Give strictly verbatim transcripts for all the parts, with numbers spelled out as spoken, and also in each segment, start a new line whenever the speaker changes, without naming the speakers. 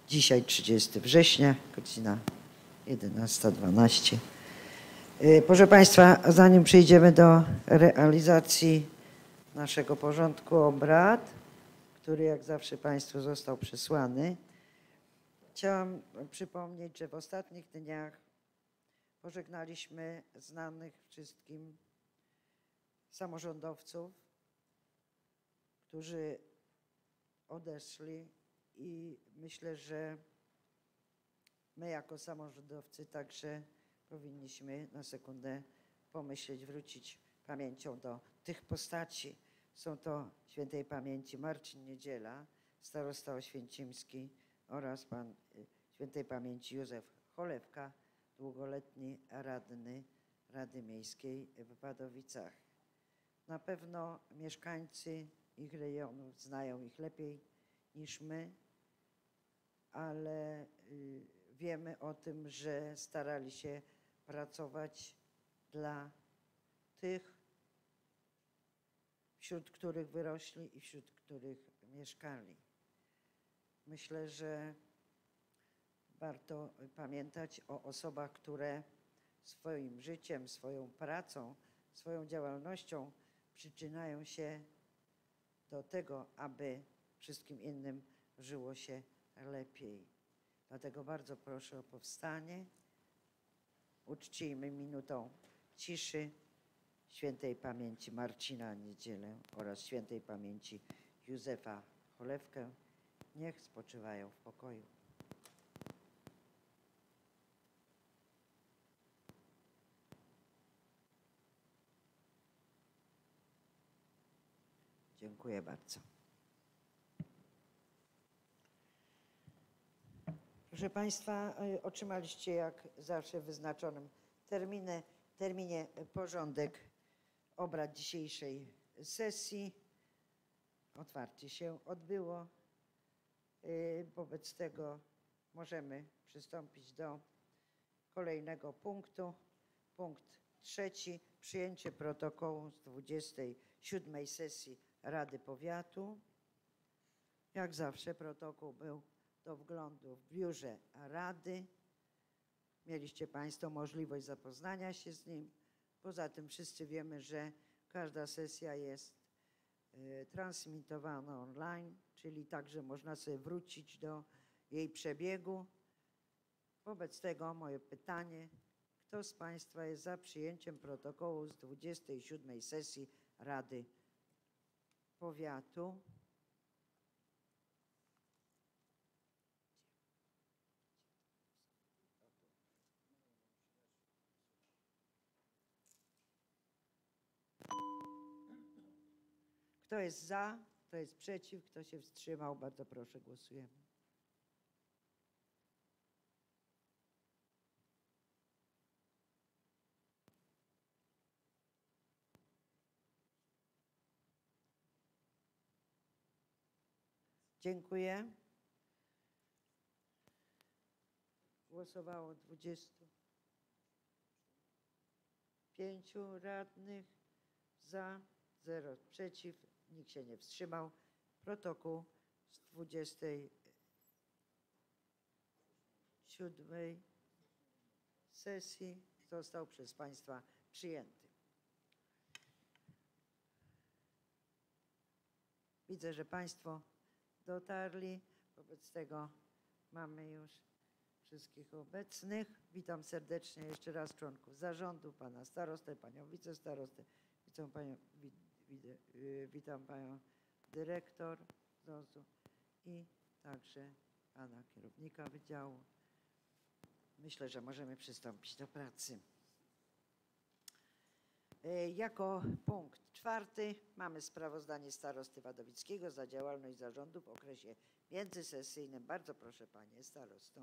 Dzisiaj trzydziestego września, godzina jedenasta dwanaście. Proszę Państwa, zanim przejdziemy do realizacji naszego porządku obrad, który jak zawsze Państwu został przesłany, chciałam przypomnieć, że w ostatnich dniach pożegnaliśmy znanych wszystkim samorządowców, którzy odeszli i myślę, że my jako samorządowcy także powinniśmy na sekundę pomyśleć, wrócić pamięcią do tych postaci. Są to świętej pamięci Marcin Niedziela, starosta oświęcimski, oraz pan świętej pamięci Józef Cholewka, długoletni radny Rady Miejskiej w Wadowicach. Na pewno mieszkańcy ich rejonów znają ich lepiej niż my, ale wiemy o tym, że starali się pracować dla tych, wśród których wyrośli i wśród których mieszkali. Myślę, że warto pamiętać o osobach, które swoim życiem, swoją pracą, swoją działalnością przyczyniają się do tego, aby wszystkim innym żyło się lepiej. Dlatego bardzo proszę o powstanie. Uczcijmy minutą ciszy świętej pamięci Marcina Niedzielę oraz świętej pamięci Józefa Cholewkę. Niech spoczywają w pokoju. Dziękuję bardzo. Proszę Państwa, otrzymaliście jak zawsze w wyznaczonym terminie, terminie porządek obrad dzisiejszej sesji. Otwarcie się odbyło. Wobec tego możemy przystąpić do kolejnego punktu. Punkt trzeci. Przyjęcie protokołu z dwudziestej siódmej sesji Rady Powiatu. Jak zawsze protokół był do wglądu w biurze Rady. Mieliście Państwo możliwość zapoznania się z nim. Poza tym wszyscy wiemy, że każda sesja jest transmitowana online, czyli także można sobie wrócić do jej przebiegu. Wobec tego moje pytanie, kto z Państwa jest za przyjęciem protokołu z dwudziestej siódmej sesji Rady Powiatu? Kto jest za, kto jest przeciw, kto się wstrzymał? Bardzo proszę, głosujemy. Dziękuję. Głosowało dwudziestu pięciu radnych, za, zero przeciw. Nikt się nie wstrzymał. Protokół z dwudziestej siódmej sesji został przez Państwa przyjęty. Widzę, że Państwo dotarli. Wobec tego mamy już wszystkich obecnych. Witam serdecznie jeszcze raz członków zarządu, pana starostę, panią wicestarostę, witam panią, wid, wid, witam panią dyrektor Z O Z u i także pana kierownika wydziału. Myślę, że możemy przystąpić do pracy. Jako punkt czwarty mamy sprawozdanie starosty wadowickiego za działalność zarządu w okresie międzysesyjnym. Bardzo proszę, panie starosto.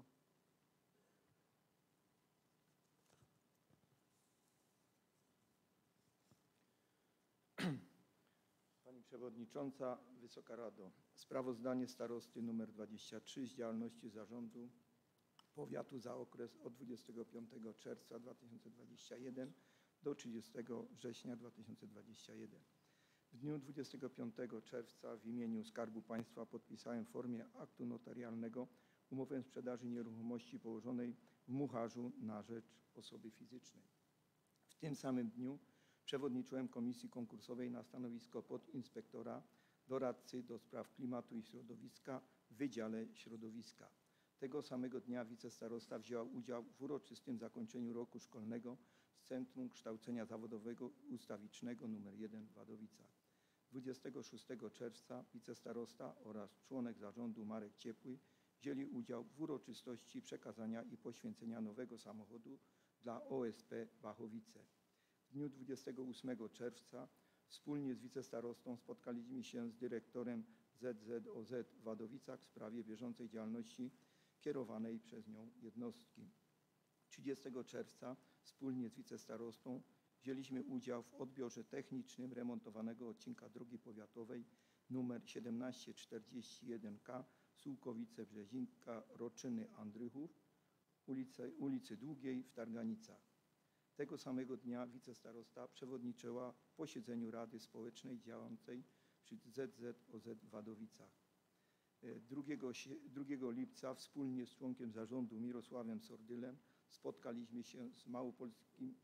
Pani Przewodnicząca, Wysoka Rado. Sprawozdanie starosty nr dwadzieścia trzy z działalności zarządu powiatu za okres od dwudziestego piątego czerwca dwa tysiące dwudziestego pierwszego do trzydziestego września dwa tysiące dwudziestego pierwszego. W dniu dwudziestego piątego czerwca w imieniu Skarbu Państwa podpisałem w formie aktu notarialnego umowę sprzedaży nieruchomości położonej w Mucharzu na rzecz osoby fizycznej. W tym samym dniu przewodniczyłem komisji konkursowej na stanowisko podinspektora doradcy do spraw klimatu i środowiska w Wydziale Środowiska. Tego samego dnia wicestarosta wzięła udział w uroczystym zakończeniu roku szkolnego z Centrum Kształcenia Zawodowego Ustawicznego nr jeden w Wadowicach. dwudziestego szóstego czerwca wicestarosta oraz członek zarządu Marek Ciepły wzięli udział w uroczystości przekazania i poświęcenia nowego samochodu dla O S P Wachowice. W dniu dwudziestego ósmego czerwca wspólnie z wicestarostą spotkaliśmy się z dyrektorem Z Z O Z w Wadowicach w sprawie bieżącej działalności kierowanej przez nią jednostki. trzydziestego czerwca wspólnie z wicestarostą wzięliśmy udział w odbiorze technicznym remontowanego odcinka drogi powiatowej nr siedemnaście czterdzieści jeden K Sułkowice-Brzezinka, Roczyny Andrychów, ulicy, ulicy Długiej w Targanicach. Tego samego dnia wicestarosta przewodniczyła w posiedzeniu Rady Społecznej działającej przy Z Z O Z w Wadowicach. drugiego lipca wspólnie z członkiem zarządu Mirosławem Sordylem spotkaliśmy się z Małopolskim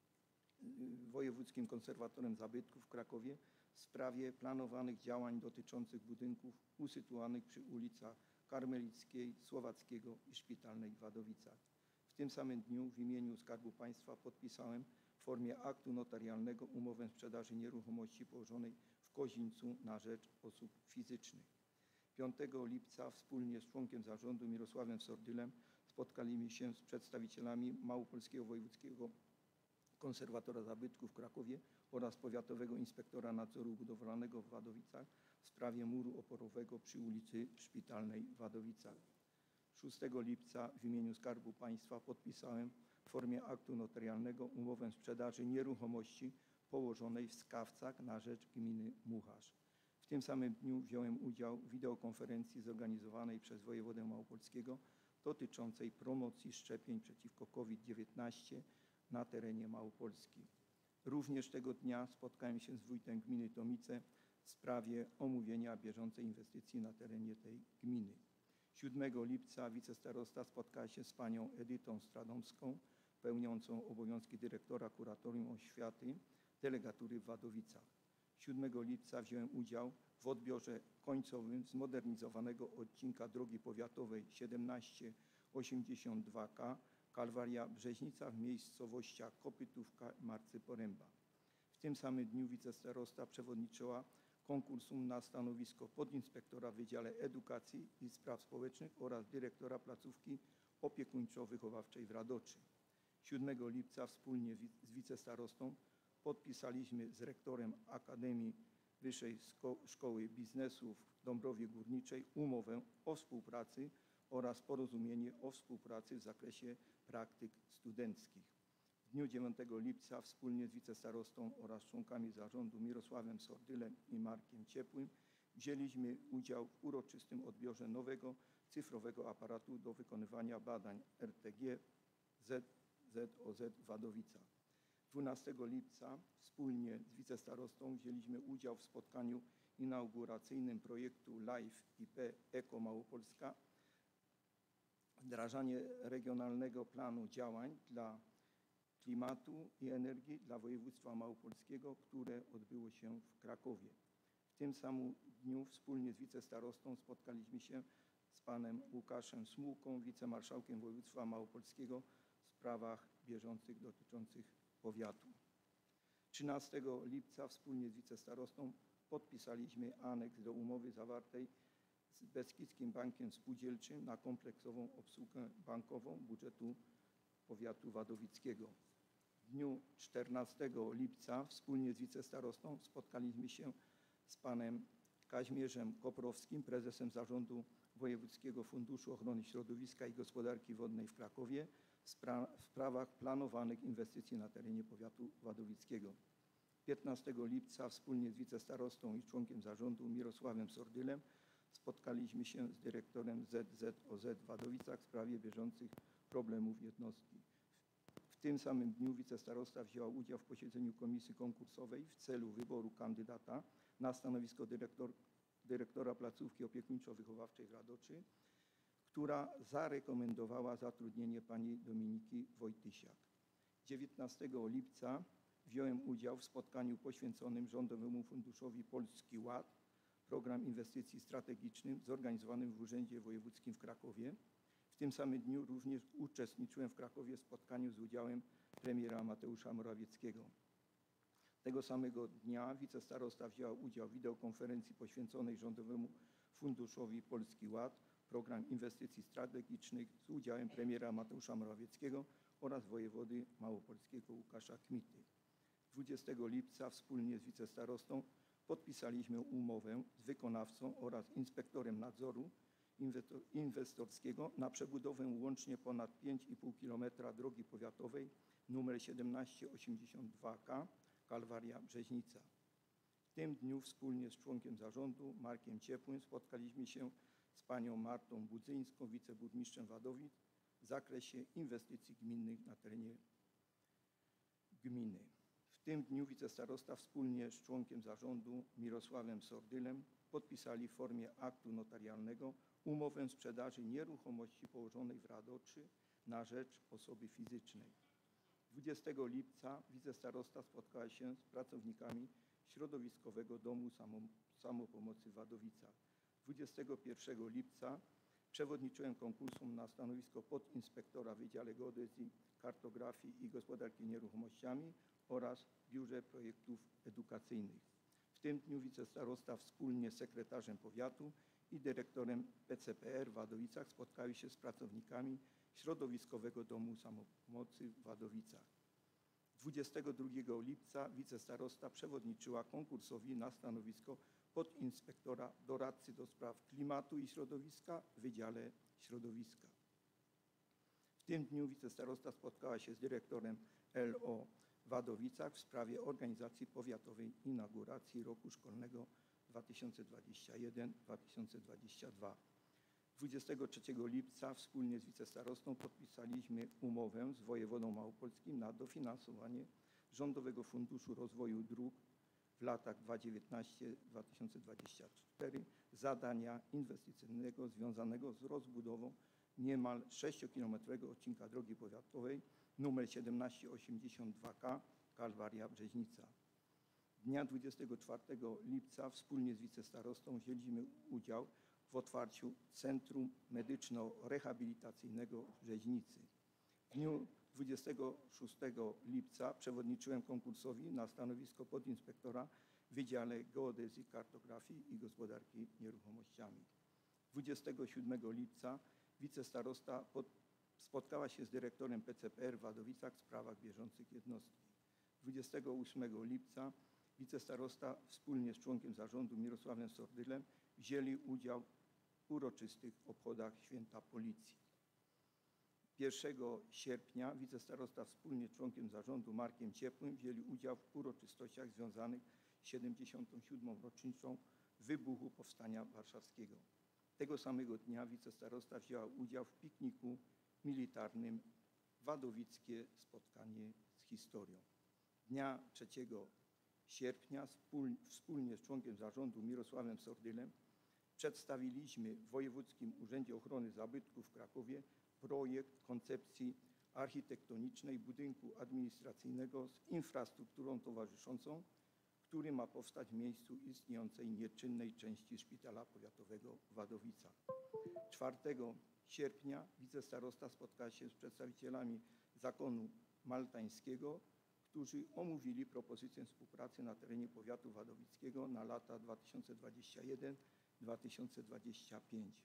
Wojewódzkim Konserwatorem Zabytków w Krakowie w sprawie planowanych działań dotyczących budynków usytuowanych przy ulicach Karmelickiej, Słowackiego i Szpitalnej w Wadowicach. W tym samym dniu w imieniu Skarbu Państwa podpisałem w formie aktu notarialnego umowę sprzedaży nieruchomości położonej w Kozińcu na rzecz osób fizycznych. piątego lipca wspólnie z członkiem zarządu Mirosławem Sordylem spotkaliśmy się z przedstawicielami Małopolskiego Wojewódzkiego Konserwatora Zabytków w Krakowie oraz Powiatowego Inspektora Nadzoru Budowlanego w Wadowicach w sprawie muru oporowego przy ulicy Szpitalnej w Wadowicach. szóstego lipca w imieniu Skarbu Państwa podpisałem w formie aktu notarialnego umowę sprzedaży nieruchomości położonej w Skawcach na rzecz gminy Mucharz. W tym samym dniu wziąłem udział w wideokonferencji zorganizowanej przez wojewodę małopolskiego dotyczącej promocji szczepień przeciwko COVID dziewiętnaście na terenie Małopolski. Również tego dnia spotkałem się z wójtem gminy Tomice w sprawie omówienia bieżącej inwestycji na terenie tej gminy. siódmego lipca wicestarosta spotkała się z panią Edytą Stradomską, pełniącą obowiązki dyrektora Kuratorium Oświaty Delegatury w Wadowicach. siódmego lipca wziąłem udział w odbiorze końcowym zmodernizowanego odcinka drogi powiatowej siedemnaście osiemdziesiąt dwa K Kalwaria Brzeźnica w miejscowościach Kopytówka i Marcy Poręba. W tym samym dniu wicestarosta przewodniczyła konkursum na stanowisko podinspektora w Wydziale Edukacji i Spraw Społecznych oraz dyrektora placówki opiekuńczo-wychowawczej w Radoczy. siódmego lipca wspólnie z wicestarostą podpisaliśmy z rektorem Akademii Wyższej Szkoły Biznesu w Dąbrowie Górniczej umowę o współpracy oraz porozumienie o współpracy w zakresie praktyk studenckich. W dniu dziewiątego lipca wspólnie z wicestarostą oraz członkami zarządu Mirosławem Sordylem i Markiem Ciepłym wzięliśmy udział w uroczystym odbiorze nowego cyfrowego aparatu do wykonywania badań R T G Z Z O Z w Wadowicach. dwunastego lipca wspólnie z wicestarostą wzięliśmy udział w spotkaniu inauguracyjnym projektu Live I P Eko Małopolska, wdrażanie regionalnego planu działań dla klimatu i energii dla województwa małopolskiego, które odbyło się w Krakowie. W tym samym dniu wspólnie z wicestarostą spotkaliśmy się z panem Łukaszem Smułką, wicemarszałkiem województwa małopolskiego w sprawach bieżących dotyczących powiatu. trzynastego lipca wspólnie z wicestarostą podpisaliśmy aneks do umowy zawartej z Beskidzkim Bankiem Spółdzielczym na kompleksową obsługę bankową budżetu powiatu wadowickiego. W dniu czternastego lipca wspólnie z wicestarostą spotkaliśmy się z panem Kazimierzem Koprowskim, prezesem Zarządu Wojewódzkiego Funduszu Ochrony Środowiska i Gospodarki Wodnej w Krakowie w, spra w sprawach planowanych inwestycji na terenie powiatu wadowickiego. piętnastego lipca wspólnie z wicestarostą i członkiem zarządu Mirosławem Sordylem spotkaliśmy się z dyrektorem Z Z O Z w Wadowicach w sprawie bieżących problemów jednostki. W tym samym dniu wicestarosta wzięła udział w posiedzeniu komisji konkursowej w celu wyboru kandydata na stanowisko dyrektor, dyrektora placówki opiekuńczo-wychowawczej w Radoczy, która zarekomendowała zatrudnienie pani Dominiki Wojtysiak. dziewiętnastego lipca wziąłem udział w spotkaniu poświęconym Rządowemu Funduszowi Polski Ład, program inwestycji strategicznych, zorganizowanym w Urzędzie Wojewódzkim w Krakowie. W tym samym dniu również uczestniczyłem w Krakowie w spotkaniu z udziałem premiera Mateusza Morawieckiego. Tego samego dnia wicestarosta wzięła udział w wideokonferencji poświęconej Rządowemu Funduszowi Polski Ład, program inwestycji strategicznych z udziałem premiera Mateusza Morawieckiego oraz wojewody małopolskiego Łukasza Kmity. dwudziestego lipca wspólnie z wicestarostą podpisaliśmy umowę z wykonawcą oraz inspektorem nadzoru inwestorskiego na przebudowę łącznie ponad pięć i pół kilometra drogi powiatowej nr siedemnaście osiemdziesiąt dwa K Kalwaria Brzeźnica. W tym dniu wspólnie z członkiem zarządu Markiem Ciepłym spotkaliśmy się z panią Martą Budzyńską, wiceburmistrzem Wadowic w zakresie inwestycji gminnych na terenie gminy. W tym dniu wicestarosta wspólnie z członkiem zarządu Mirosławem Sordylem podpisali w formie aktu notarialnego umowę sprzedaży nieruchomości położonej w Radoczy na rzecz osoby fizycznej. dwudziestego lipca wicestarosta spotkała się z pracownikami Środowiskowego Domu Samopomocy w Wadowicach. dwudziestego pierwszego lipca przewodniczyłem konkursom na stanowisko podinspektora w Wydziale Geodezji, Kartografii i Gospodarki Nieruchomościami oraz Biurze Projektów Edukacyjnych. W tym dniu wicestarosta wspólnie z sekretarzem powiatu i dyrektorem P C P R w Wadowicach spotkały się z pracownikami Środowiskowego Domu Samopomocy w Wadowicach. dwudziestego drugiego lipca wicestarosta przewodniczyła konkursowi na stanowisko podinspektora doradcy do spraw klimatu i środowiska w Wydziale Środowiska. W tym dniu wicestarosta spotkała się z dyrektorem L O w Wadowicach w sprawie organizacji powiatowej inauguracji roku szkolnego dwa tysiące dwudziestego pierwszego do dwa tysiące dwudziestego drugiego. dwudziestego trzeciego lipca wspólnie z wicestarostą podpisaliśmy umowę z wojewodą małopolskim na dofinansowanie Rządowego Funduszu Rozwoju Dróg w latach dwa tysiące dziewiętnastego do dwa tysiące dwudziestego czwartego zadania inwestycyjnego związanego z rozbudową niemal sześciokilometrowego odcinka drogi powiatowej nr siedemnaście osiemdziesiąt dwa K Kalwaria Brzeźnica. Dnia dwudziestego czwartego lipca wspólnie z wicestarostą wzięliśmy udział w otwarciu Centrum Medyczno-Rehabilitacyjnego w Brzeźnicy. W dniu dwudziestego szóstego lipca przewodniczyłem konkursowi na stanowisko podinspektora w Wydziale Geodezji, Kartografii i Gospodarki Nieruchomościami. dwudziestego siódmego lipca wicestarosta pod, spotkała się z dyrektorem P C P R w Wadowicach w sprawach bieżących jednostki. dwudziestego ósmego lipca wicestarosta wspólnie z członkiem zarządu Mirosławem Sordylem wzięli udział w uroczystych obchodach Święta Policji. pierwszego sierpnia wicestarosta wspólnie z członkiem zarządu Markiem Ciepłym wzięli udział w uroczystościach związanych z siedemdziesiątą siódmą rocznicą wybuchu Powstania Warszawskiego. Tego samego dnia wicestarosta wzięła udział w pikniku militarnym Wadowickie spotkanie z historią. Dnia trzeciego sierpnia wspólnie z członkiem zarządu Mirosławem Sordylem przedstawiliśmy w Wojewódzkim Urzędzie Ochrony Zabytków w Krakowie projekt koncepcji architektonicznej budynku administracyjnego z infrastrukturą towarzyszącą, który ma powstać w miejscu istniejącej nieczynnej części Szpitala Powiatowego w Wadowicach. czwartego sierpnia wicestarosta spotkała się z przedstawicielami Zakonu Maltańskiego, którzy omówili propozycję współpracy na terenie powiatu wadowickiego na lata dwa tysiące dwudziesty pierwszy do dwa tysiące dwudziestego piątego.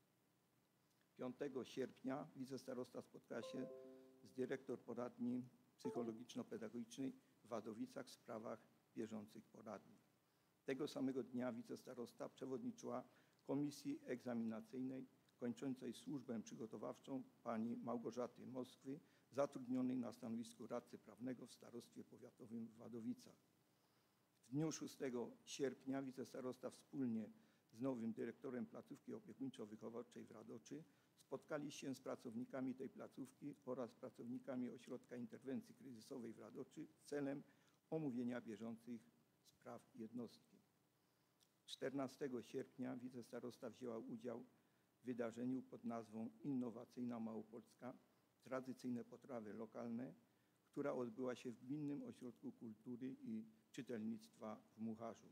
piątego sierpnia wicestarosta spotkała się z dyrektor poradni psychologiczno-pedagogicznej w Wadowicach w sprawach bieżących poradni. Tego samego dnia wicestarosta przewodniczyła komisji egzaminacyjnej kończącej służbę przygotowawczą pani Małgorzaty Moskwy, zatrudnionej na stanowisku radcy prawnego w Starostwie Powiatowym w Wadowicach. W dniu szóstego sierpnia wicestarosta wspólnie z nowym dyrektorem placówki opiekuńczo-wychowawczej w Radoczy spotkali się z pracownikami tej placówki oraz pracownikami Ośrodka Interwencji Kryzysowej w Radoczy celem omówienia bieżących spraw jednostki. czternastego sierpnia wicestarosta wzięła udział w wydarzeniu pod nazwą Innowacyjna Małopolska – tradycyjne potrawy lokalne, która odbyła się w Gminnym Ośrodku Kultury i Czytelnictwa w Mucharzu.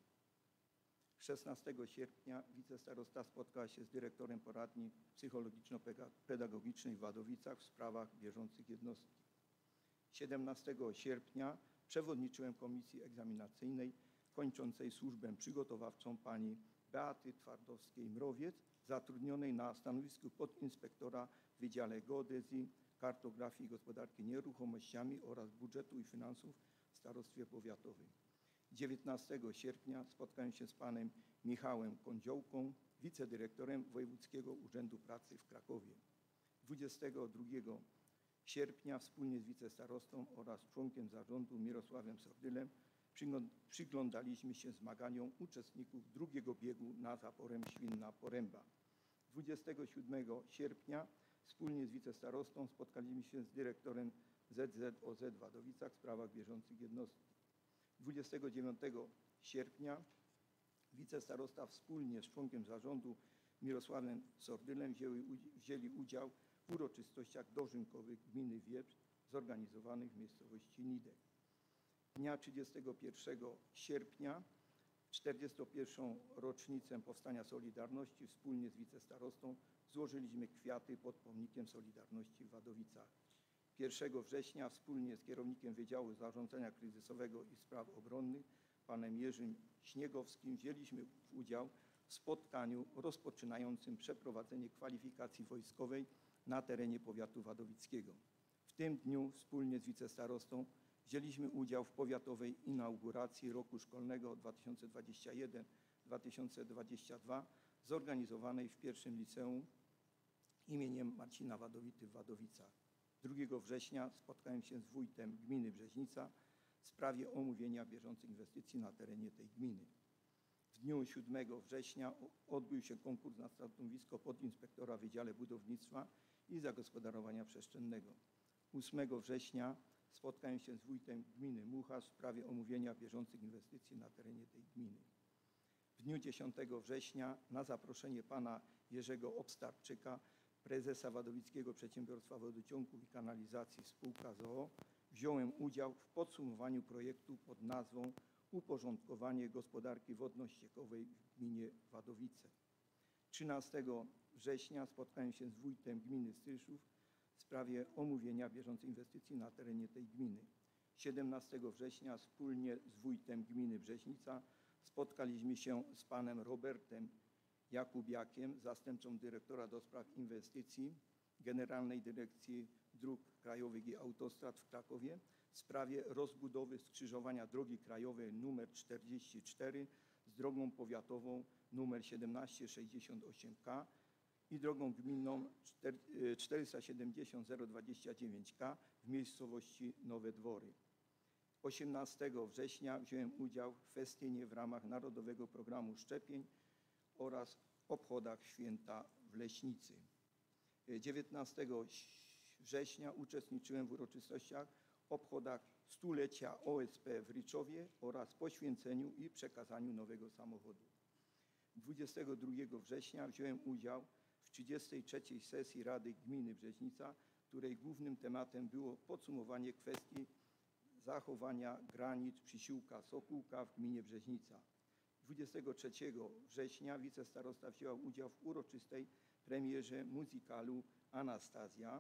szesnastego sierpnia wicestarosta spotkała się z dyrektorem poradni psychologiczno-pedagogicznej w Wadowicach w sprawach bieżących jednostki. siedemnastego sierpnia przewodniczyłem komisji egzaminacyjnej kończącej służbę przygotowawczą pani Beaty Twardowskiej-Mrowiec, zatrudnionej na stanowisku podinspektora w Wydziale Geodezji, Kartografii i Gospodarki Nieruchomościami oraz Budżetu i Finansów w Starostwie Powiatowym. dziewiętnastego sierpnia spotkałem się z panem Michałem Kądziołką, wicedyrektorem Wojewódzkiego Urzędu Pracy w Krakowie. dwudziestego drugiego sierpnia wspólnie z wicestarostą oraz członkiem zarządu Mirosławem Sordylem przyglądaliśmy się zmaganiom uczestników drugiego biegu na zaporem Świnna-Poręba. dwudziestego siódmego sierpnia wspólnie z wicestarostą spotkaliśmy się z dyrektorem Z Z O Z w Wadowicach w sprawach bieżących jednostki. dwudziestego dziewiątego sierpnia wicestarosta wspólnie z członkiem zarządu Mirosławem Sordylem wzięli, wzięli udział w uroczystościach dożynkowych gminy Wieprz zorganizowanych w miejscowości Nidek. Dnia trzydziestego pierwszego sierpnia w czterdziestą pierwszą rocznicę powstania Solidarności wspólnie z wicestarostą złożyliśmy kwiaty pod pomnikiem Solidarności w Wadowicach. pierwszego września wspólnie z kierownikiem Wydziału Zarządzania Kryzysowego i Spraw Obronnych panem Jerzym Śniegowskim wzięliśmy udział w spotkaniu rozpoczynającym przeprowadzenie kwalifikacji wojskowej na terenie powiatu wadowickiego. W tym dniu wspólnie z wicestarostą wzięliśmy udział w powiatowej inauguracji roku szkolnego dwa tysiące dwudziestego pierwszego dwa tysiące dwudziestego drugiego zorganizowanej w pierwszym liceum imieniem Marcina Wadowity w Wadowicach. drugiego września spotkałem się z wójtem gminy Brzeźnica w sprawie omówienia bieżących inwestycji na terenie tej gminy. W dniu siódmego września odbył się konkurs na stanowisko podinspektora w Wydziale Budownictwa i Zagospodarowania Przestrzennego. ósmego września spotkałem się z wójtem gminy Mucharz w sprawie omówienia bieżących inwestycji na terenie tej gminy. W dniu dziesiątego września na zaproszenie pana Jerzego Obstarczyka, prezesa Wadowickiego Przedsiębiorstwa Wodociągów i Kanalizacji spółka z o o, wziąłem udział w podsumowaniu projektu pod nazwą Uporządkowanie gospodarki wodno-ściekowej w gminie Wadowice. trzynastego września spotkałem się z wójtem gminy Stryszów w sprawie omówienia bieżących inwestycji na terenie tej gminy. siedemnastego września wspólnie z wójtem gminy Brzeźnica spotkaliśmy się z panem Robertem Jakubiakiem, zastępcą dyrektora do spraw inwestycji Generalnej Dyrekcji Dróg Krajowych i Autostrad w Krakowie w sprawie rozbudowy skrzyżowania drogi krajowej nr czterdzieści cztery z drogą powiatową nr siedemnaście sześćdziesiąt osiem K i drogą gminną czterysta siedemdziesiąt zero dwadzieścia dziewięć K w miejscowości Nowe Dwory. osiemnastego września wziąłem udział w festynie w ramach Narodowego Programu Szczepień oraz obchodach święta w Leśnicy. dziewiętnastego września uczestniczyłem w uroczystościach obchodach stulecia O S P w Ryczowie oraz poświęceniu i przekazaniu nowego samochodu. dwudziestego drugiego września wziąłem udział w trzydziestej trzeciej sesji Rady Gminy Brzeźnica, której głównym tematem było podsumowanie kwestii zachowania granic przysiłka Sokółka w gminie Brzeźnica. dwudziestego trzeciego września wicestarosta wzięła udział w uroczystej premierze muzykalu Anastazja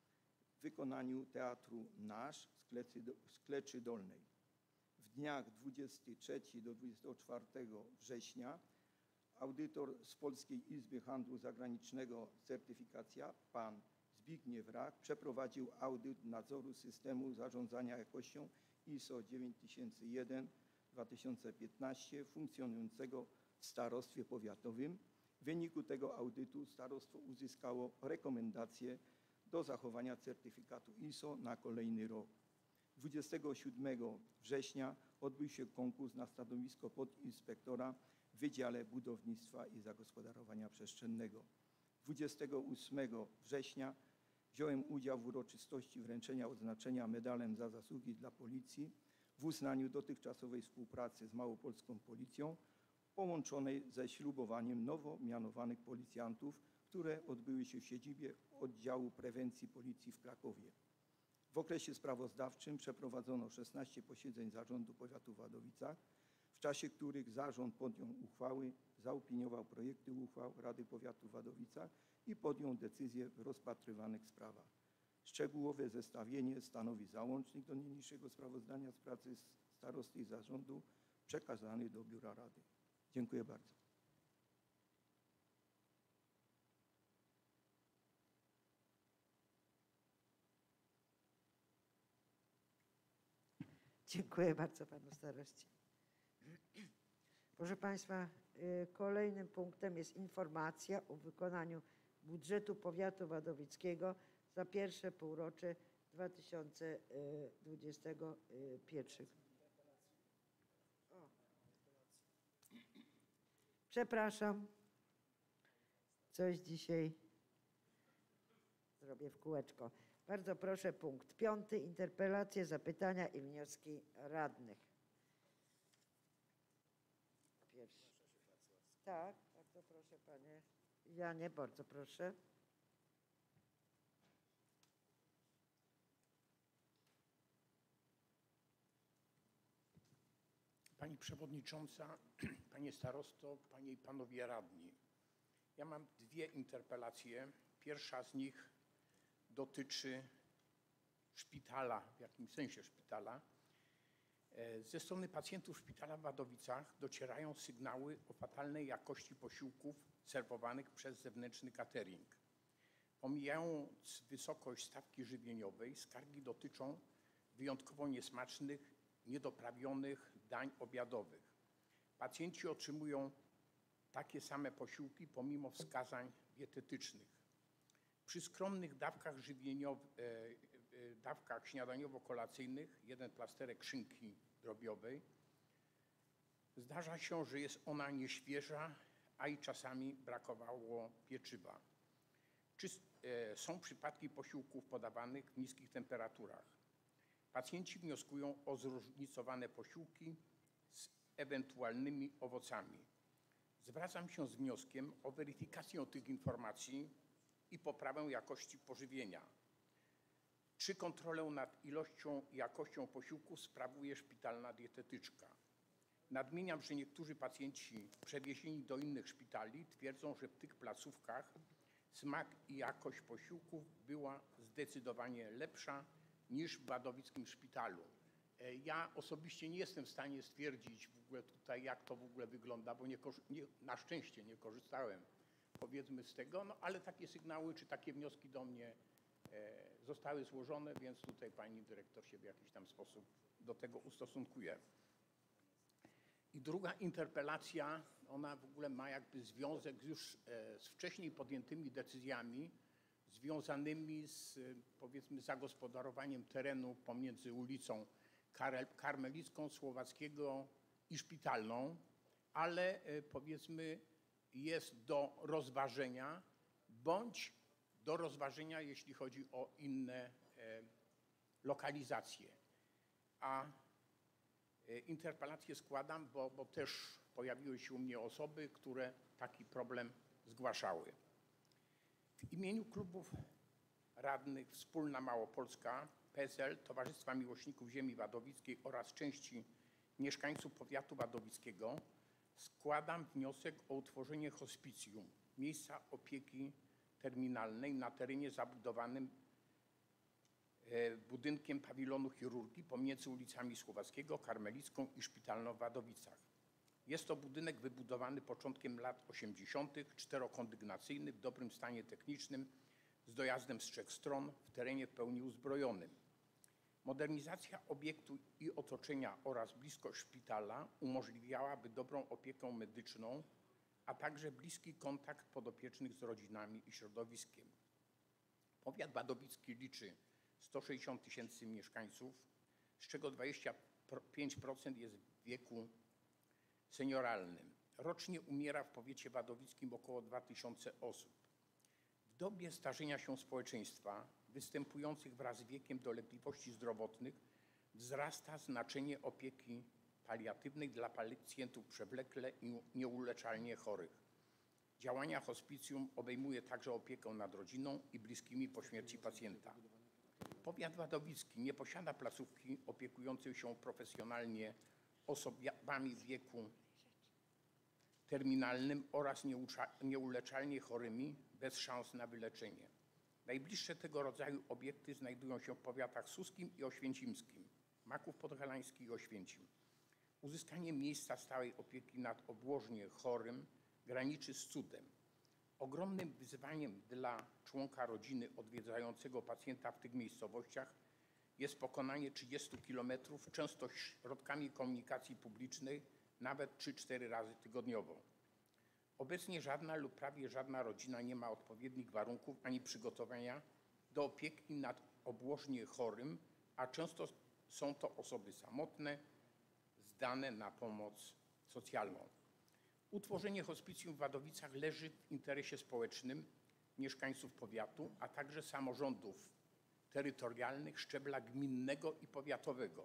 w wykonaniu Teatru Nasz z Kleczy Dolnej. W dniach dwudziestego trzeciego do dwudziestego czwartego września audytor z Polskiej Izby Handlu Zagranicznego Certyfikacja, pan Zbigniew Rach, przeprowadził audyt nadzoru systemu zarządzania jakością I S O dziewięć tysięcy jeden dwa tysiące piętnaście funkcjonującego w starostwie powiatowym. W wyniku tego audytu starostwo uzyskało rekomendacje do zachowania certyfikatu I S O na kolejny rok. dwudziestego siódmego września odbył się konkurs na stanowisko podinspektora w Wydziale Budownictwa i Zagospodarowania Przestrzennego. dwudziestego ósmego września wziąłem udział w uroczystości wręczenia odznaczenia medalem za zasługi dla Policji w uznaniu dotychczasowej współpracy z Małopolską Policją, połączonej ze ślubowaniem nowo mianowanych policjantów, które odbyły się w siedzibie Oddziału Prewencji Policji w Krakowie. W okresie sprawozdawczym przeprowadzono szesnaście posiedzeń Zarządu Powiatu w Wadowicach, w czasie których zarząd podjął uchwały, zaopiniował projekty uchwał Rady Powiatu w Wadowicach i podjął decyzje w rozpatrywanych sprawach. Szczegółowe zestawienie stanowi załącznik do niniejszego sprawozdania z pracy starosty i zarządu przekazany do Biura Rady. Dziękuję bardzo.
Dziękuję bardzo panu staroście. Proszę państwa, kolejnym punktem jest informacja o wykonaniu budżetu powiatu wadowickiego za pierwsze półrocze dwa tysiące dwudziestego pierwszego. O. Przepraszam, coś dzisiaj zrobię w kółeczko. Bardzo proszę, punkt piąty. Interpelacje, zapytania i wnioski radnych. Pierwszy. Tak, bardzo proszę panie Janie, bardzo proszę.
Pani Przewodnicząca, Panie Starosto, Panie i Panowie Radni. Ja mam dwie interpelacje. Pierwsza z nich dotyczy szpitala, w jakimś sensie szpitala. Ze strony pacjentów szpitala w Wadowicach docierają sygnały o fatalnej jakości posiłków serwowanych przez zewnętrzny catering. Pomijając wysokość stawki żywieniowej, skargi dotyczą wyjątkowo niesmacznych, niedoprawionych dań obiadowych. Pacjenci otrzymują takie same posiłki pomimo wskazań dietetycznych. Przy skromnych dawkach, żywieniowych, e, dawkach śniadaniowo-kolacyjnych, jeden plasterek szynki drobiowej, zdarza się, że jest ona nieświeża, a i czasami brakowało pieczywa. Czy e, są przypadki posiłków podawanych w niskich temperaturach? Pacjenci wnioskują o zróżnicowane posiłki z ewentualnymi owocami. Zwracam się z wnioskiem o weryfikację tych informacji i poprawę jakości pożywienia. Czy kontrolę nad ilością i jakością posiłków sprawuje szpitalna dietetyczka? Nadmieniam, że niektórzy pacjenci przewiezieni do innych szpitali twierdzą, że w tych placówkach smak i jakość posiłków była zdecydowanie lepsza niż w wadowickim szpitalu. Ja osobiście nie jestem w stanie stwierdzić w ogóle tutaj, jak to w ogóle wygląda, bo nie, nie, na szczęście nie korzystałem, powiedzmy, z tego, no ale takie sygnały czy takie wnioski do mnie e, zostały złożone, więc tutaj pani dyrektor się w jakiś tam sposób do tego ustosunkuje. I druga interpelacja, ona w ogóle ma jakby związek już e, z wcześniej podjętymi decyzjami związanymi z, powiedzmy, zagospodarowaniem terenu pomiędzy ulicą Karmelicką, Słowackiego i Szpitalną, ale powiedzmy jest do rozważenia bądź do rozważenia, jeśli chodzi o inne lokalizacje. A interpelację składam, bo, bo też pojawiły się u mnie osoby, które taki problem zgłaszały. W imieniu klubów radnych Wspólna Małopolska, P S L, Towarzystwa Miłośników Ziemi Wadowickiej oraz części mieszkańców powiatu wadowickiego składam wniosek o utworzenie hospicjum, miejsca opieki terminalnej na terenie zabudowanym budynkiem pawilonu chirurgii pomiędzy ulicami Słowackiego, Karmelicką i Szpitalną w Wadowicach. Jest to budynek wybudowany początkiem lat osiemdziesiątych, czterokondygnacyjny, w dobrym stanie technicznym, z dojazdem z trzech stron, w terenie w pełni uzbrojonym. Modernizacja obiektu i otoczenia oraz bliskość szpitala umożliwiałaby dobrą opiekę medyczną, a także bliski kontakt podopiecznych z rodzinami i środowiskiem. Powiat wadowicki liczy sto sześćdziesiąt tysięcy mieszkańców, z czego dwadzieścia pięć procent jest w wieku senioralnym. Rocznie umiera w powiecie wadowickim około dwa tysiące osób. W dobie starzenia się społeczeństwa, występujących wraz z wiekiem dolegliwości zdrowotnych, wzrasta znaczenie opieki paliatywnej dla pacjentów przewlekle i nieuleczalnie chorych. Działania hospicjum obejmuje także opiekę nad rodziną i bliskimi po śmierci pacjenta. Powiat wadowicki nie posiada placówki opiekującej się profesjonalnie osobami w wieku terminalnym oraz nieuleczalnie chorymi bez szans na wyleczenie. Najbliższe tego rodzaju obiekty znajdują się w powiatach suskim i oświęcimskim, Maków Podhalański i Oświęcim. Uzyskanie miejsca stałej opieki nad obłożnie chorym graniczy z cudem. Ogromnym wyzwaniem dla członka rodziny odwiedzającego pacjenta w tych miejscowościach jest pokonanie trzydziestu kilometrów, często środkami komunikacji publicznej, nawet trzy cztery razy tygodniowo. Obecnie żadna lub prawie żadna rodzina nie ma odpowiednich warunków ani przygotowania do opieki nad obłożnie chorym, a często są to osoby samotne, zdane na pomoc socjalną. Utworzenie hospicjum w Wadowicach leży w interesie społecznym mieszkańców powiatu, a także samorządów terytorialnych szczebla gminnego i powiatowego.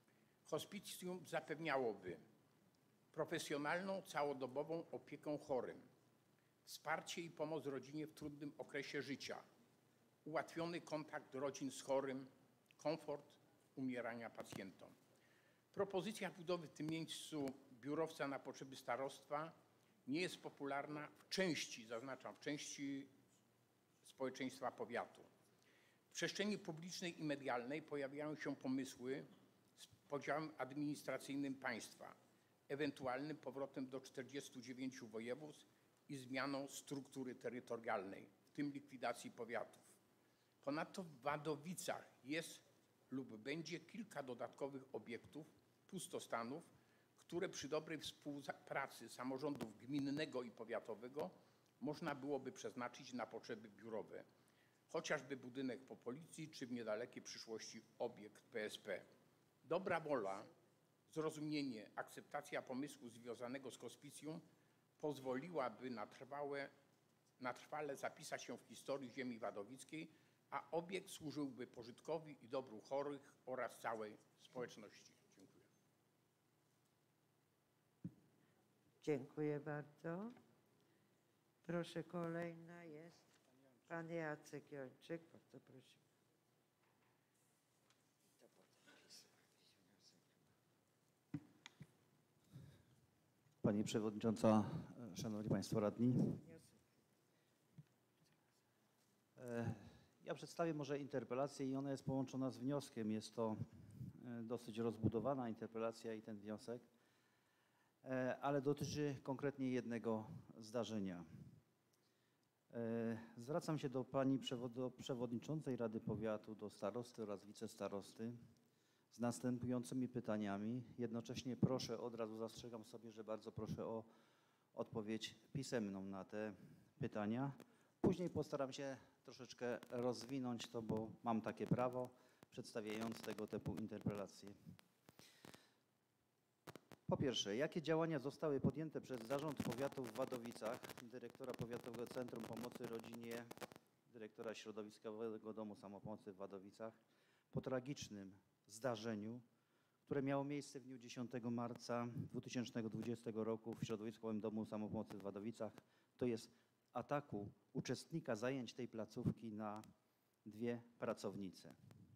Hospicjum zapewniałoby profesjonalną, całodobową opiekę chorym, wsparcie i pomoc rodzinie w trudnym okresie życia, ułatwiony kontakt rodzin z chorym, komfort umierania pacjentom. Propozycja budowy w tym miejscu biurowca na potrzeby starostwa nie jest popularna w części, zaznaczam, w części społeczeństwa powiatu. W przestrzeni publicznej i medialnej pojawiają się pomysły z podziałem administracyjnym państwa, ewentualnym powrotem do czterdziestu dziewięciu województw i zmianą struktury terytorialnej, w tym likwidacji powiatów. Ponadto w Wadowicach jest lub będzie kilka dodatkowych obiektów, pustostanów, które przy dobrej współpracy samorządów gminnego i powiatowego można byłoby przeznaczyć na potrzeby biurowe, chociażby budynek po policji czy w niedalekiej przyszłości obiekt P S P. Dobra wola, zrozumienie, akceptacja pomysłu związanego z hospicjum pozwoliłaby na, trwałe, na trwale zapisać się w historii ziemi wadowickiej, a obiekt służyłby pożytkowi i dobru chorych oraz całej społeczności. Dziękuję.
Dziękuję bardzo. Proszę, kolejna jest pan Jacek Jończyk. Bardzo proszę.
Pani Przewodnicząca, Szanowni Państwo Radni. Ja przedstawię może interpelację i ona jest połączona z wnioskiem. Jest to dosyć rozbudowana interpelacja i ten wniosek, ale dotyczy konkretnie jednego zdarzenia. Zwracam się do Pani Przewodniczącej Rady Powiatu, do starosty oraz wicestarosty z następującymi pytaniami. Jednocześnie proszę, od razu zastrzegam sobie, że bardzo proszę o odpowiedź pisemną na te pytania. Później postaram się troszeczkę rozwinąć to, bo mam takie prawo, przedstawiając tego typu interpelacje. Po pierwsze, jakie działania zostały podjęte przez Zarząd Powiatu w Wadowicach, dyrektora Powiatowego Centrum Pomocy Rodzinie, dyrektora Środowiskowego Domu Samopomocy w Wadowicach po tragicznym zdarzeniu, które miało miejsce w dniu dziesiątego marca dwa tysiące dwudziestego roku w Środowiskowym Domu Samopomocy w Wadowicach, to jest ataku uczestnika zajęć tej placówki na dwie pracownice.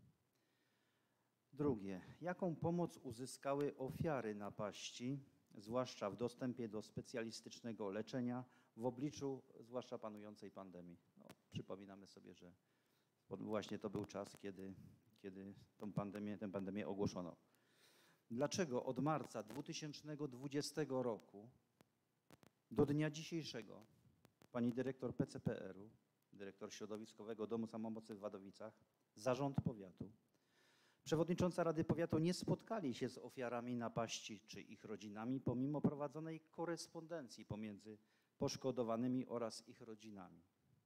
Drugie, jaką pomoc uzyskały ofiary napaści, zwłaszcza w dostępie do specjalistycznego leczenia w obliczu zwłaszcza panującej pandemii? No, przypominamy sobie, że właśnie to był czas, kiedy, kiedy tą pandemię, tę pandemię ogłoszono. Dlaczego od marca dwa tysiące dwudziestego roku do dnia dzisiejszego pani dyrektor P C P R-u, dyrektor Środowiskowego Domu Samopomocy w Wadowicach, zarząd powiatu, przewodnicząca Rady Powiatu nie spotkali się z ofiarami napaści czy ich rodzinami, pomimo prowadzonej korespondencji pomiędzy poszkodowanymi oraz ich rodzinami?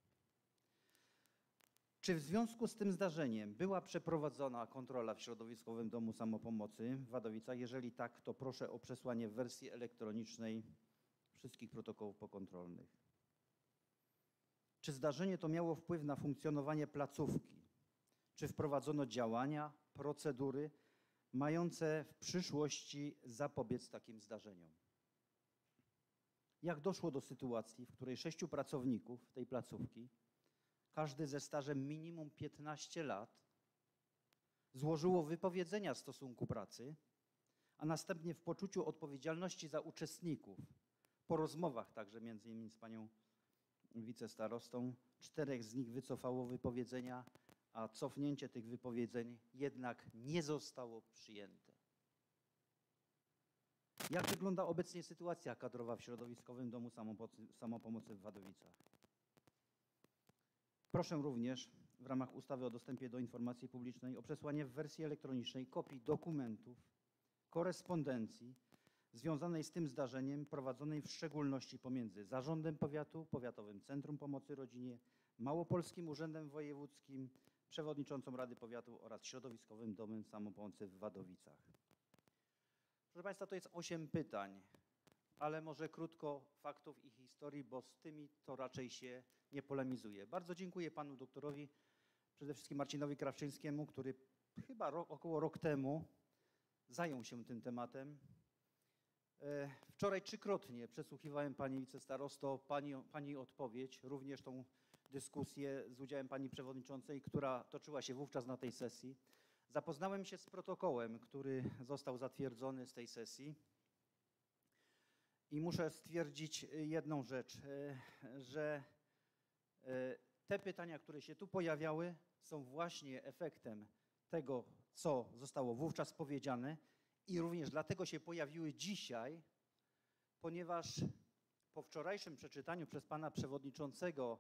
Czy w związku z tym zdarzeniem była przeprowadzona kontrola w Środowiskowym Domu Samopomocy w Wadowicach? Jeżeli tak, to proszę o przesłanie w wersji elektronicznej wszystkich protokołów pokontrolnych. Czy zdarzenie to miało wpływ na funkcjonowanie placówki? Czy wprowadzono działania, procedury mające w przyszłości zapobiec takim zdarzeniom? jak doszło do sytuacji, w której sześciu pracowników tej placówki, każdy ze stażem minimum piętnaście lat, złożyło wypowiedzenia stosunku pracy, a następnie w poczuciu odpowiedzialności za uczestników, po rozmowach także między innymi z panią wicestarostą, czterech z nich wycofało wypowiedzenia, a cofnięcie tych wypowiedzeń jednak nie zostało przyjęte. Jak wygląda obecnie sytuacja kadrowa w Środowiskowym Domu Samopomocy, Samopomocy w Wadowicach? Proszę również w ramach ustawy o dostępie do informacji publicznej o przesłanie w wersji elektronicznej kopii dokumentów, korespondencji związanej z tym zdarzeniem, prowadzonej w szczególności pomiędzy Zarządem Powiatu, Powiatowym Centrum Pomocy Rodzinie, Małopolskim Urzędem Wojewódzkim, przewodniczącą Rady Powiatu oraz Środowiskowym Domem Samopomocy w Wadowicach. Proszę Państwa, to jest osiem pytań, ale może krótko faktów i historii, bo z tymi to raczej się nie polemizuje. Bardzo dziękuję panu doktorowi, przede wszystkim Marcinowi Krawczyńskiemu, który chyba rok, około rok temu zajął się tym tematem. Wczoraj trzykrotnie przesłuchiwałem pani wicestarosto, pani, pani odpowiedź, również tą dyskusję z udziałem pani przewodniczącej, która toczyła się wówczas na tej sesji. Zapoznałem się z protokołem, który został zatwierdzony z tej sesji i muszę stwierdzić jedną rzecz, że te pytania, które się tu pojawiały, są właśnie efektem tego, co zostało wówczas powiedziane i również dlatego się pojawiły dzisiaj, ponieważ po wczorajszym przeczytaniu przez pana przewodniczącego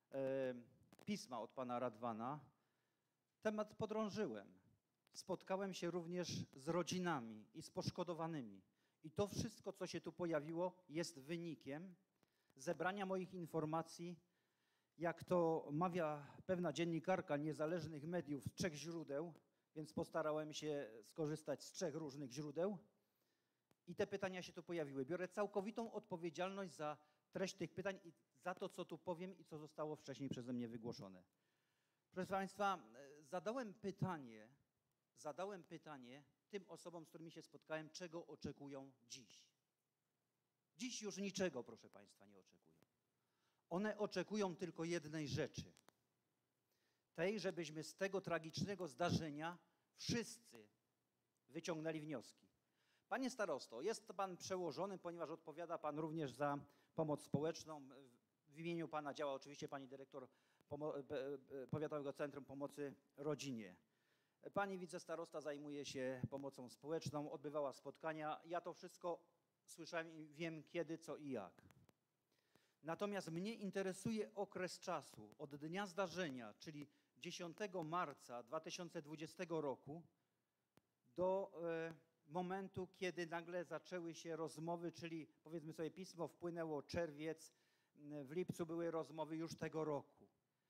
pisma od pana Radwana temat podrążyłem. Spotkałem się również z rodzinami i z poszkodowanymi. I to wszystko, co się tu pojawiło, jest wynikiem zebrania moich informacji, jak to mawia pewna dziennikarka niezależnych mediów, z trzech źródeł, więc postarałem się skorzystać z trzech różnych źródeł i te pytania się tu pojawiły. Biorę całkowitą odpowiedzialność za treść tych pytań i za to, co tu powiem i co zostało wcześniej przeze mnie wygłoszone. Proszę Państwa, zadałem pytanie, zadałem pytanie tym osobom, z którymi się spotkałem, czego oczekują dziś. Dziś już niczego, proszę Państwa, nie oczekują. One oczekują tylko jednej rzeczy. Tej, żebyśmy z tego tragicznego zdarzenia wszyscy wyciągnęli wnioski. Panie starosto, jest pan przełożony, ponieważ odpowiada pan również za pomoc społeczną. W imieniu pana działa oczywiście pani dyrektor Powiatowego Centrum Pomocy Rodzinie. Pani wicestarosta zajmuje się pomocą społeczną, odbywała spotkania. Ja to wszystko słyszałem i wiem kiedy, co i jak. Natomiast mnie interesuje okres czasu od dnia zdarzenia, czyli dziesiątego marca dwa tysiące dwudziestego roku do e, momentu, kiedy nagle zaczęły się rozmowy, czyli powiedzmy sobie pismo wpłynęło czerwiec, w lipcu były rozmowy już tego roku.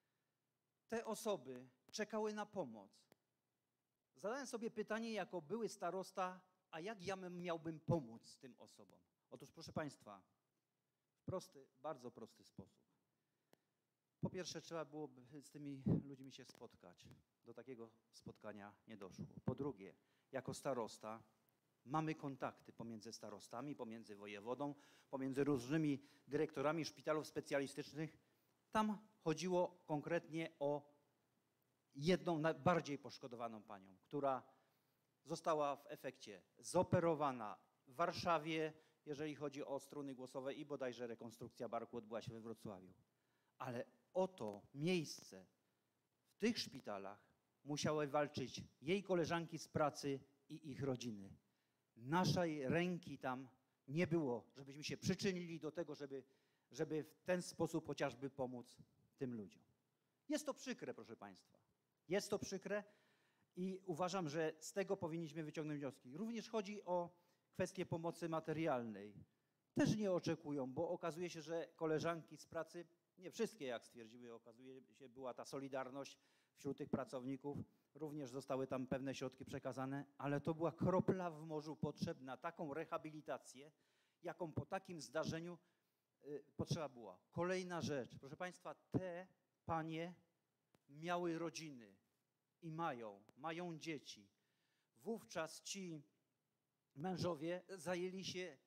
Te osoby czekały na pomoc. Zadałem sobie pytanie jako były starosta, a jak ja miałbym pomóc tym osobom? Otóż proszę Państwa, w prosty, bardzo prosty sposób. Po pierwsze, trzeba byłoby z tymi ludźmi się spotkać. Do takiego spotkania nie doszło. Po drugie, jako starosta mamy kontakty pomiędzy starostami, pomiędzy wojewodą, pomiędzy różnymi dyrektorami szpitalów specjalistycznych. Tam chodziło konkretnie o jedną najbardziej poszkodowaną panią, która została w efekcie zoperowana w Warszawie, jeżeli chodzi o struny głosowe i bodajże rekonstrukcja barku odbyła się we Wrocławiu. Ale o to miejsce w tych szpitalach musiały walczyć jej koleżanki z pracy i ich rodziny. Naszej ręki tam nie było, żebyśmy się przyczynili do tego, żeby, żeby w ten sposób chociażby pomóc tym ludziom. Jest to przykre, proszę Państwa. Jest to przykre i uważam, że z tego powinniśmy wyciągnąć wnioski. Również chodzi o kwestię pomocy materialnej. Też nie oczekują, bo okazuje się, że koleżanki z pracy, nie wszystkie jak stwierdziły, okazuje się, była ta solidarność wśród tych pracowników, również zostały tam pewne środki przekazane, ale to była kropla w morzu potrzeb na taką rehabilitację, jaką po takim zdarzeniu y, potrzeba była. Kolejna rzecz, proszę Państwa, te panie miały rodziny i mają, mają dzieci. Wówczas ci mężowie zajęli się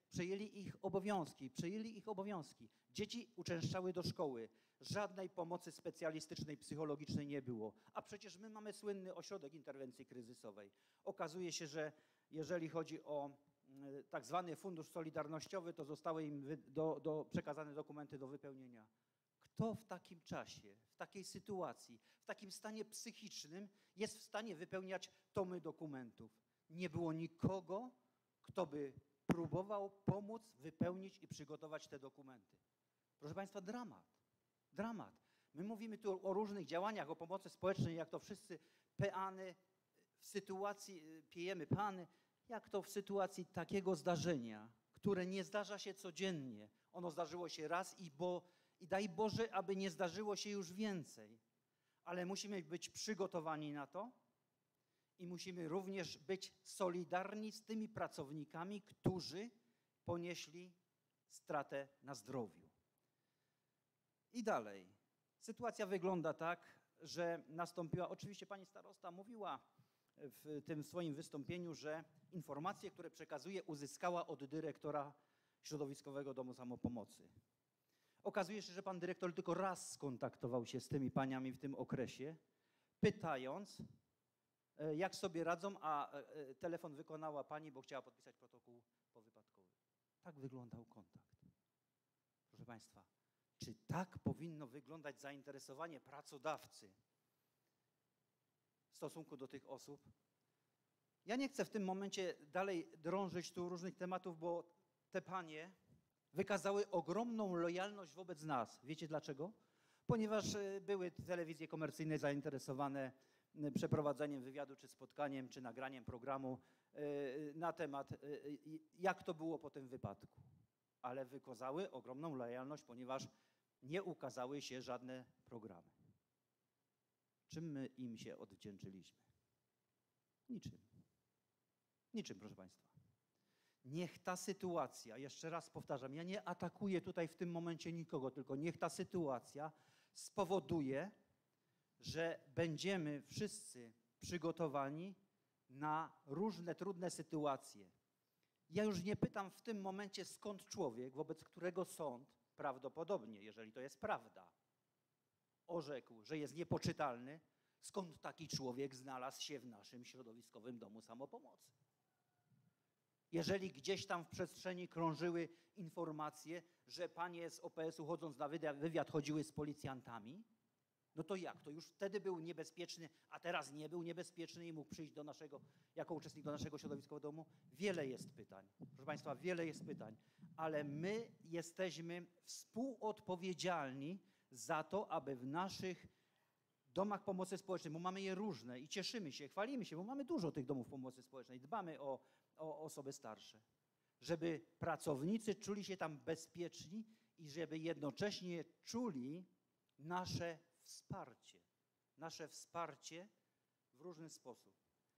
przejęli ich obowiązki, przejęli ich obowiązki. Dzieci uczęszczały do szkoły. Żadnej pomocy specjalistycznej, psychologicznej nie było. A przecież my mamy słynny ośrodek interwencji kryzysowej. Okazuje się, że jeżeli chodzi o tak zwany fundusz solidarnościowy, to zostały im wy, do, do, przekazane dokumenty do wypełnienia. Kto w takim czasie, w takiej sytuacji, w takim stanie psychicznym jest w stanie wypełniać tomy dokumentów? Nie było nikogo, kto by próbował pomóc wypełnić i przygotować te dokumenty. Proszę Państwa, dramat. Dramat. My mówimy tu o różnych działaniach, o pomocy społecznej, jak to wszyscy peany w sytuacji, pijemy peany, jak to w sytuacji takiego zdarzenia, które nie zdarza się codziennie. Ono zdarzyło się raz i, bo, i daj Boże, aby nie zdarzyło się już więcej. Ale musimy być przygotowani na to i musimy również być solidarni z tymi pracownikami, którzy ponieśli stratę na zdrowiu. I dalej. Sytuacja wygląda tak, że nastąpiła, oczywiście pani starosta mówiła w tym swoim wystąpieniu, że informacje, które przekazuje, uzyskała od dyrektora Środowiskowego Domu Samopomocy. Okazuje się, że pan dyrektor tylko raz skontaktował się z tymi paniami w tym okresie, pytając, jak sobie radzą, a telefon wykonała pani, bo chciała podpisać protokół powypadkowy. Tak wyglądał kontakt. Proszę Państwa, czy tak powinno wyglądać zainteresowanie pracodawcy w stosunku do tych osób? Ja nie chcę w tym momencie dalej drążyć tu różnych tematów, bo te panie wykazały ogromną lojalność wobec nas. Wiecie dlaczego? Ponieważ były telewizje komercyjne zainteresowane przeprowadzeniem wywiadu, czy spotkaniem, czy nagraniem programu na temat, jak to było po tym wypadku. Ale wykazały ogromną lojalność, ponieważ nie ukazały się żadne programy. Czym my im się odwdzięczyliśmy? Niczym. Niczym, proszę Państwa. Niech ta sytuacja, jeszcze raz powtarzam, ja nie atakuję tutaj w tym momencie nikogo, tylko niech ta sytuacja spowoduje, że będziemy wszyscy przygotowani na różne trudne sytuacje. Ja już nie pytam w tym momencie, skąd człowiek, wobec którego sąd prawdopodobnie, jeżeli to jest prawda, orzekł, że jest niepoczytalny, skąd taki człowiek znalazł się w naszym środowiskowym domu samopomocy. Jeżeli gdzieś tam w przestrzeni krążyły informacje, że panie z O P S u chodząc na wywiad chodziły z policjantami, no to jak? To już wtedy był niebezpieczny, a teraz nie był niebezpieczny i mógł przyjść do naszego, jako uczestnik do naszego środowiskowego domu? Wiele jest pytań. Proszę Państwa, wiele jest pytań, ale my jesteśmy współodpowiedzialni za to, aby w naszych domach pomocy społecznej, bo mamy je różne i cieszymy się, chwalimy się, bo mamy dużo tych domów pomocy społecznej, dbamy o, o osoby starsze, żeby pracownicy czuli się tam bezpieczni i żeby jednocześnie czuli nasze wsparcie, nasze wsparcie w różny sposób.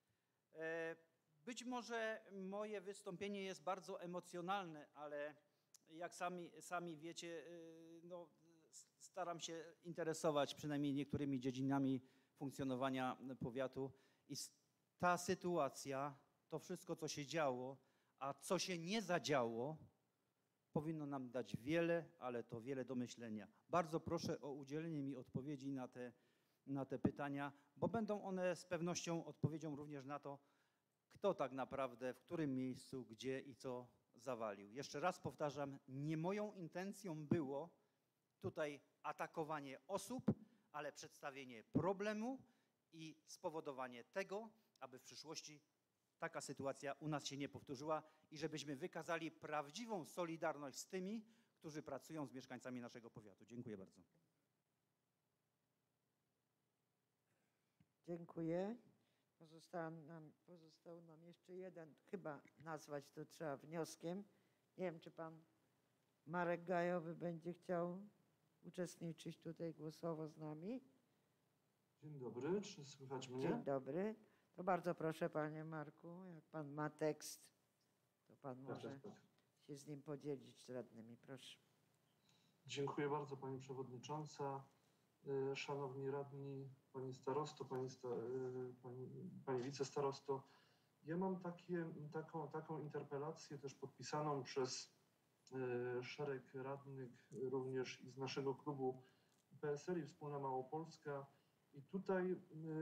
Być może moje wystąpienie jest bardzo emocjonalne, ale jak sami, sami wiecie, no, staram się interesować przynajmniej niektórymi dziedzinami funkcjonowania powiatu i ta sytuacja, to wszystko, co się działo, a co się nie zadziało, powinno nam dać wiele, ale to wiele do myślenia. Bardzo proszę o udzielenie mi odpowiedzi na te, na te pytania, bo będą one z pewnością odpowiedzią również na to, kto tak naprawdę, w którym miejscu, gdzie i co zawalił. Jeszcze raz powtarzam, nie moją intencją było tutaj atakowanie osób, ale przedstawienie problemu i spowodowanie tego, aby w przyszłości taka sytuacja u nas się nie powtórzyła i żebyśmy wykazali prawdziwą solidarność z tymi, którzy pracują z mieszkańcami naszego powiatu. Dziękuję bardzo.
Dziękuję. Pozostał nam, pozostał nam jeszcze jeden, chyba nazwać to trzeba wnioskiem. Nie wiem, czy pan Marek Gajowy będzie chciał uczestniczyć tutaj głosowo z nami.
Dzień dobry, czy słychać mnie?
Dzień dobry. To bardzo proszę, panie Marku, jak pan ma tekst, to pan może
Tak, tak, tak.
się z nim podzielić z radnymi. Proszę.
Dziękuję bardzo pani przewodnicząca. Y, Szanowni radni, pani starosto, pani, sta, y, pani, pani wicestarosto. Ja mam takie, taką, taką interpelację też podpisaną przez e, szereg radnych, również i z naszego klubu P S L i Wspólna Małopolska. I tutaj, e,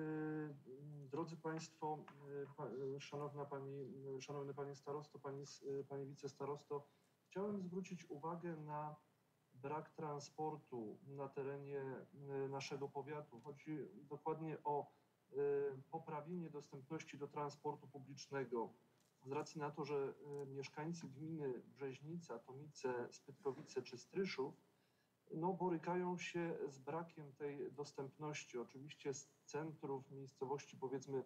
drodzy Państwo, e, pa, e, szanowna pani, e, szanowny Panie Starosto, Pani, e, Panie Wicestarosto, chciałem zwrócić uwagę na brak transportu na terenie e, naszego powiatu. Chodzi dokładnie o e, poprawienie dostępności do transportu publicznego. Z racji na to, że e, mieszkańcy gminy Brzeźnica, Tomice, Spytkowice czy Stryszów no, borykają się z brakiem tej dostępności. Oczywiście z centrów miejscowości, powiedzmy,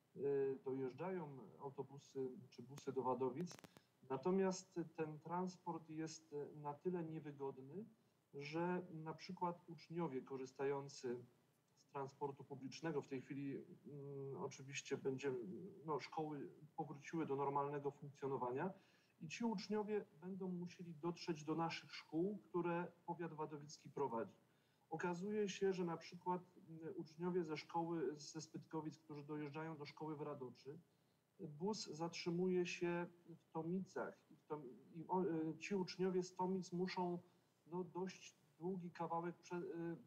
y, dojeżdżają autobusy czy busy do Wadowic, natomiast ten transport jest na tyle niewygodny, że na przykład uczniowie korzystający z transportu publicznego, w tej chwili mm, oczywiście będzie, no, szkoły powróciły do normalnego funkcjonowania, i ci uczniowie będą musieli dotrzeć do naszych szkół, które powiat wadowicki prowadzi. Okazuje się, że na przykład uczniowie ze szkoły, ze Spytkowic, którzy dojeżdżają do szkoły w Radoczy, bus zatrzymuje się w Tomicach i, w Tom, i o, ci uczniowie z Tomic muszą no, dość długi kawałek prze,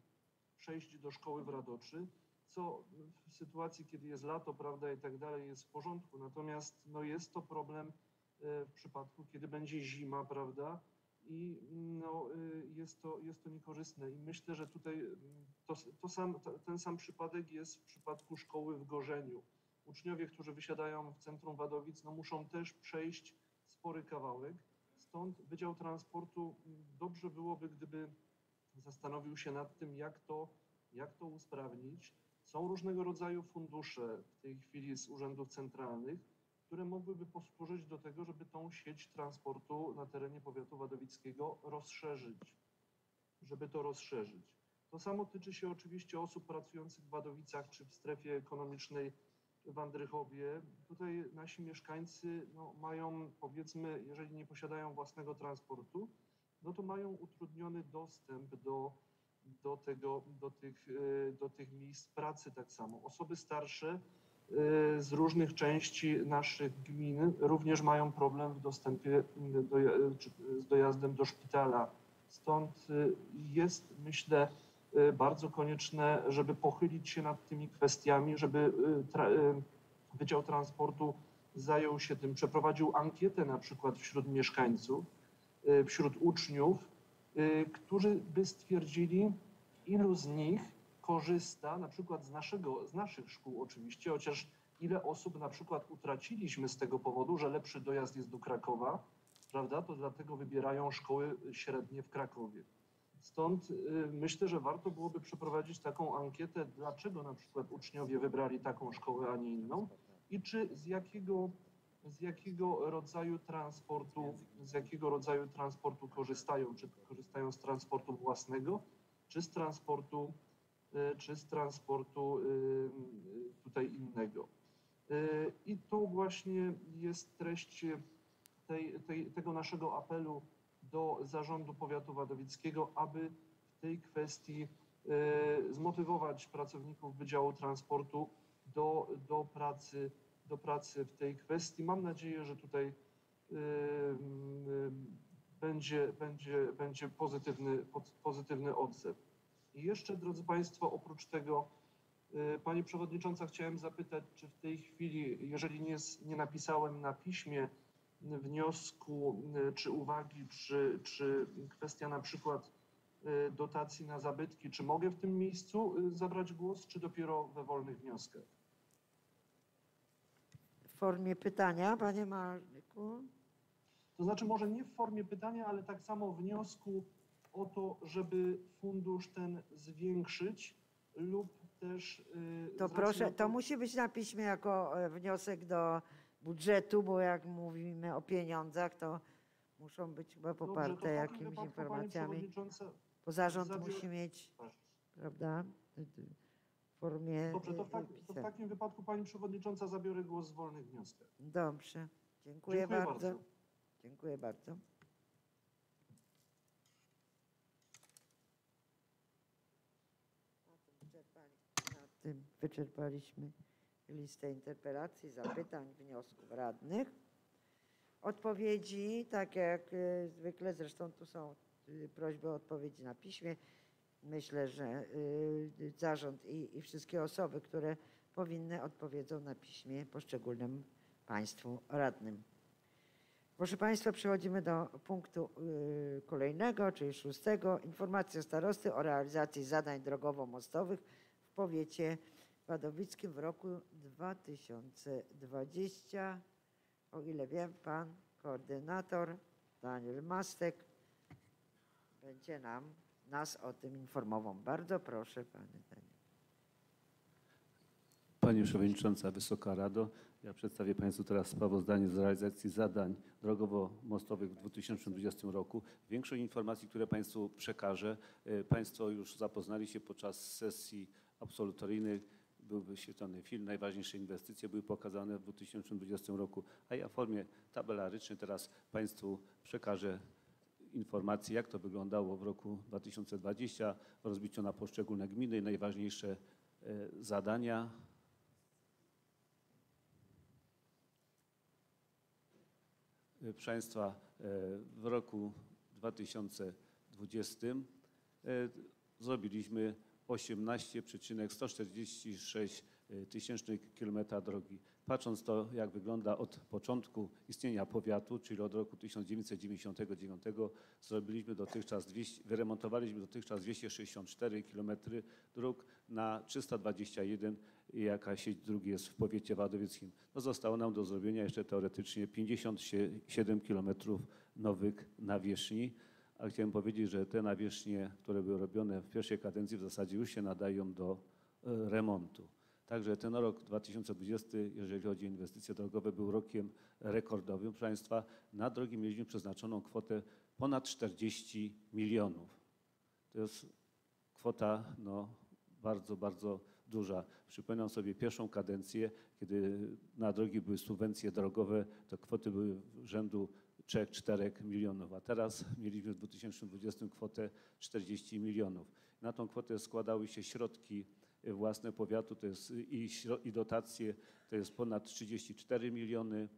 przejść do szkoły w Radoczy, co w sytuacji, kiedy jest lato, prawda, i tak dalej, jest w porządku. Natomiast no, jest to problem w przypadku, kiedy będzie zima, prawda, i no, jest to, jest to niekorzystne. I myślę, że tutaj to, to sam, ten sam przypadek jest w przypadku szkoły w Gorzeniu. Uczniowie, którzy wysiadają w centrum Wadowic, no, muszą też przejść spory kawałek. Stąd Wydział Transportu dobrze byłoby, gdyby zastanowił się nad tym, jak to, jak to usprawnić. Są różnego rodzaju fundusze w tej chwili z urzędów centralnych, które mogłyby posłużyć do tego, żeby tą sieć transportu na terenie powiatu wadowickiego rozszerzyć, żeby to rozszerzyć. To samo tyczy się oczywiście osób pracujących w Wadowicach czy w strefie ekonomicznej w Andrychowie. Tutaj nasi mieszkańcy no, mają, powiedzmy, jeżeli nie posiadają własnego transportu, no to mają utrudniony dostęp do, do, tego, do, tych, do tych miejsc pracy tak samo. Osoby starsze z różnych części naszych gmin również mają problem w dostępie do, z dojazdem do szpitala. Stąd jest, myślę, bardzo konieczne, żeby pochylić się nad tymi kwestiami, żeby tra Wydział Transportu zajął się tym, przeprowadził ankietę na przykład wśród mieszkańców, wśród uczniów, którzy by stwierdzili, ilu z nich korzysta na przykład z, naszego, z naszych szkół oczywiście, chociaż ile osób na przykład utraciliśmy z tego powodu, że lepszy dojazd jest do Krakowa, prawda, to dlatego wybierają szkoły średnie w Krakowie. Stąd y, myślę, że warto byłoby przeprowadzić taką ankietę, dlaczego na przykład uczniowie wybrali taką szkołę, a nie inną i czy z jakiego, z jakiego rodzaju transportu, z jakiego rodzaju transportu korzystają, czy korzystają z transportu własnego, czy z transportu czy z transportu tutaj innego. I to właśnie jest treść tej, tej, tego naszego apelu do Zarządu Powiatu Wadowickiego, aby w tej kwestii zmotywować pracowników Wydziału Transportu do, do, pracy, do pracy w tej kwestii. Mam nadzieję, że tutaj będzie, będzie, będzie pozytywny, pozytywny odzew. I jeszcze, drodzy Państwo, oprócz tego, Pani Przewodnicząca, chciałem zapytać, czy w tej chwili, jeżeli nie, nie napisałem na piśmie wniosku, czy uwagi, czy, czy kwestia na przykład dotacji na zabytki, czy mogę w tym miejscu zabrać głos, czy dopiero we wolnych wnioskach?
W formie pytania, Panie Marku?
To znaczy może nie w formie pytania, ale tak samo wniosku o to, żeby fundusz ten zwiększyć lub też... Yy,
to proszę, to... to musi być na piśmie jako wniosek do budżetu, bo jak mówimy o pieniądzach, to muszą być chyba poparte Dobrze, jakimiś wypadku, informacjami. Bo zarząd zabior... musi mieć, prawda, w formie...
Dobrze, to w, tak, to w takim wypadku Pani Przewodnicząca zabiorę głos w wolnych wnioskach.
Dobrze, dziękuję, dziękuję bardzo. bardzo. Dziękuję bardzo. Na tym wyczerpaliśmy listę interpelacji, zapytań, wniosków radnych. Odpowiedzi, tak jak y, zwykle, zresztą tu są y, prośby o odpowiedzi na piśmie. Myślę, że y, zarząd i, i wszystkie osoby, które powinny, odpowiedzą na piśmie poszczególnym państwu radnym. Proszę Państwa, przechodzimy do punktu y, kolejnego, czyli szóstego. Informacja starosty o realizacji zadań drogowo-mostowych w powiecie wadowickim w roku dwa tysiące dwudziestym. O ile wiem, pan koordynator Daniel Mastek będzie nam, nas o tym informował. Bardzo proszę, panie Daniel.
Pani Przewodnicząca, Wysoka Rado, ja przedstawię Państwu teraz sprawozdanie z realizacji zadań drogowo-mostowych w dwa tysiące dwudziestym roku. Większość informacji, które Państwu przekażę, Państwo już zapoznali się podczas sesji absolutoryjnej. Był wyświetlony film, najważniejsze inwestycje były pokazane w dwa tysiące dwudziestym roku, a ja w formie tabelarycznej teraz Państwu przekażę informacje, jak to wyglądało w roku dwa tysiące dwudziestym w rozbiciu na poszczególne gminy i najważniejsze zadania. Proszę Państwa, w roku dwa tysiące dwudziestym zrobiliśmy osiemnaście przecinek sto czterdzieści sześć tysięcznych kilometra drogi. Patrząc to, jak wygląda od początku istnienia powiatu, czyli od roku tysiąc dziewięćset dziewięćdziesiątego dziewiątego, zrobiliśmy dotychczas, dwieście, wyremontowaliśmy dotychczas dwieście sześćdziesiąt cztery kilometry dróg na trzysta dwadzieścia jeden, jaka sieć dróg jest w powiecie wadowickim. No zostało nam do zrobienia jeszcze teoretycznie pięćdziesiąt siedem kilometrów nowych nawierzchni. A chciałem powiedzieć, że te nawierzchnie, które były robione w pierwszej kadencji, w zasadzie już się nadają do remontu. Także ten rok dwa tysiące dwudziesty, jeżeli chodzi o inwestycje drogowe, był rokiem rekordowym. Proszę Państwa, na drogi mieliśmy przeznaczoną kwotę ponad czterdzieści milionów. To jest kwota no, bardzo, bardzo duża. Przypominam sobie pierwszą kadencję, kiedy na drogi były subwencje drogowe, to kwoty były rzędu trzy do czterech milionów, a teraz mieliśmy w dwa tysiące dwudziestym kwotę czterdzieści milionów. Na tą kwotę składały się środki własne powiatu, to jest i, i dotacje, to jest ponad trzydzieści cztery miliony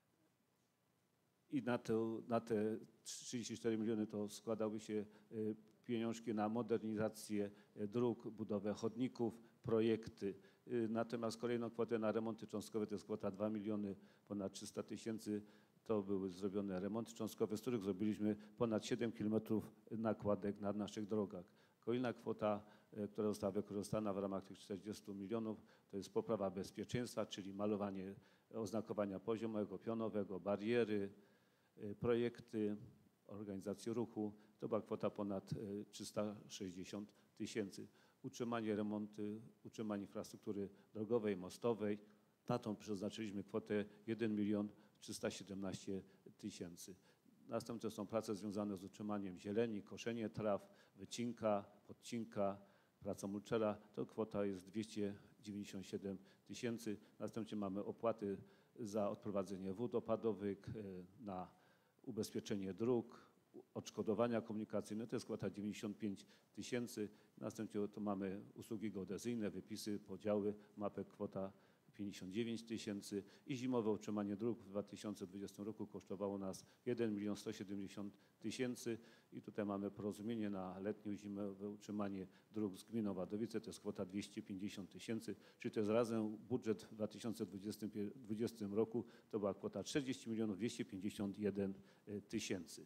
i na te, na te trzydzieści cztery miliony to składały się pieniążki na modernizację dróg, budowę chodników, projekty. Natomiast kolejną kwotę na remonty cząstkowe to jest kwota dwa miliony ponad trzysta tysięcy. To były zrobione remonty cząstkowe, z których zrobiliśmy ponad siedem kilometrów nakładek na naszych drogach. Kolejna kwota, która została wykorzystana w ramach tych czterdziestu milionów, to jest poprawa bezpieczeństwa, czyli malowanie oznakowania poziomego, pionowego, bariery, projekty, organizację ruchu. To była kwota ponad trzysta sześćdziesiąt tysięcy. Utrzymanie, remonty, utrzymanie infrastruktury drogowej, mostowej. Na tą przeznaczyliśmy kwotę jeden milion trzysta siedemnaście tysięcy. Następne są prace związane z utrzymaniem zieleni, koszenie traw, wycinka, podcinka, praca mulczera. To kwota jest dwieście dziewięćdziesiąt siedem tysięcy. Następnie mamy opłaty za odprowadzenie wód opadowych, na ubezpieczenie dróg, odszkodowania komunikacyjne, to jest kwota dziewięćdziesiąt pięć tysięcy. Następnie to mamy usługi geodezyjne, wypisy, podziały, mapę, kwota pięćdziesiąt dziewięć tysięcy i zimowe utrzymanie dróg w dwa tysiące dwudziestym roku kosztowało nas jeden milion sto siedemdziesiąt tysięcy i tutaj mamy porozumienie na letnie i zimowe utrzymanie dróg z gminą Wadowice, to jest kwota dwieście pięćdziesiąt tysięcy, czyli to jest razem budżet w dwa tysiące dwudziestym roku to była kwota czterdzieści milionów dwieście pięćdziesiąt jeden tysięcy.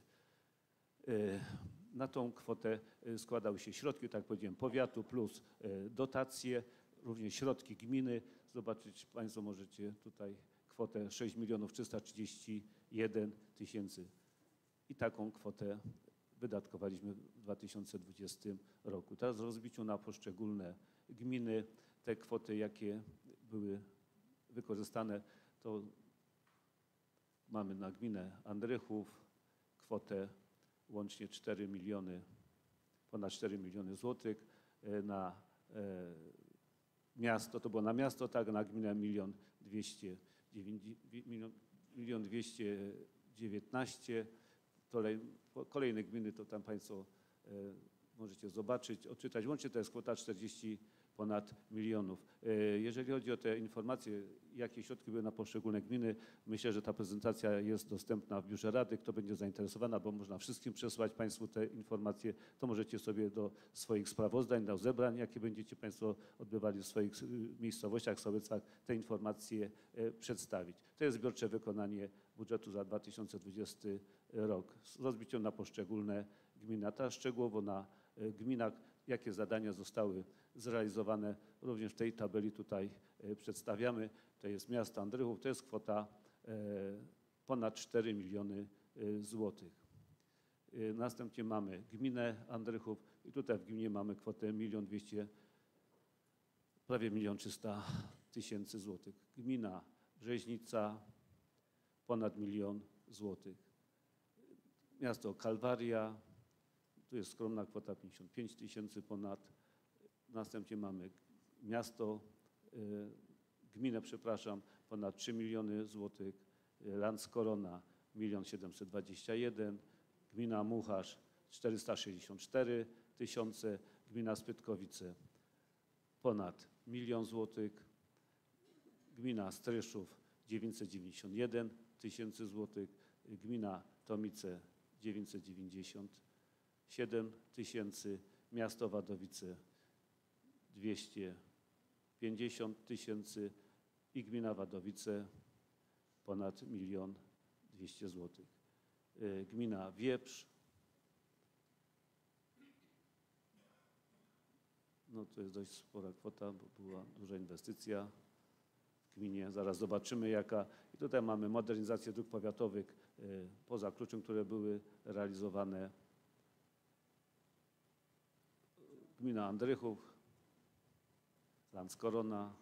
Na tą kwotę składały się środki, tak jak powiedziałem, powiatu plus dotacje, również środki gminy. Zobaczyć Państwo możecie tutaj kwotę sześć milionów trzysta trzydzieści jeden tysięcy i taką kwotę wydatkowaliśmy w dwa tysiące dwudziestym roku. Teraz w rozbiciu na poszczególne gminy te kwoty, jakie były wykorzystane, to mamy na gminę Andrychów kwotę łącznie cztery miliony, ponad cztery miliony złotych, na miasto, to było na miasto, tak, na gminę milion dwieście milion dwieście dziewiętnaście. Kolejne gminy to tam Państwo możecie zobaczyć, odczytać. Łącznie to jest kwota czterdzieści ponad milionów. E, Jeżeli chodzi o te informacje, jakie środki były na poszczególne gminy, myślę, że ta prezentacja jest dostępna w Biurze Rady. Kto będzie zainteresowany, bo można wszystkim przesłać Państwu te informacje, to możecie sobie do swoich sprawozdań, do zebrań, jakie będziecie Państwo odbywali w swoich miejscowościach, sołectwach, te informacje e, przedstawić. To jest zbiorcze wykonanie budżetu za dwa tysiące dwudziesty rok z rozbiciem na poszczególne gminy, a teraz szczegółowo na e, gminach, jakie zadania zostały zrealizowane. Również w tej tabeli tutaj e, przedstawiamy. To jest miasto Andrychów, to jest kwota e, ponad cztery miliony e, złotych. E, Następnie mamy gminę Andrychów i tutaj w gminie mamy kwotę milion dwieście, prawie milion trzysta tysięcy złotych. Gmina Brzeźnica ponad milion złotych. Miasto Kalwaria, tu jest skromna kwota pięćdziesiąt pięć tysięcy ponad. Następnie mamy miasto, y, gminę, przepraszam, ponad trzy miliony złotych. Landskorona milion siedemset dwadzieścia jeden. Gmina Mucharz czterysta sześćdziesiąt cztery tysiące. Gmina Spytkowice ponad milion złotych. Gmina Stryszów dziewięćset dziewięćdziesiąt jeden tysięcy złotych. Gmina Tomice dziewięćset dziewięćdziesiąt siedem tysięcy. Miasto Wadowice dwieście pięćdziesiąt tysięcy i gmina Wadowice ponad milion dwieście złotych. Gmina Wieprz, no to jest dość spora kwota, bo była duża inwestycja w gminie. Zaraz zobaczymy jaka. I tutaj mamy modernizację dróg powiatowych poza Kluczem, które były realizowane. Gmina Andrychów, Landskorona.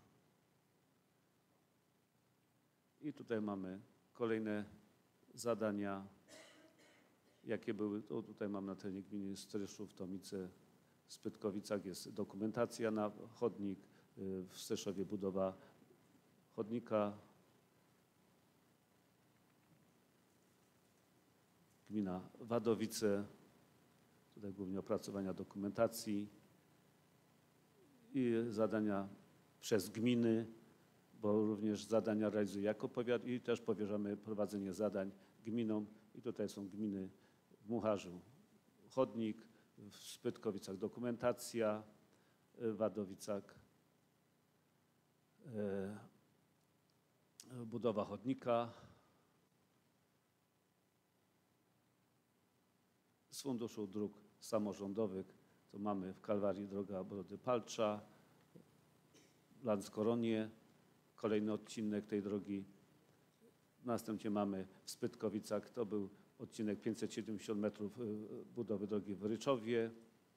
I tutaj mamy kolejne zadania, jakie były. To tutaj mamy na terenie gminy Stryszów, Tomice, w Spytkowicach jest dokumentacja na chodnik, w Streszowie budowa chodnika. Gmina Wadowice, tutaj głównie opracowania dokumentacji i zadania przez gminy, bo również zadania realizuje jako powiat i też powierzamy prowadzenie zadań gminom. I tutaj są gminy w Mucharzu chodnik, w Spytkowicach dokumentacja, w Wadowicach e, budowa chodnika. Z Funduszu Dróg Samorządowych to mamy w Kalwarii droga Brody-Palcza, w Landskoronie kolejny odcinek tej drogi. Następnie mamy w Spytkowicach, to był odcinek pięćset siedemdziesiąt metrów budowy drogi w Ryczowie.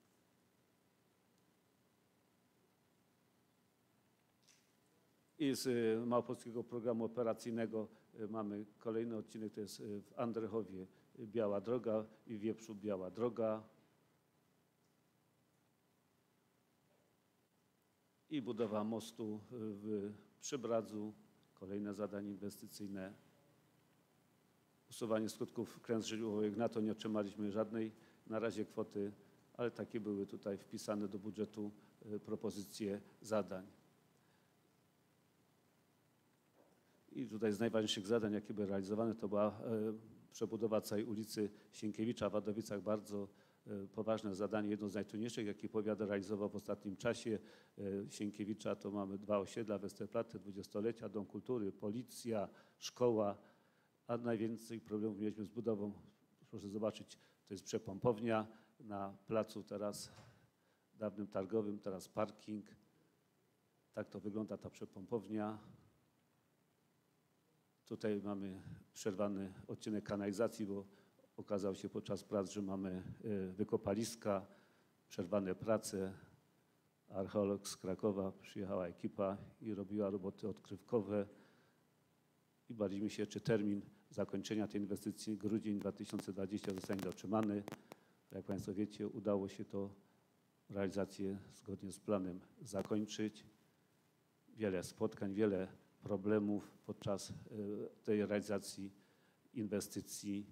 I z Małopolskiego Programu Operacyjnego mamy kolejny odcinek, to jest w Andrychowie Biała Droga i w Wieprzu Biała Droga. I budowa mostu w Przybradzu, kolejne zadanie inwestycyjne. Usuwanie skutków klęsk żywiołowych, na to nie otrzymaliśmy żadnej na razie kwoty, ale takie były tutaj wpisane do budżetu propozycje zadań. I tutaj z najważniejszych zadań, jakie były realizowane, to była przebudowa całej ulicy Sienkiewicza w Wadowicach. Bardzo poważne zadanie, jedno z najtrudniejszych, jakie powiat realizował w ostatnim czasie. Sienkiewicza to mamy dwa osiedla, Westerplatte, dwudziestolecia, Dom Kultury, policja, szkoła, a najwięcej problemów mieliśmy z budową. Proszę zobaczyć, to jest przepompownia na placu teraz dawnym targowym, teraz parking. Tak to wygląda ta przepompownia. Tutaj mamy przerwany odcinek kanalizacji, bo okazało się podczas prac, że mamy wykopaliska, przerwane prace. Archeolog z Krakowa, przyjechała ekipa i robiła roboty odkrywkowe. I baliśmy się, czy termin zakończenia tej inwestycji, grudzień dwa tysiące dwudziesty, zostanie dotrzymany. Jak Państwo wiecie, udało się to realizację zgodnie z planem zakończyć. Wiele spotkań, wiele problemów podczas tej realizacji inwestycji.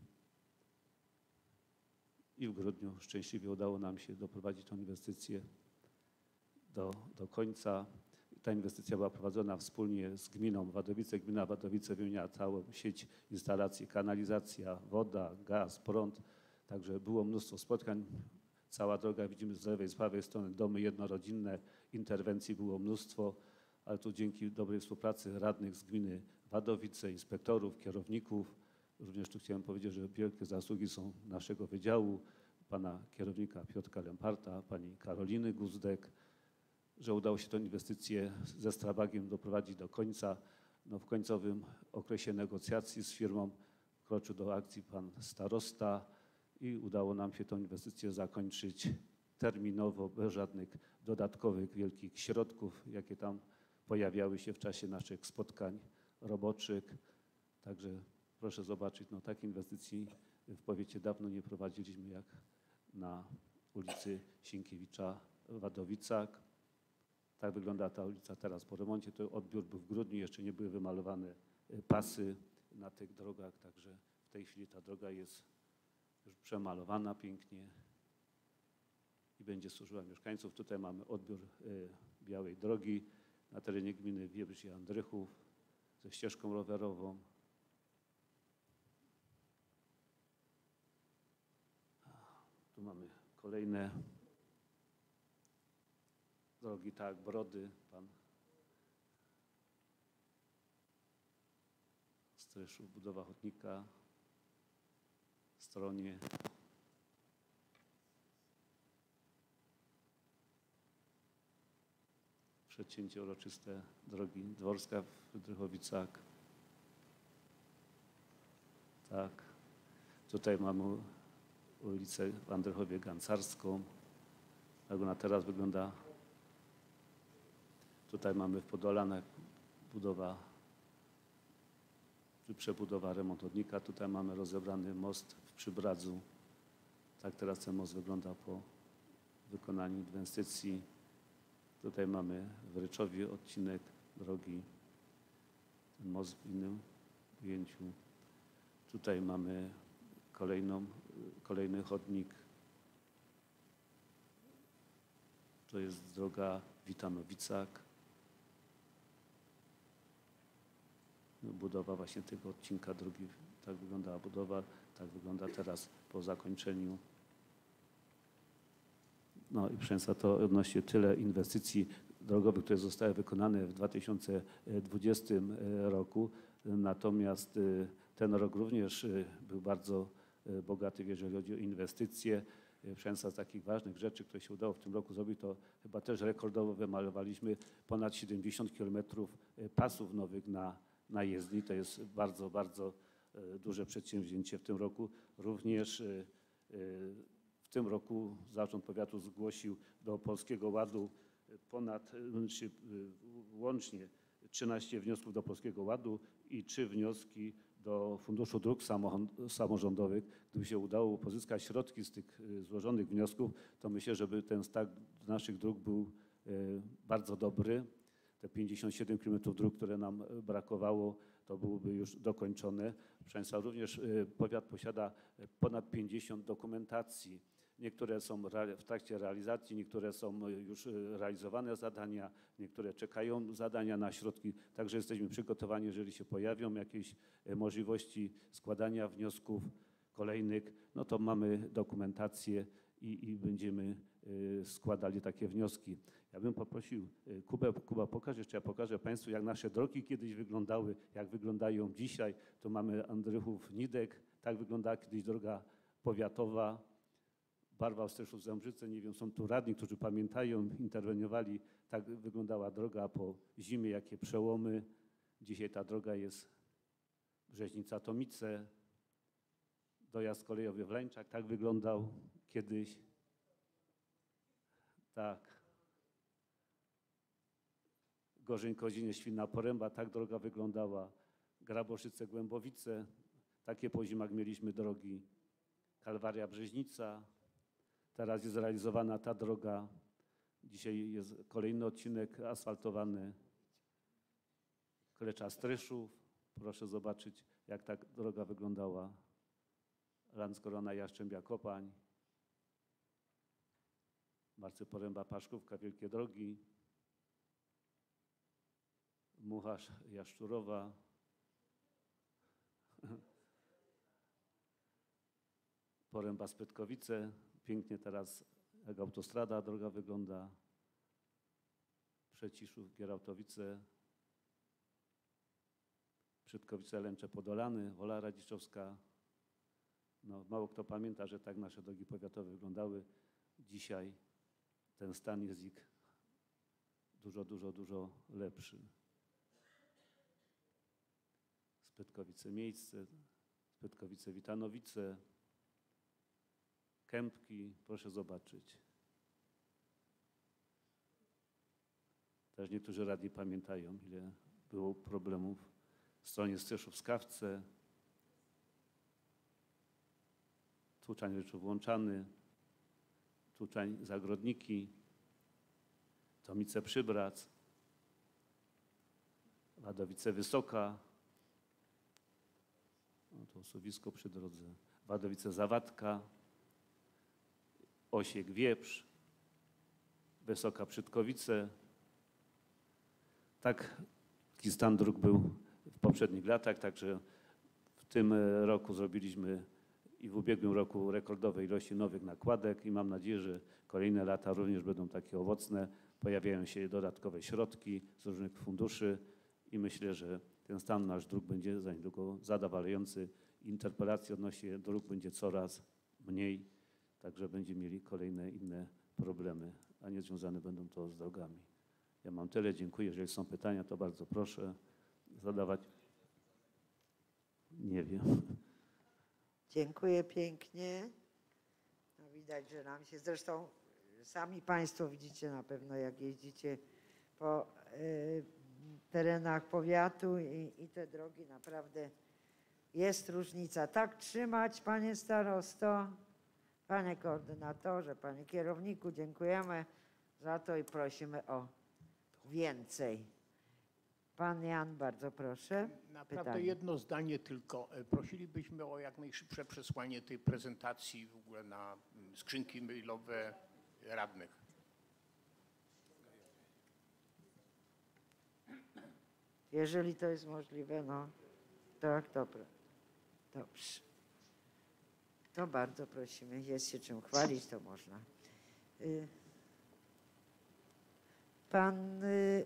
I w grudniu szczęśliwie udało nam się doprowadzić tę inwestycję do, do końca. Ta inwestycja była prowadzona wspólnie z gminą Wadowice. Gmina Wadowice wymieniała całą sieć instalacji, kanalizacja, woda, gaz, prąd. Także było mnóstwo spotkań. Cała droga, widzimy z lewej, z prawej strony domy jednorodzinne, interwencji było mnóstwo, ale tu dzięki dobrej współpracy radnych z gminy Wadowice, inspektorów, kierowników. Również tu chciałem powiedzieć, że wielkie zasługi są naszego wydziału, pana kierownika Piotra Lemparta, pani Karoliny Guzdek, że udało się tę inwestycję ze Strabagiem doprowadzić do końca. No, w końcowym okresie negocjacji z firmą wkroczył do akcji pan starosta i udało nam się tę inwestycję zakończyć terminowo, bez żadnych dodatkowych wielkich środków, jakie tam pojawiały się w czasie naszych spotkań roboczych. Także proszę zobaczyć, no takiej inwestycji w powiecie dawno nie prowadziliśmy jak na ulicy Sienkiewicza w Wadowicach. Tak wygląda ta ulica teraz po remoncie. To odbiór był w grudniu, jeszcze nie były wymalowane pasy na tych drogach, także w tej chwili ta droga jest już przemalowana pięknie i będzie służyła mieszkańców. Tutaj mamy odbiór Białej Drogi na terenie gminy Wiebrzysz i Andrychów ze ścieżką rowerową. Tu mamy kolejne drogi, tak, Brody, pan Stryszów, budowa chodnika w stronie. Przedcięcie uroczyste drogi Dworska w Wydrychowicach. Tak. Tutaj mamy ulicę w Andrychowie Gancarską. Jak ona teraz wygląda. Tutaj mamy w Podolanach budowa, czy przebudowa, remont chodnika. Tutaj mamy rozebrany most w Przybradzu. Tak teraz ten most wygląda po wykonaniu inwestycji. Tutaj mamy w Ryczowie odcinek drogi, ten most w innym ujęciu. Tutaj mamy kolejną, kolejny chodnik. To jest droga w Witanowicach. Budowa właśnie tego odcinka drogi, tak wyglądała budowa, tak wygląda teraz po zakończeniu. No i proszę Państwa, to odnośnie tyle inwestycji drogowych, które zostały wykonane w dwa tysiące dwudziestym roku. Natomiast ten rok również był bardzo bogaty, jeżeli chodzi o inwestycje. Proszę Państwa, z takich ważnych rzeczy, które się udało w tym roku zrobić, to chyba też rekordowo wymalowaliśmy ponad siedemdziesiąt kilometrów pasów nowych na, na jezdni. To jest bardzo, bardzo duże przedsięwzięcie w tym roku. Również w tym roku Zarząd Powiatu zgłosił do Polskiego Ładu ponad, czy łącznie trzynaście wniosków do Polskiego Ładu i trzy wnioski do Funduszu Dróg Samorządowych. Gdyby się udało pozyskać środki z tych złożonych wniosków, to myślę, żeby ten stan naszych dróg był bardzo dobry. Te pięćdziesiąt siedem kilometrów dróg, które nam brakowało, to byłoby już dokończone. Proszę Państwa, również powiat posiada ponad pięćdziesiąt dokumentacji. Niektóre są w trakcie realizacji, niektóre są już realizowane zadania, niektóre czekają zadania na środki. Także jesteśmy przygotowani, jeżeli się pojawią jakieś możliwości składania wniosków kolejnych, no to mamy dokumentację i, i będziemy składali takie wnioski. Ja bym poprosił Kubę, Kuba pokaż, jeszcze ja pokażę Państwu, jak nasze drogi kiedyś wyglądały, jak wyglądają dzisiaj. Tu mamy Andrychów-Nidek, tak wyglądała kiedyś droga powiatowa. Barwa Stryszów-Zembrzyce, nie wiem, są tu radni, którzy pamiętają, interweniowali. Tak wyglądała droga po zimie, jakie przełomy. Dzisiaj ta droga jest Brzeźnica-Tomice, dojazd kolejowy w Lańczak, tak wyglądał kiedyś. Tak. Gorzeń-Kozinie, Świnna Poręba, tak droga wyglądała. Graboszyce-Głębowice, takie po zimach mieliśmy drogi. Kalwaria-Brzeźnica. Teraz jest realizowana ta droga. Dzisiaj jest kolejny odcinek asfaltowany. Klecza-Stryszów. Proszę zobaczyć, jak ta droga wyglądała. Landskorona, Jaszczębia-Kopań. Marcy Poręba, Paszkówka, Wielkie Drogi. Mucharz, Jaszczurowa, Poręba, Spytkowice. Pięknie teraz jak autostrada droga wygląda. Przeciszów, Gierałtowice, Przydkowice, Lęcze, Podolany, Wola Radziszowska. No, mało kto pamięta, że tak nasze drogi powiatowe wyglądały. Dzisiaj ten stan jest ich dużo, dużo, dużo lepszy. Spytkowice Miejsce, Spytkowice Witanowice, Kępki, proszę zobaczyć. Też niektórzy radni pamiętają, ile było problemów w stronie Strzeszów-Skawce, Tłuczań Ryczów Włączany, Tłuczań Zagrodniki, Tomice Przybrac, Wadowice Wysoka, no to osuwisko przy drodze, Wadowice Zawadka, Osiek Wieprz, Wysoka Przydkowice. Tak taki stan dróg był w poprzednich latach, także w tym roku zrobiliśmy i w ubiegłym roku rekordowe ilości nowych nakładek i mam nadzieję, że kolejne lata również będą takie owocne. Pojawiają się dodatkowe środki z różnych funduszy i myślę, że ten stan nasz dróg będzie za niedługo zadowalający. Interpelacji odnośnie dróg będzie coraz mniej, także będziemy mieli kolejne inne problemy, a nie związane będą to z drogami. Ja mam tyle, dziękuję. Jeżeli są pytania, to bardzo proszę zadawać. Nie wiem.
Dziękuję pięknie. No widać, że nam się, zresztą sami Państwo widzicie na pewno, jak jeździcie po y, terenach powiatu i, i te drogi, naprawdę jest różnica. Tak trzymać, Panie Starosto, Panie Koordynatorze, Panie Kierowniku, dziękujemy za to i prosimy o więcej. Pan Jan, bardzo proszę.
Naprawdę
Pytanie.
jedno zdanie tylko. Prosilibyśmy o jak najszybsze przesłanie tej prezentacji w ogóle na skrzynki mailowe radnych.
Jeżeli to jest możliwe, no tak, dobra. Dobrze. To bardzo prosimy. Jest się czym chwalić, to można. Y, Pan y,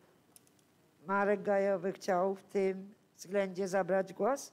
Marek Gajowy chciał w tym względzie zabrać głos?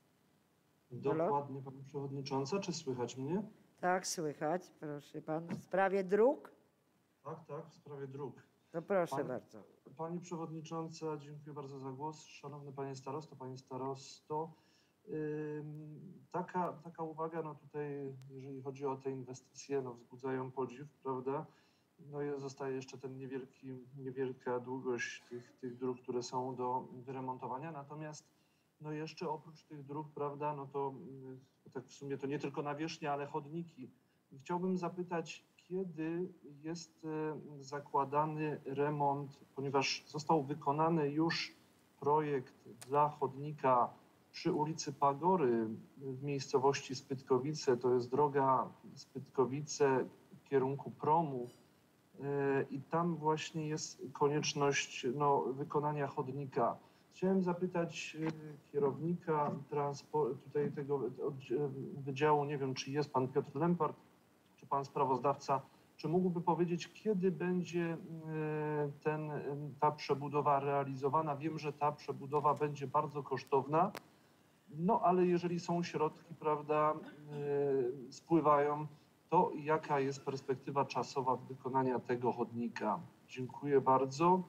Dokładnie, Pani Przewodnicząca. Czy słychać mnie?
Tak, słychać. Proszę Pan. W sprawie dróg?
Tak, tak, w sprawie dróg.
To proszę
Pan-
bardzo.
Pani Przewodnicząca, dziękuję bardzo za głos. Szanowny Panie Starosto, Panie Starosto, ym, taka, taka uwaga, no tutaj, jeżeli chodzi o te inwestycje, no wzbudzają podziw, prawda? No i zostaje jeszcze ten niewielki, niewielka długość tych, tych dróg, które są do wyremontowania. Natomiast no jeszcze oprócz tych dróg, prawda, no to mm, tak w sumie to nie tylko nawierzchnia, ale chodniki. I chciałbym zapytać, kiedy jest e, zakładany remont, ponieważ został wykonany już projekt dla chodnika przy ulicy Pagory w miejscowości Spytkowice, to jest droga Spytkowice w kierunku promu e, i tam właśnie jest konieczność no, wykonania chodnika. Chciałem zapytać e, kierownika transpo- tutaj tego oddzie- wydziału, nie wiem czy jest pan Piotr Lempart, czy pan sprawozdawca, czy mógłby powiedzieć, kiedy będzie e, ten, ta przebudowa realizowana? Wiem, że ta przebudowa będzie bardzo kosztowna, no ale jeżeli są środki, prawda, e, spływają, to jaka jest perspektywa czasowa wykonania tego chodnika? Dziękuję bardzo.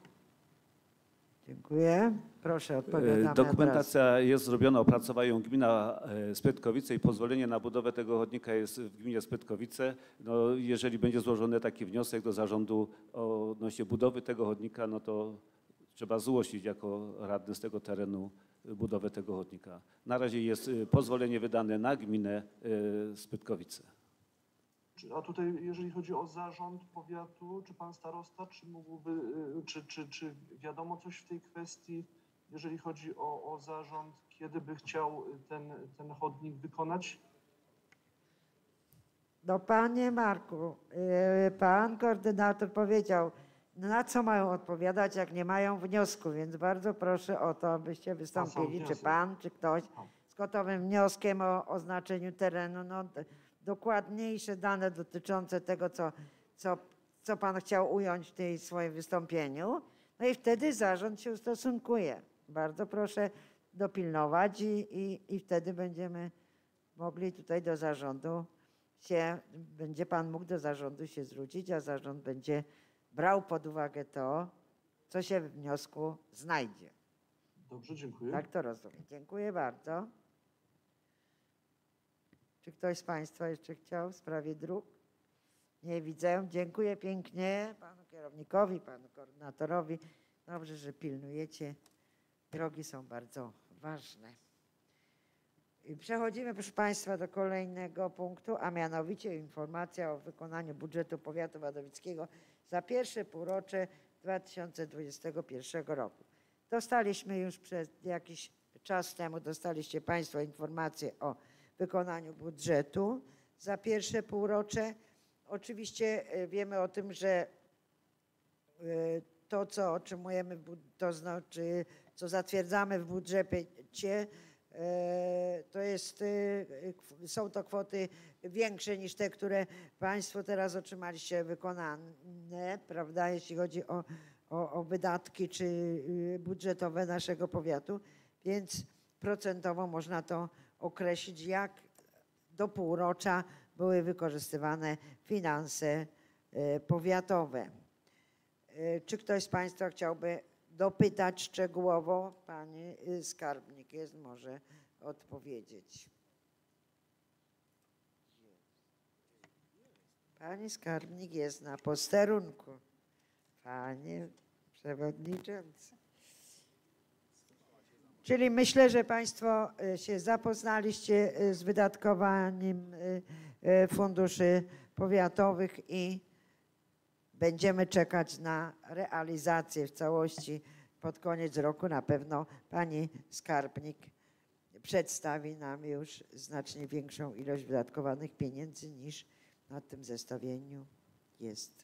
Dziękuję. Proszę, odpowiadamy.
E, Dokumentacja jest zrobiona, opracowała ją gmina e, Spytkowice i pozwolenie na budowę tego chodnika jest w gminie Spytkowice. No, jeżeli będzie złożony taki wniosek do zarządu odnośnie budowy tego chodnika, no to trzeba zgłosić jako radny z tego terenu budowę tego chodnika. Na razie jest e, pozwolenie wydane na gminę e, Spytkowice.
Czy- A tutaj, jeżeli chodzi o zarząd powiatu, czy pan starosta, czy mógłby, y, czy, czy, czy wiadomo coś w tej kwestii, jeżeli chodzi o, o zarząd, kiedy by chciał ten, ten chodnik wykonać?
No panie Marku, y, pan koordynator powiedział, na co mają odpowiadać, jak nie mają wniosku, więc bardzo proszę o to, abyście wystąpili, czy
wniosek?
pan, czy ktoś z gotowym wnioskiem o oznaczeniu terenu. No, d- dokładniejsze dane dotyczące tego, co, co, co pan chciał ująć w tej swoim wystąpieniu. No i wtedy zarząd się ustosunkuje. Bardzo proszę dopilnować i, i, i wtedy będziemy mogli tutaj do zarządu się, będzie pan mógł do zarządu się zwrócić, a zarząd będzie brał pod uwagę to, co się w wniosku znajdzie.
Dobrze, dziękuję.
Tak to rozumiem. Dziękuję bardzo. Czy ktoś z państwa jeszcze chciał w sprawie dróg? Nie widzę. Dziękuję pięknie panu kierownikowi, panu koordynatorowi. Dobrze, że pilnujecie. Drogi są bardzo ważne. I przechodzimy, proszę państwa, do kolejnego punktu, a mianowicie informacja o wykonaniu budżetu powiatu wadowickiego za pierwsze półrocze dwa tysiące dwudziestego pierwszego roku. Dostaliśmy już przed jakiś czas temu, dostaliście państwo informację o wykonaniu budżetu za pierwsze półrocze. Oczywiście e, wiemy o tym, że e, to, co otrzymujemy, w bud- to znaczy, co zatwierdzamy w budżecie, e, to jest, e, kw- są to kwoty większe niż te, które państwo teraz otrzymaliście wykonane, prawda, jeśli chodzi o, o, o wydatki czy y, budżetowe naszego powiatu, więc procentowo można to określić, jak do półrocza były wykorzystywane finanse e, powiatowe. E, Czy ktoś z państwa chciałby dopytać szczegółowo? Pani y, skarbnik jest, może odpowiedzieć. Pani skarbnik jest na posterunku. Panie przewodniczący. Czyli myślę, że państwo y, się zapoznaliście y, z wydatkowaniem y, y, funduszy powiatowych i będziemy czekać na realizację w całości pod koniec roku. Na pewno pani skarbnik przedstawi nam już znacznie większą ilość wydatkowanych pieniędzy niż na tym zestawieniu jest.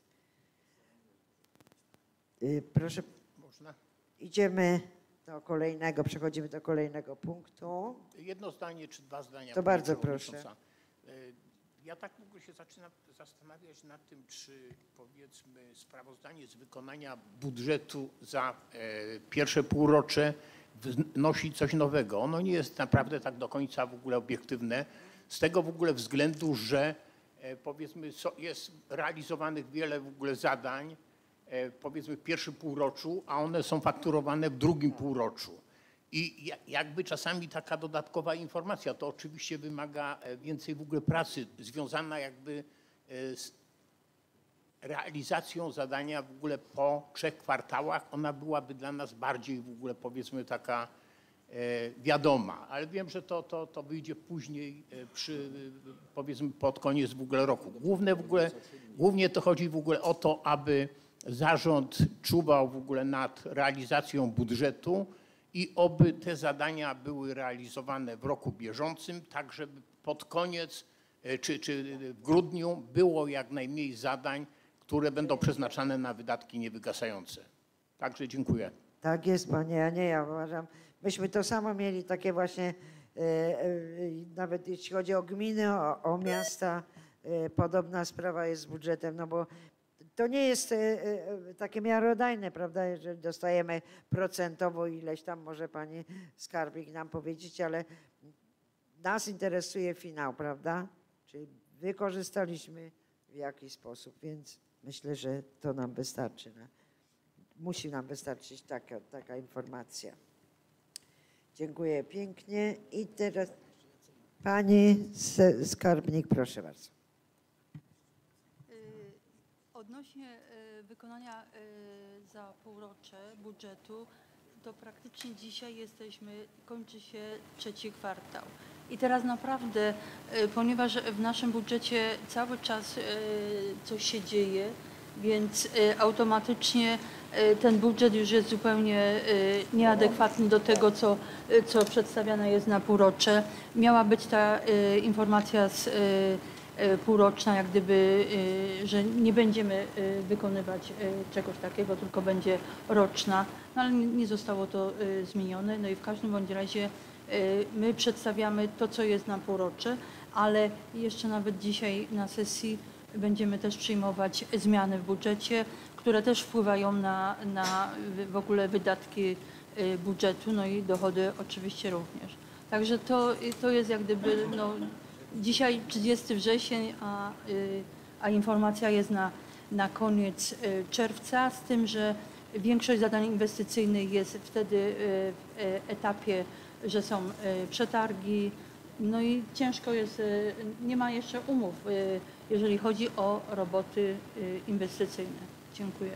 Y, Proszę,
Można?
idziemy do kolejnego, przechodzimy do kolejnego punktu.
Jedno zdanie czy dwa zdania.
To
pani
bardzo
przewodnicząca. Y, Ja tak w ogóle się zaczynam zastanawiać nad tym, czy powiedzmy sprawozdanie z wykonania budżetu za e, pierwsze półrocze wnosi coś nowego. Ono nie jest naprawdę tak do końca w ogóle obiektywne, z tego w ogóle względu, że e, powiedzmy so, jest realizowanych wiele w ogóle zadań, e, powiedzmy w pierwszym półroczu, a one są fakturowane w drugim półroczu. I ja- jakby czasami taka dodatkowa informacja, to oczywiście wymaga e, więcej w ogóle pracy związana jakby e, z realizacją zadania w ogóle po trzech kwartałach. Ona byłaby dla nas bardziej w ogóle powiedzmy taka e, wiadoma, ale wiem, że to, to, to wyjdzie później e, przy e, powiedzmy pod koniec w ogóle roku. Główne w ogóle, głównie to chodzi w ogóle o to, aby zarząd czuwał w ogóle nad realizacją budżetu i oby te zadania były realizowane w roku bieżącym, tak żeby pod koniec e, czy, czy w grudniu było jak najmniej zadań, które będą przeznaczane na wydatki niewygasające. Także dziękuję.
Tak jest, panie Janie, ja uważam. Myśmy to samo mieli, takie właśnie, e, e, nawet jeśli chodzi o gminy, o, o miasta, e, podobna sprawa jest z budżetem, no bo to nie jest e, e, takie miarodajne, prawda, jeżeli dostajemy procentowo ileś tam, może pani skarbnik nam powiedzieć, ale nas interesuje finał, prawda, czyli wykorzystaliśmy w jakiś sposób, więc myślę, że to nam wystarczy. No. Musi nam wystarczyć taka, taka informacja. Dziękuję pięknie. I teraz pani S- skarbnik, proszę bardzo.
Y, Odnośnie y, wykonania y, za półrocze budżetu, to praktycznie dzisiaj jesteśmy, kończy się trzeci kwartał. I teraz naprawdę, y, ponieważ w naszym budżecie cały czas y, coś się dzieje, więc y, automatycznie y, ten budżet już jest zupełnie y, nieadekwatny do tego, co, y, co przedstawiane jest na półrocze. Miała być ta y, informacja z y, e, półroczna, jak gdyby, e, że nie będziemy e, wykonywać e, czegoś takiego, tylko będzie roczna, no ale nie nie zostało to e, zmienione. No i w każdym bądź razie e, my przedstawiamy to, co jest na półrocze, ale jeszcze nawet dzisiaj na sesji będziemy też przyjmować zmiany w budżecie, które też wpływają na, na w ogóle wydatki y, budżetu, no i dochody oczywiście również. Także to, to jest jak gdyby, no, dzisiaj trzydziesty wrzesień, a, y, a informacja jest na, na koniec y, czerwca, z tym, że większość zadań inwestycyjnych jest wtedy y, w y, etapie, że są y, przetargi, no i ciężko jest, y, nie ma jeszcze umów, y, jeżeli chodzi o roboty y, inwestycyjne. Dziękuję.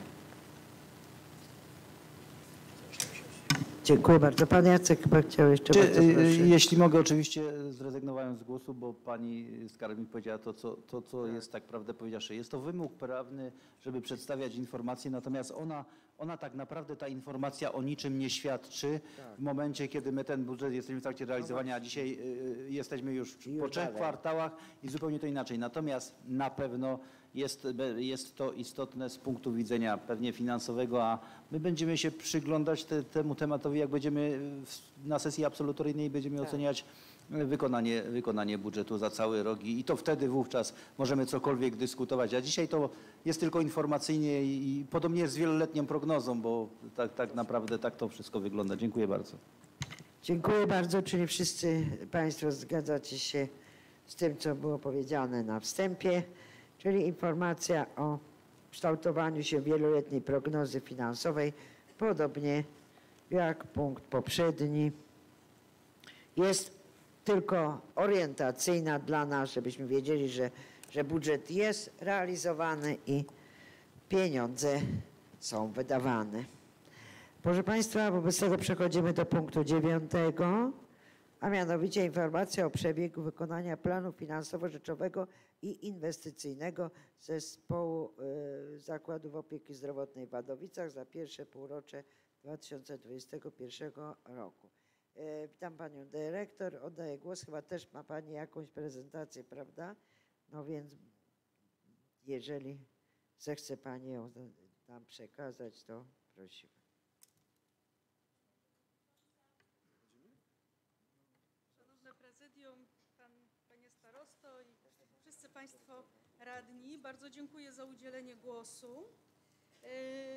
Dziękuję bardzo. Pan Jacek chyba chciał jeszcze
Czy,
bardzo
y,
proszę.
Jeśli mogę, oczywiście zrezygnowałem z głosu, bo pani skarbnik powiedziała to, co, to, co
Tak.
jest tak prawdę powiedziawszy. Jest to wymóg prawny, żeby przedstawiać informację, natomiast ona, ona tak naprawdę, ta informacja o niczym nie świadczy
Tak.
w momencie, kiedy my ten budżet jesteśmy w trakcie realizowania, a dzisiaj y, jesteśmy już
Już
po trzech
dalej.
kwartałach i zupełnie to inaczej. Natomiast na pewno jest, jest to istotne z punktu widzenia pewnie finansowego, a my będziemy się przyglądać te, temu tematowi, jak będziemy w, na sesji absolutoryjnej będziemy
Tak.
oceniać wykonanie, wykonanie budżetu za cały rok i, i to wtedy wówczas możemy cokolwiek dyskutować, a dzisiaj to jest tylko informacyjnie i, i podobnie jest z wieloletnią prognozą, bo tak, tak naprawdę tak to wszystko wygląda. Dziękuję bardzo.
Dziękuję bardzo. Czyli wszyscy Państwo zgadzacie się z tym, co było powiedziane na wstępie, czyli informacja o kształtowaniu się wieloletniej prognozy finansowej, podobnie jak punkt poprzedni, jest tylko orientacyjna dla nas, żebyśmy wiedzieli, że, że budżet jest realizowany i pieniądze są wydawane. Proszę Państwa, wobec tego przechodzimy do punktu dziewiątego, a mianowicie informacja o przebiegu wykonania planu finansowo-rzeczowego i inwestycyjnego Zespołu y, Zakładów Opieki Zdrowotnej w Wadowicach za pierwsze półrocze dwa tysiące dwudziestego pierwszego roku. Y, witam Panią Dyrektor, oddaję głos, chyba też ma Pani jakąś prezentację, prawda? No więc jeżeli zechce Pani ją nam przekazać, to prosimy.
Szanowne Prezydium, pan, Panie Starosto i wszyscy Państwo radni, bardzo dziękuję za udzielenie głosu. Yy,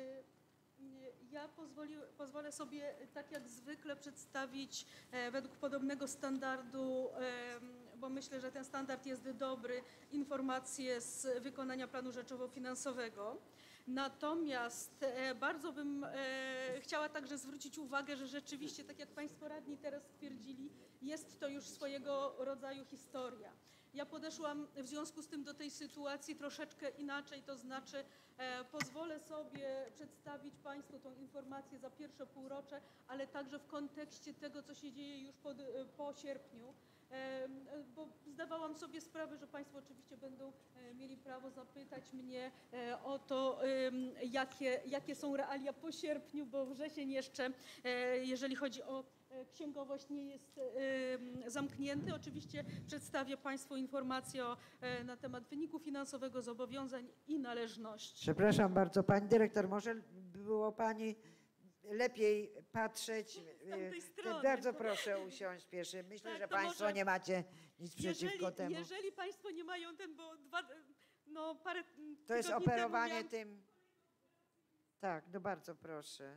Ja pozwoli, pozwolę sobie tak jak zwykle przedstawić e, według podobnego standardu, e, bo myślę, że ten standard jest dobry, informacje z wykonania planu rzeczowo-finansowego. Natomiast e, bardzo bym e, chciała także zwrócić uwagę, że rzeczywiście, tak jak Państwo radni teraz stwierdzili, jest to już swojego rodzaju historia. Ja podeszłam w związku z tym do tej sytuacji troszeczkę inaczej, to znaczy e, pozwolę sobie przedstawić Państwu tą informację za pierwsze półrocze, ale także w kontekście tego, co się dzieje już pod, po sierpniu, e, bo zdawałam sobie sprawę, że Państwo oczywiście będą e, mieli prawo zapytać mnie e, o to, e, jakie, jakie są realia po sierpniu, bo wrzesień jeszcze, e, jeżeli chodzi o księgowość, nie jest y, zamknięty. Oczywiście przedstawię Państwu informację o, y, na temat wyniku finansowego, zobowiązań i należności.
Przepraszam bardzo, Pani Dyrektor, może było Pani lepiej patrzeć.
Z tamtej
Y,
strony.
Bardzo proszę usiąść pierwszy. Myślę,
Tak,
że
to
Państwo
może-
nie macie nic przeciwko
Jeżeli,
temu.
jeżeli Państwo nie mają ten, bo dwa, no parę
To jest
tygodni temu
operowanie
miałam-
tym. Tak, no bardzo proszę.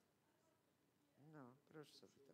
No, proszę sobie to.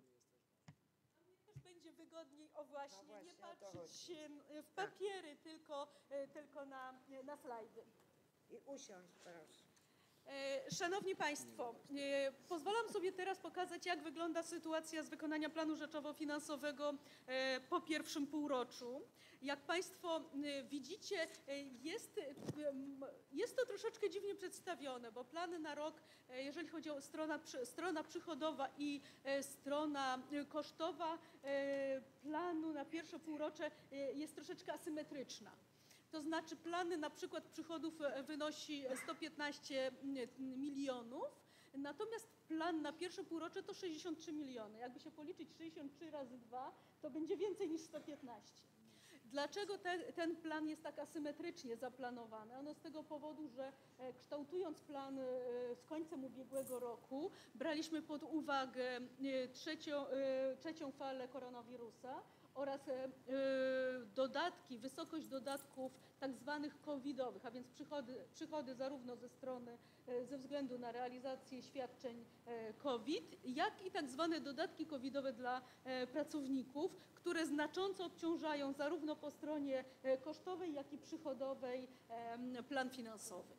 Też będzie wygodniej, o właśnie,
No właśnie,
nie
o to
patrzeć
chodzi.
się w papiery, tylko, y, tylko na, na slajdy.
I usiąść, proszę.
E, Szanowni Państwo, e, pozwalam sobie teraz pokazać, jak wygląda sytuacja z wykonania planu rzeczowo-finansowego e, po pierwszym półroczu. Jak Państwo e, widzicie, e, jest, e, m, jest to troszeczkę dziwnie przedstawione, bo plany na rok, e, jeżeli chodzi o strona, przy- strona przychodowa i e, strona e, kosztowa e, planu na pierwsze półrocze e, jest troszeczkę asymetryczna. To znaczy plany na przykład przychodów e, wynosi sto piętnaście milionów, natomiast plan na pierwsze półrocze to sześćdziesiąt trzy miliony. Jakby się policzyć sześćdziesiąt trzy razy dwa, to będzie więcej niż sto piętnaście. Dlaczego te, ten plan jest tak asymetrycznie zaplanowany? Ano z tego powodu, że e, kształtując plan e, z końcem ubiegłego roku, braliśmy pod uwagę e, trzecią, e, trzecią falę koronawirusa oraz e, e, dodatki, wysokość dodatków tak zwanych covidowych, a więc przychody, przychody zarówno ze strony, e, ze względu na realizację świadczeń e, COVID, jak i tak zwane dodatki covidowe dla e, pracowników, które znacząco obciążają zarówno po stronie e, kosztowej, jak i przychodowej e, plan finansowy.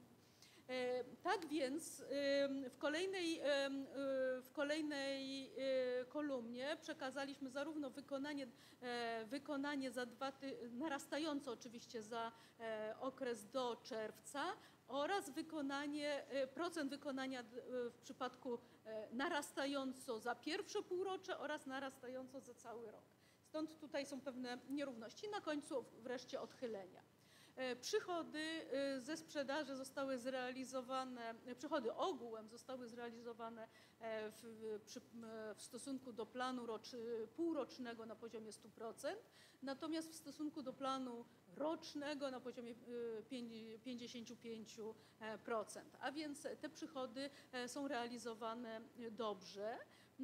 E, Tak więc e, w kolejnej, e, e, w kolejnej e, kolumnie przekazaliśmy zarówno wykonanie, e, wykonanie za dwa ty, narastające oczywiście za e, okres do czerwca oraz wykonanie, e, procent wykonania d- w przypadku e, narastająco za pierwsze półrocze oraz narastająco za cały rok. Stąd tutaj są pewne nierówności. Na końcu wreszcie odchylenia. E, Przychody e, ze sprzedaży zostały zrealizowane, e, przychody ogółem zostały zrealizowane e, w, w, przy, e, w stosunku do planu rocz, półrocznego na poziomie stu procent, natomiast w stosunku do planu rocznego na poziomie e, pięćdziesięciu pięciu procent. A więc te przychody e, są realizowane dobrze.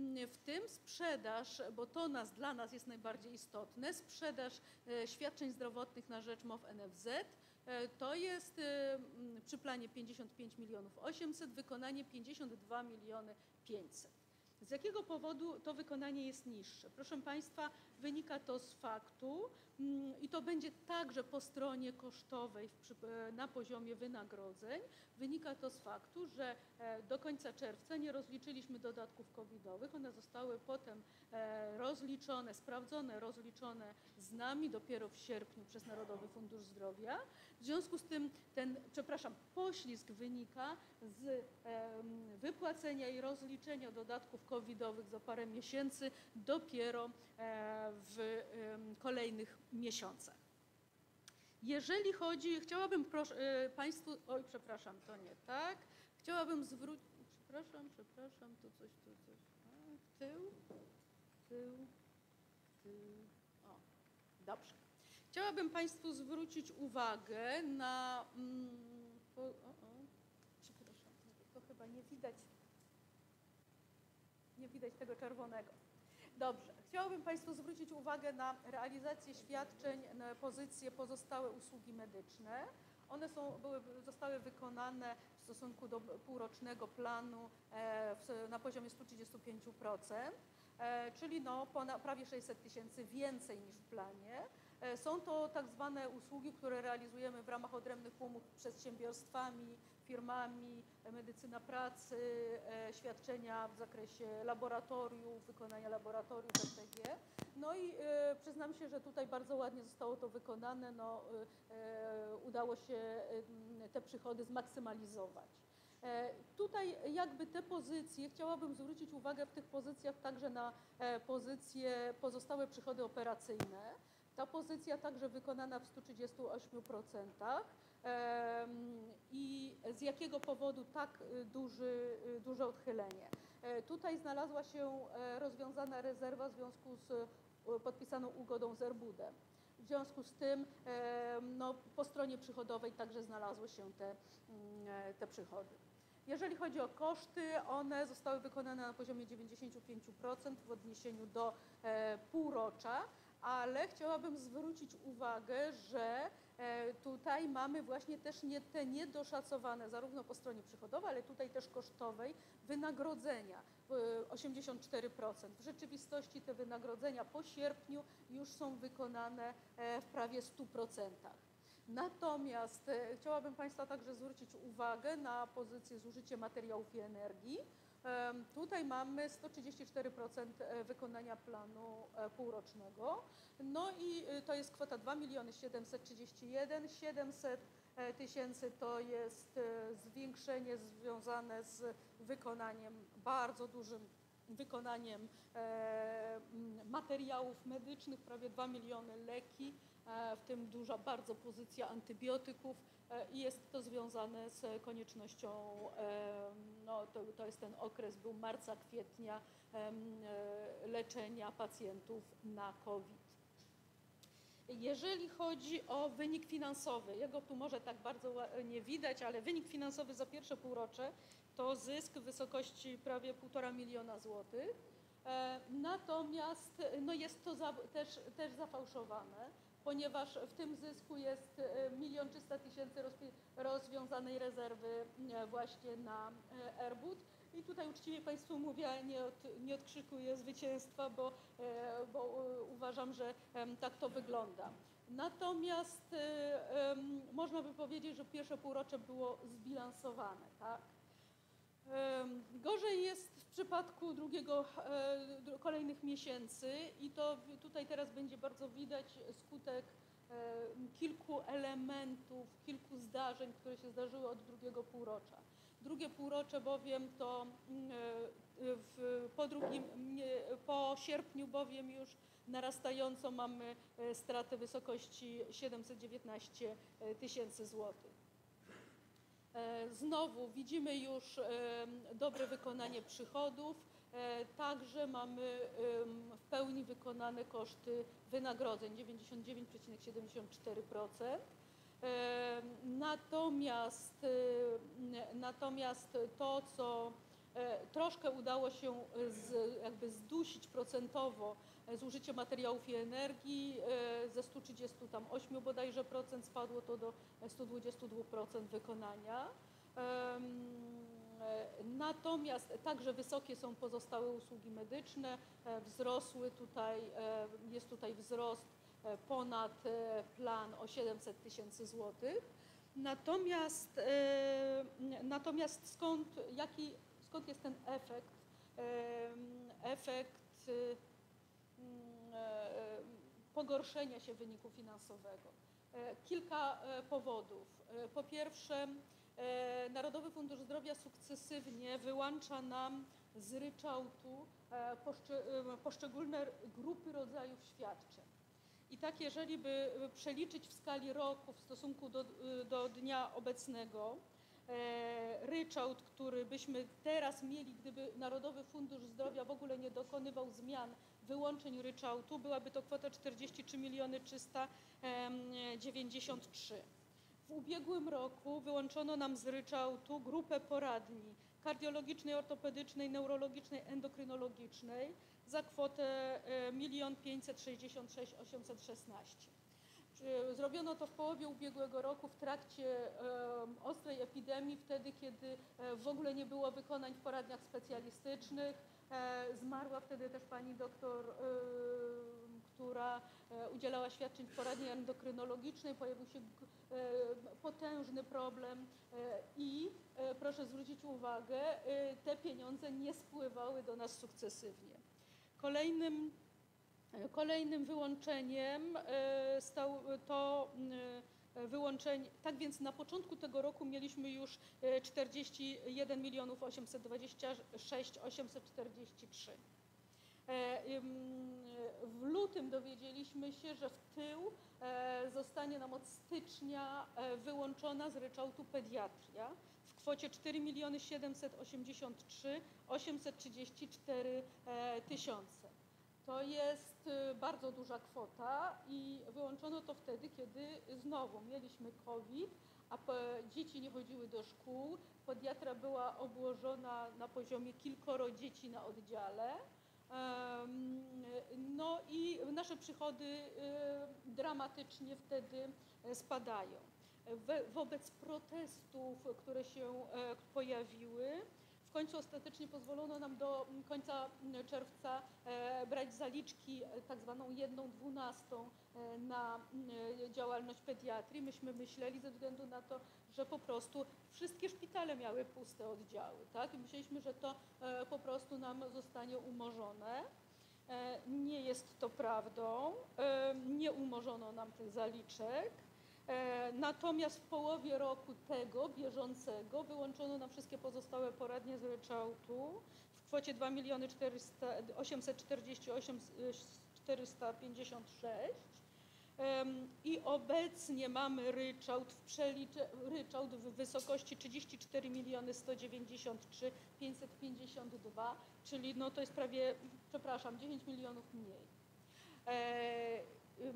W tym sprzedaż, bo to nas, dla nas jest najbardziej istotne, sprzedaż e, świadczeń zdrowotnych na rzecz M O W N F Z e, to jest e, m, przy planie pięćdziesiąt pięć milionów osiemset, wykonanie pięćdziesiąt dwa miliony pięćset. Z jakiego powodu to wykonanie jest niższe? Proszę Państwa, wynika to z faktu mm, i to będzie także po stronie kosztowej w przy, e, na poziomie wynagrodzeń. Wynika to z faktu, że e, do końca czerwca nie rozliczyliśmy dodatków covidowych. One zostały potem e, rozliczone, sprawdzone, rozliczone z nami dopiero w sierpniu przez Narodowy Fundusz Zdrowia. W związku z tym ten, przepraszam, poślizg wynika z em, wypłacenia i rozliczenia dodatków covidowych za parę miesięcy dopiero e, w em, kolejnych miesiącach. Jeżeli chodzi, chciałabym proszę, e, Państwu, oj przepraszam, to nie tak, chciałabym zwrócić, przepraszam, przepraszam, tu coś, tu coś, a, w tył, w tył, w tył, o, dobrze. Chciałabym Państwu zwrócić uwagę na, mm, po, o, o, przepraszam, to chyba nie widać, nie widać tego czerwonego. Dobrze. Chciałabym Państwu zwrócić uwagę na realizację świadczeń, na pozycję pozostałe usługi medyczne. One są, były, zostały wykonane w stosunku do półrocznego planu e, w, na poziomie stu trzydziestu pięciu procent, e, czyli no ponad, prawie sześćset tysięcy więcej niż w planie. E, są to tak zwane usługi, które realizujemy w ramach odrębnych umów z przedsiębiorstwami, firmami, medycyna pracy, e, świadczenia w zakresie laboratoriów, wykonania laboratoriów R T G. No i e, przyznam się, że tutaj bardzo ładnie zostało to wykonane. No, e, udało się e, te przychody zmaksymalizować. E, tutaj jakby te pozycje, chciałabym zwrócić uwagę w tych pozycjach także na e, pozycje pozostałe przychody operacyjne. Ta pozycja także wykonana w stu trzydziestu ośmiu procentach. I z jakiego powodu tak duży, duże odchylenie? Tutaj znalazła się rozwiązana rezerwa w związku z podpisaną ugodą z Erbudem. W związku z tym no, po stronie przychodowej także znalazły się te, te przychody. Jeżeli chodzi o koszty, one zostały wykonane na poziomie dziewięćdziesięciu pięciu procent w odniesieniu do półrocza, ale chciałabym zwrócić uwagę, że tutaj mamy właśnie też nie, te niedoszacowane zarówno po stronie przychodowej, ale tutaj też kosztowej wynagrodzenia osiemdziesiąt cztery procent. W rzeczywistości te wynagrodzenia po sierpniu już są wykonane w prawie stu procentach. Natomiast chciałabym Państwa także zwrócić uwagę na pozycję zużycie materiałów i energii. Tutaj mamy sto trzydzieści cztery procent wykonania planu półrocznego. No i to jest kwota dwa miliony siedemset trzydzieści jeden tysięcy. siedemset tysięcy to jest zwiększenie związane z wykonaniem, bardzo dużym wykonaniem materiałów medycznych, prawie dwa miliony leki, w tym duża bardzo pozycja antybiotyków i jest to związane z koniecznością, no to, to jest ten okres, był marca, kwietnia, leczenia pacjentów na COVID. Jeżeli chodzi o wynik finansowy, jego tu może tak bardzo nie widać, ale wynik finansowy za pierwsze półrocze to zysk w wysokości prawie półtora miliona złotych. E, Natomiast no jest to za, też, też zafałszowane, ponieważ w tym zysku jest milion trzysta tysięcy rozwiązanej rezerwy właśnie na AirBud. I tutaj uczciwie Państwu mówię, nie, od, nie odkrzykuję zwycięstwa, bo, bo uważam, że tak to wygląda. Natomiast można by powiedzieć, że pierwsze półrocze było zbilansowane, tak? Gorzej jest w przypadku drugiego, kolejnych miesięcy i to tutaj teraz będzie bardzo widać skutek kilku elementów, kilku zdarzeń, które się zdarzyły od drugiego półrocza. Drugie półrocze bowiem to w, po, drugim, po sierpniu bowiem już narastająco mamy stratę w wysokości siedemset dziewiętnaście tysięcy złotych. Znowu widzimy już dobre wykonanie przychodów, także mamy w pełni wykonane koszty wynagrodzeń dziewięćdziesiąt dziewięć przecinek siedemdziesiąt cztery procent. Natomiast, natomiast to, co troszkę udało się z, jakby zdusić procentowo zużycie materiałów i energii, ze stu trzydziestu ośmiu bodajże procent spadło to do stu dwudziestu dwóch procent wykonania. Natomiast także wysokie są pozostałe usługi medyczne, wzrosły tutaj, jest tutaj wzrost ponad plan o siedemset tysięcy złotych. Natomiast, natomiast skąd, jaki, skąd jest ten efekt? Efekt pogorszenia się wyniku finansowego. Kilka powodów. Po pierwsze, Narodowy Fundusz Zdrowia sukcesywnie wyłącza nam z ryczałtu poszczególne grupy rodzajów świadczeń. I tak, jeżeli by przeliczyć w skali roku w stosunku do, do dnia obecnego, ryczałt, który byśmy teraz mieli, gdyby Narodowy Fundusz Zdrowia w ogóle nie dokonywał zmian wyłączeń ryczałtu, byłaby to kwota czterdzieści trzy miliony trzysta dziewięćdziesiąt trzy. W ubiegłym roku wyłączono nam z ryczałtu grupę poradni kardiologicznej, ortopedycznej, neurologicznej, endokrynologicznej za kwotę milion pięćset sześćdziesiąt sześć tysięcy osiemset szesnaście. Zrobiono to w połowie ubiegłego roku w trakcie ostrej epidemii, wtedy kiedy w ogóle nie było wykonań w poradniach specjalistycznych. Zmarła wtedy też pani doktor, która udzielała świadczeń w poradni endokrynologicznej. Pojawił się potężny problem i proszę zwrócić uwagę, te pieniądze nie spływały do nas sukcesywnie. Kolejnym, kolejnym wyłączeniem stał to wyłączenie, tak więc na początku tego roku mieliśmy już czterdzieści jeden milionów osiemset dwadzieścia sześć tysięcy osiemset czterdzieści trzy. W lutym dowiedzieliśmy się, że w tył zostanie nam od stycznia wyłączona z ryczałtu pediatria w kwocie cztery miliony siedemset osiemdziesiąt trzy tysiące osiemset trzydzieści cztery tysiące. To jest bardzo duża kwota i wyłączono to wtedy, kiedy znowu mieliśmy COVID, a dzieci nie chodziły do szkół, pediatra była obłożona na poziomie kilkoro dzieci na oddziale. No i nasze przychody dramatycznie wtedy spadają. Wobec protestów, które się pojawiły, w końcu ostatecznie pozwolono nam do końca czerwca brać zaliczki tak zwaną jedną dwunastą na działalność pediatrii. Myśmy myśleli ze względu na to, że po prostu wszystkie szpitale miały puste oddziały, tak? I myśleliśmy, że to po prostu nam zostanie umorzone. Nie jest to prawdą, nie umorzono nam tych zaliczek. Natomiast w połowie roku tego bieżącego wyłączono nam wszystkie pozostałe poradnie z ryczałtu w kwocie dwa miliony osiemset czterdzieści osiem tysięcy czterysta pięćdziesiąt sześć i obecnie mamy ryczałt w, przelicze, ryczałt w wysokości trzydzieści cztery miliony sto dziewięćdziesiąt trzy tysiące pięćset pięćdziesiąt dwa, czyli no to jest prawie, przepraszam, dziewięć milionów mniej.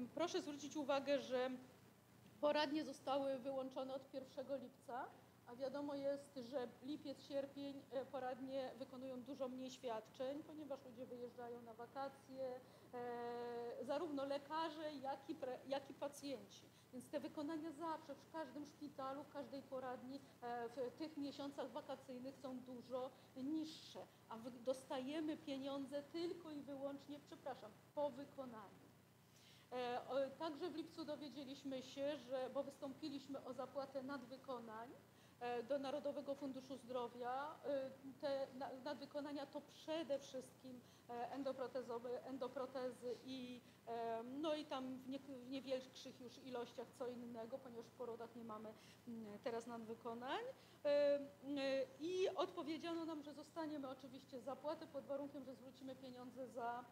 Proszę zwrócić uwagę, że poradnie zostały wyłączone od pierwszego lipca, a wiadomo jest, że lipiec, sierpień e, poradnie wykonują dużo mniej świadczeń, ponieważ ludzie wyjeżdżają na wakacje, e, zarówno lekarze, jak i, pre, jak i pacjenci. Więc te wykonania zawsze w każdym szpitalu, w każdej poradni e, w tych miesiącach wakacyjnych są dużo niższe, a wy, dostajemy pieniądze tylko i wyłącznie, przepraszam, po wykonaniu. E, o, także w lipcu dowiedzieliśmy się, że, bo wystąpiliśmy o zapłatę nadwykonań e, do Narodowego Funduszu Zdrowia. E, te na, nadwykonania to przede wszystkim e, endoprotezowe, endoprotezy i, e, no i tam w, nie, w niewielkszych już ilościach co innego, ponieważ w porodach nie mamy m, teraz nadwykonań. E, e, I odpowiedziano nam, że zostaniemy oczywiście zapłatę pod warunkiem, że zwrócimy pieniądze za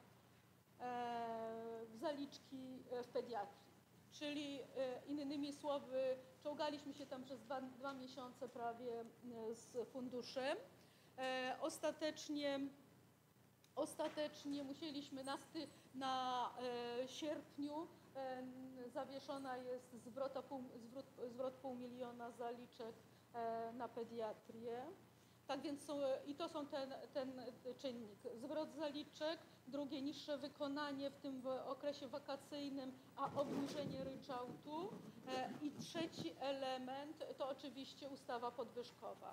w zaliczki w pediatrii. Czyli innymi słowy, czołgaliśmy się tam przez dwa, dwa miesiące prawie z funduszem. Ostatecznie, ostatecznie musieliśmy na, sty, na sierpniu zawieszona jest zwrota pół, zwrot, zwrot pół miliona zaliczek na pediatrię. Tak więc są, i to są ten, ten czynnik. Zwrot zaliczek, drugie niższe wykonanie w tym okresie wakacyjnym, a obniżenie ryczałtu. E, I trzeci element to oczywiście ustawa podwyżkowa.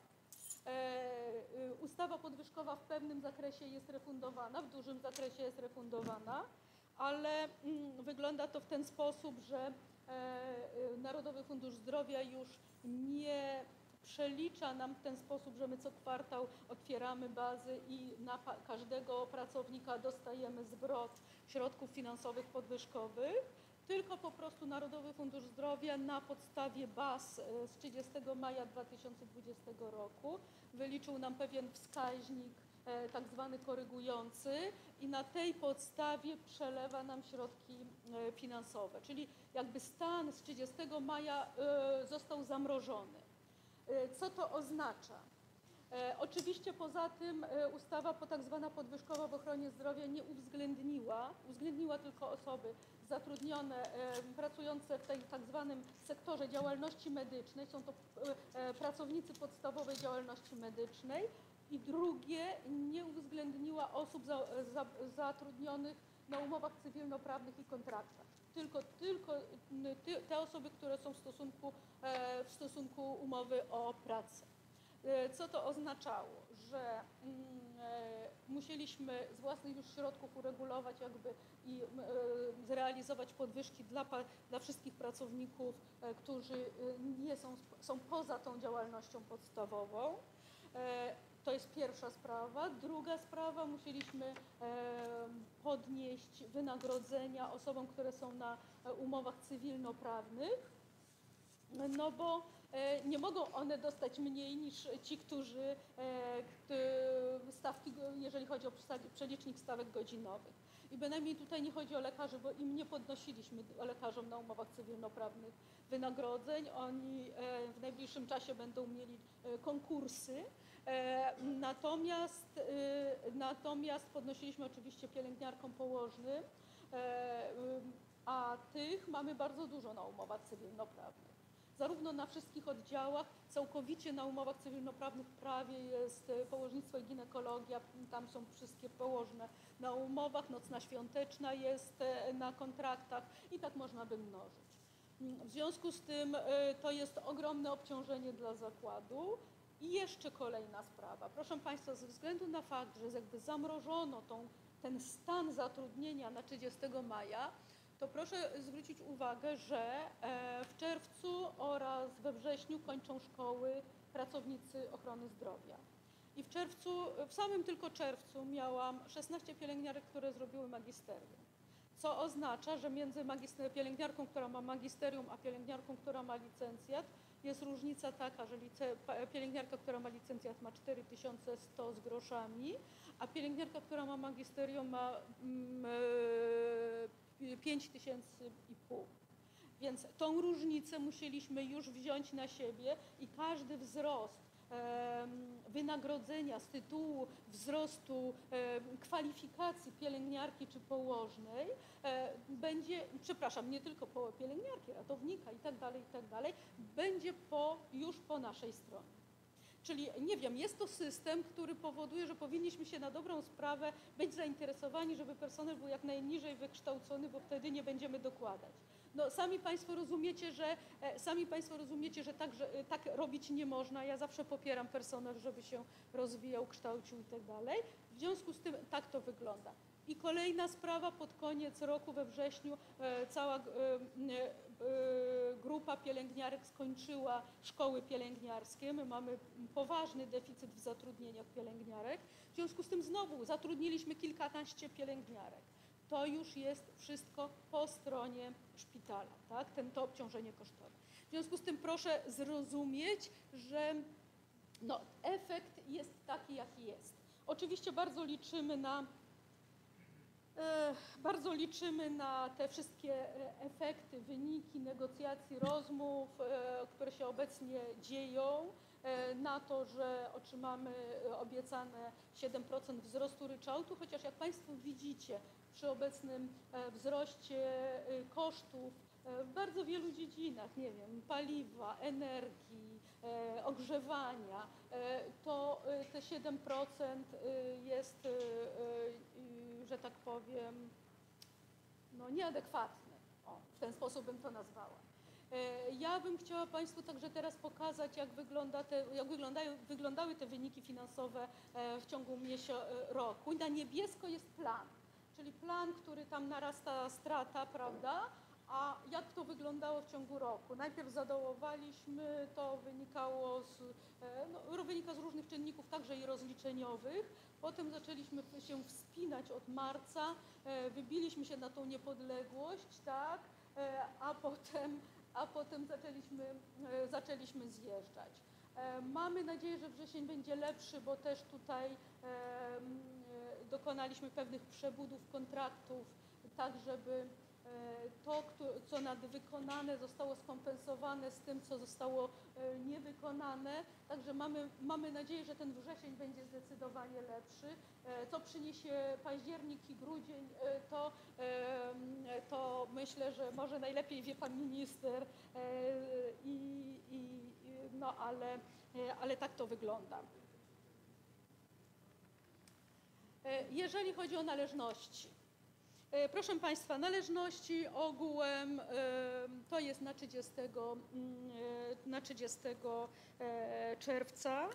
E, ustawa podwyżkowa w pewnym zakresie jest refundowana, w dużym zakresie jest refundowana, ale mm, wygląda to w ten sposób, że e, Narodowy Fundusz Zdrowia już nie przelicza nam w ten sposób, że my co kwartał otwieramy bazy i na każdego pracownika dostajemy zwrot środków finansowych podwyżkowych, tylko po prostu Narodowy Fundusz Zdrowia na podstawie baz z trzydziestego maja dwa tysiące dwudziestego roku wyliczył nam pewien wskaźnik tak zwany korygujący i na tej podstawie przelewa nam środki finansowe, czyli jakby stan z trzydziestego maja został zamrożony. Co to oznacza? E, oczywiście poza tym e, ustawa po tak zwana podwyżkowa w ochronie zdrowia nie uwzględniła, uwzględniła tylko osoby zatrudnione, e, pracujące w tej tak zwanym sektorze działalności medycznej, są to e, pracownicy podstawowej działalności medycznej i drugie nie uwzględniła osób za, za, zatrudnionych na umowach cywilnoprawnych i kontraktach. Tylko, tylko te osoby, które są w stosunku, w stosunku umowy o pracę. Co to oznaczało? Że musieliśmy z własnych już środków uregulować jakby i zrealizować podwyżki dla, dla wszystkich pracowników, którzy nie są, są poza tą działalnością podstawową. To jest pierwsza sprawa. Druga sprawa, musieliśmy podnieść wynagrodzenia osobom, które są na umowach cywilnoprawnych, no bo nie mogą one dostać mniej niż ci, którzy stawki, jeżeli chodzi o przelicznik stawek godzinowych. I bynajmniej tutaj nie chodzi o lekarzy, bo im nie podnosiliśmy lekarzom na umowach cywilnoprawnych wynagrodzeń. Oni w najbliższym czasie będą mieli konkursy. Natomiast, natomiast podnosiliśmy oczywiście pielęgniarkom położnym, a tych mamy bardzo dużo na umowach cywilnoprawnych. Zarówno na wszystkich oddziałach, całkowicie na umowach cywilnoprawnych prawie jest położnictwo i ginekologia, tam są wszystkie położne na umowach, nocna świąteczna jest na kontraktach i tak można by mnożyć. W związku z tym to jest ogromne obciążenie dla zakładu. I jeszcze kolejna sprawa. Proszę Państwa, ze względu na fakt, że jakby zamrożono tą, ten stan zatrudnienia na trzydziestego maja, to proszę zwrócić uwagę, że w czerwcu oraz we wrześniu kończą szkoły pracownicy ochrony zdrowia. I w czerwcu, w samym tylko czerwcu miałam szesnaście pielęgniarek, które zrobiły magisterium. Co oznacza, że między pielęgniarką, która ma magisterium, a pielęgniarką, która ma licencjat, jest różnica taka, że pielęgniarka, która ma licencjat, ma cztery tysiące sto z groszami, a pielęgniarka, która ma magisterium, ma pięć tysięcy i pół. Więc tą różnicę musieliśmy już wziąć na siebie i każdy wzrost wynagrodzenia z tytułu wzrostu kwalifikacji pielęgniarki czy położnej będzie, przepraszam, nie tylko po pielęgniarki, ratownika i tak dalej, i tak dalej, będzie po, już po naszej stronie. Czyli nie wiem, jest to system, który powoduje, że powinniśmy się na dobrą sprawę być zainteresowani, żeby personel był jak najniżej wykształcony, bo wtedy nie będziemy dokładać. No, sami Państwo rozumiecie, że sami Państwo rozumiecie, że tak, że tak robić nie można. Ja zawsze popieram personel, żeby się rozwijał, kształcił i tak dalej. W związku z tym tak to wygląda. I kolejna sprawa, pod koniec roku we wrześniu e, cała e, e, grupa pielęgniarek skończyła szkoły pielęgniarskie. My mamy poważny deficyt w zatrudnieniach pielęgniarek. W związku z tym znowu zatrudniliśmy kilkanaście pielęgniarek. To już jest wszystko po stronie szpitala, tak? Ten, to obciążenie kosztowe. W związku z tym proszę zrozumieć, że no, efekt jest taki, jaki jest. Oczywiście bardzo liczymy na e, bardzo liczymy na te wszystkie efekty, wyniki negocjacji, rozmów, e, które się obecnie dzieją, e, na to, że otrzymamy obiecane siedem procent wzrostu ryczałtu, chociaż jak Państwo widzicie, przy obecnym wzroście kosztów w bardzo wielu dziedzinach, nie wiem, paliwa, energii, ogrzewania, to te siedem procent jest, że tak powiem, no nieadekwatne. O, w ten sposób bym to nazwała. Ja bym chciała Państwu także teraz pokazać, jak, wygląda te, jak wyglądają, wyglądały te wyniki finansowe w ciągu miesiąca, roku. Na niebiesko jest plan. Czyli plan, który tam narasta strata, prawda? A jak to wyglądało w ciągu roku? Najpierw zadołowaliśmy, to wynikało z, no, wynika z różnych czynników, także i rozliczeniowych. Potem zaczęliśmy się wspinać od marca, wybiliśmy się na tą niepodległość, tak? A potem, a potem zaczęliśmy, zaczęliśmy zjeżdżać. Mamy nadzieję, że wrzesień będzie lepszy, bo też tutaj dokonaliśmy pewnych przebudów kontraktów, tak żeby to, co nadwykonane, zostało skompensowane z tym, co zostało niewykonane. Także mamy, mamy nadzieję, że ten wrzesień będzie zdecydowanie lepszy. Co przyniesie październik i grudzień, to, to myślę, że może najlepiej wie Pan Minister, i, i, no ale, ale tak to wygląda. Jeżeli chodzi o należności, proszę Państwa, należności ogółem to jest na trzydziestego, na trzydziestego czerwca.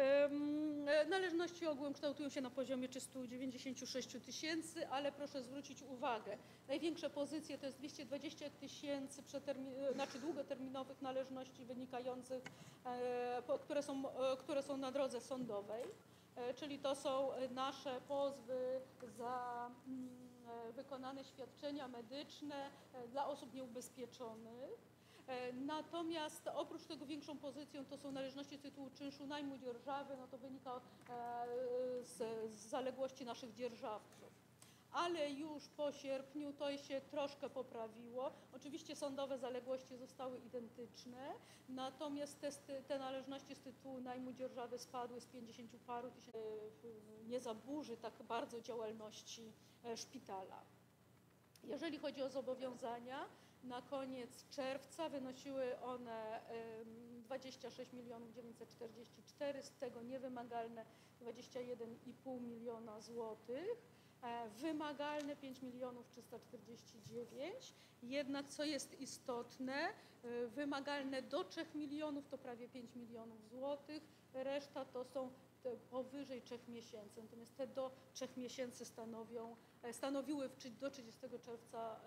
Należności ogółem kształtują się na poziomie trzystu dziewięćdziesięciu sześciu tysięcy, ale proszę zwrócić uwagę, największe pozycje to jest dwieście dwadzieścia tysięcy znaczy długoterminowych należności wynikających, które są, które są na drodze sądowej. Czyli to są nasze pozwy za wykonane świadczenia medyczne dla osób nieubezpieczonych. Natomiast oprócz tego większą pozycją to są należności z tytułu czynszu najmu dzierżawy, no to wynika z, z zaległości naszych dzierżawców. Ale już po sierpniu to się troszkę poprawiło. Oczywiście sądowe zaległości zostały identyczne, natomiast te, te należności z tytułu najmu dzierżawy spadły z pięćdziesięciu paru tysięcy. Nie zaburzy tak bardzo działalności szpitala. Jeżeli chodzi o zobowiązania, na koniec czerwca wynosiły one dwadzieścia sześć milionów dziewięćset czterdzieści cztery, z tego niewymagalne dwadzieścia jeden i pół miliona złotych. Wymagalne pięć milionów trzysta czterdzieści dziewięć, jednak co jest istotne, wymagalne do trzech milionów to prawie pięć milionów złotych, reszta to są te powyżej trzech miesięcy, natomiast te do trzech miesięcy stanowią, stanowiły do trzydziestego czerwca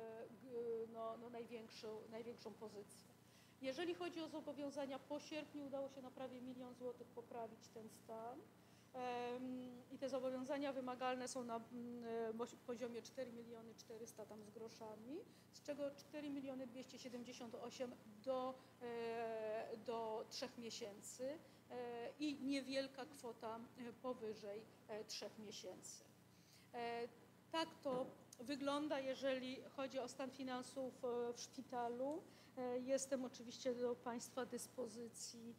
no, no największą, największą pozycję. Jeżeli chodzi o zobowiązania po sierpniu, udało się na prawie milion złotych poprawić ten stan. I te zobowiązania wymagalne są na poziomie cztery miliony czterysta tam z groszami, z czego cztery miliony dwieście siedemdziesiąt osiem do, do trzech miesięcy i niewielka kwota powyżej trzech miesięcy. Tak to wygląda, jeżeli chodzi o stan finansów w szpitalu. Jestem oczywiście do Państwa dyspozycji,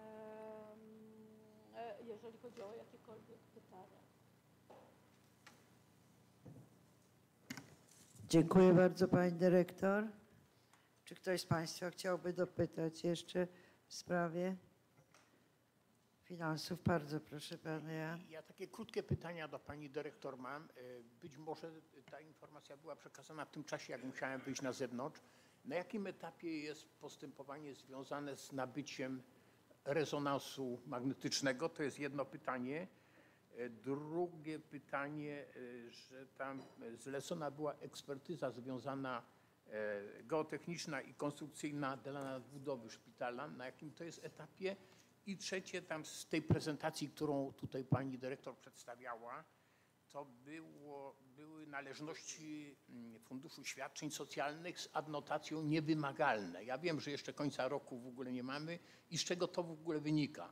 jeżeli chodzi o jakiekolwiek pytania.
Dziękuję bardzo pani dyrektor. Czy ktoś z państwa chciałby dopytać jeszcze w sprawie finansów? Bardzo proszę pan Jan.
Ja takie krótkie pytania do pani dyrektor mam. Być może ta informacja była przekazana w tym czasie, jak musiałem wyjść na zewnątrz. Na jakim etapie jest postępowanie związane z nabyciem rezonansu magnetycznego? To jest jedno pytanie. Drugie pytanie, że tam zlecona była ekspertyza związana geotechniczna i konstrukcyjna dla nadbudowy szpitala. Na jakim to jest etapie? I trzecie, tam z tej prezentacji, którą tutaj pani dyrektor przedstawiała, to było, były należności Funduszu Świadczeń Socjalnych z adnotacją niewymagalne. Ja wiem, że jeszcze końca roku w ogóle nie mamy i z czego to w ogóle wynika?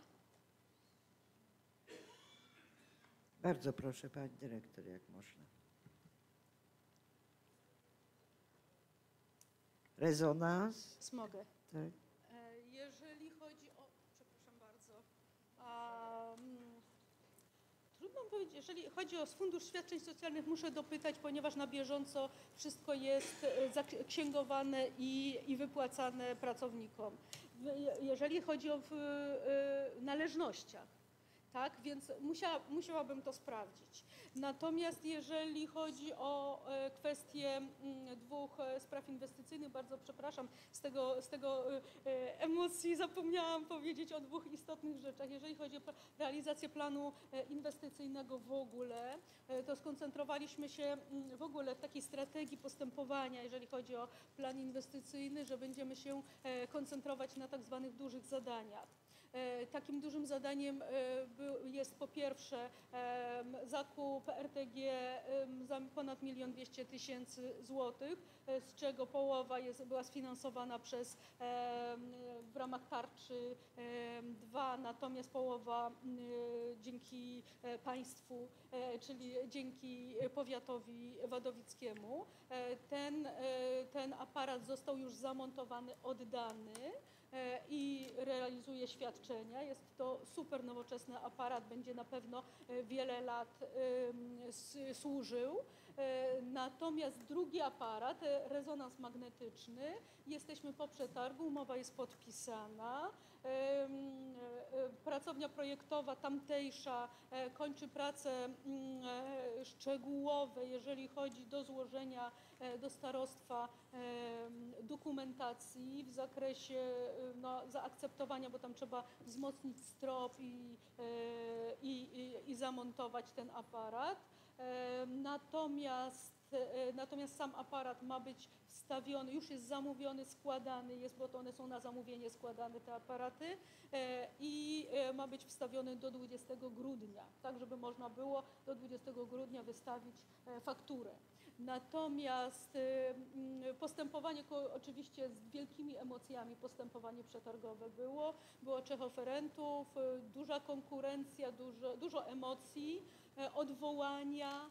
Bardzo proszę pani dyrektor, jak można. Rezonans?
Smogę.
Tak.
E, Jeżeli chodzi o... Przepraszam bardzo. A, mm, trudno powiedzieć, jeżeli chodzi o Fundusz Świadczeń Socjalnych, muszę dopytać, ponieważ na bieżąco wszystko jest e, zaksięgowane i, i wypłacane pracownikom. W- Jeżeli chodzi o w, e, należnościach, tak, więc musiała, musiałabym to sprawdzić. Natomiast jeżeli chodzi o e, kwestię mm, dwóch e, spraw inwestycyjnych, bardzo przepraszam, z tego, z tego e, e, emocji zapomniałam powiedzieć o dwóch istotnych rzeczach. Jeżeli chodzi o pla- realizację planu e, inwestycyjnego w ogóle, e, to skoncentrowaliśmy się mm, w ogóle w takiej strategii postępowania, jeżeli chodzi o plan inwestycyjny, że będziemy się e, koncentrować na tak zwanych dużych zadaniach. E, Takim dużym zadaniem e, był- jest po pierwsze em, zakup R T G em, za ponad milion dwieście tysięcy złotych, e, z czego połowa jest, była sfinansowana przez em, w ramach tarczy em, dwa, natomiast połowa m, dzięki e, państwu, e, czyli dzięki powiatowi wadowickiemu. E, Ten, e, ten aparat został już zamontowany, oddany e, i realizuje świadczenia. Jest to super nowoczesny aparat, będzie na pewno e, wiele lat em, s- służył. E, Natomiast drugi aparat, e, rezonans magnetyczny, jesteśmy po przetargu, umowa jest podpisana. Em, e, e, Pracownia projektowa tamtejsza e, kończy prace mm, e, szczegółowe, jeżeli chodzi do złożenia e, do starostwa em, dokumentacji w zakresie e, no, zaakceptowania, bo tam trzeba wzmocnić strop i, e, i, i, i zamontować ten aparat. E, Natomiast, e, natomiast sam aparat ma być wstawiony, już jest zamówiony, składany jest, bo to one są na zamówienie składane te aparaty e, i e, ma być wstawiony do dwudziestego grudnia, tak żeby można było do dwudziestego grudnia wystawić e, fakturę. Natomiast e, mm, postępowanie, ko- oczywiście z wielkimi emocjami postępowanie przetargowe było, było trzech oferentów, e, duża konkurencja, dużo, dużo emocji, e, odwołania.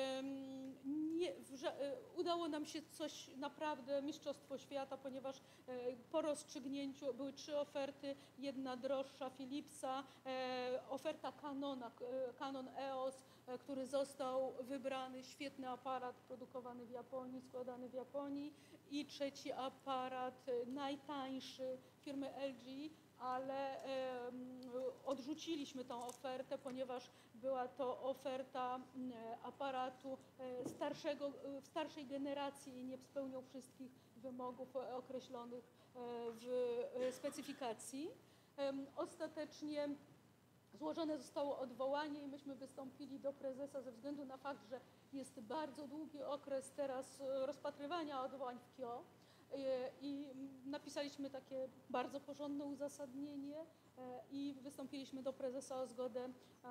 Em, Nie, w ża- e, udało nam się coś naprawdę, mistrzostwo świata, ponieważ e, po rozstrzygnięciu były trzy oferty, jedna droższa Philipsa, e, oferta Canona, k- e, Canon E O S, e, który został wybrany, świetny aparat produkowany w Japonii, składany w Japonii i trzeci aparat, e, najtańszy firmy L G, ale em, odrzuciliśmy tą ofertę, ponieważ była to oferta m, aparatu e, starszego, e, w starszej generacji i nie spełniał wszystkich wymogów e, określonych e, w e, specyfikacji. Em, Ostatecznie złożone zostało odwołanie i myśmy wystąpili do prezesa ze względu na fakt, że jest bardzo długi okres teraz e, rozpatrywania odwołań w K I O. E, I napisaliśmy takie bardzo porządne uzasadnienie e, i wystąpiliśmy do prezesa o zgodę e,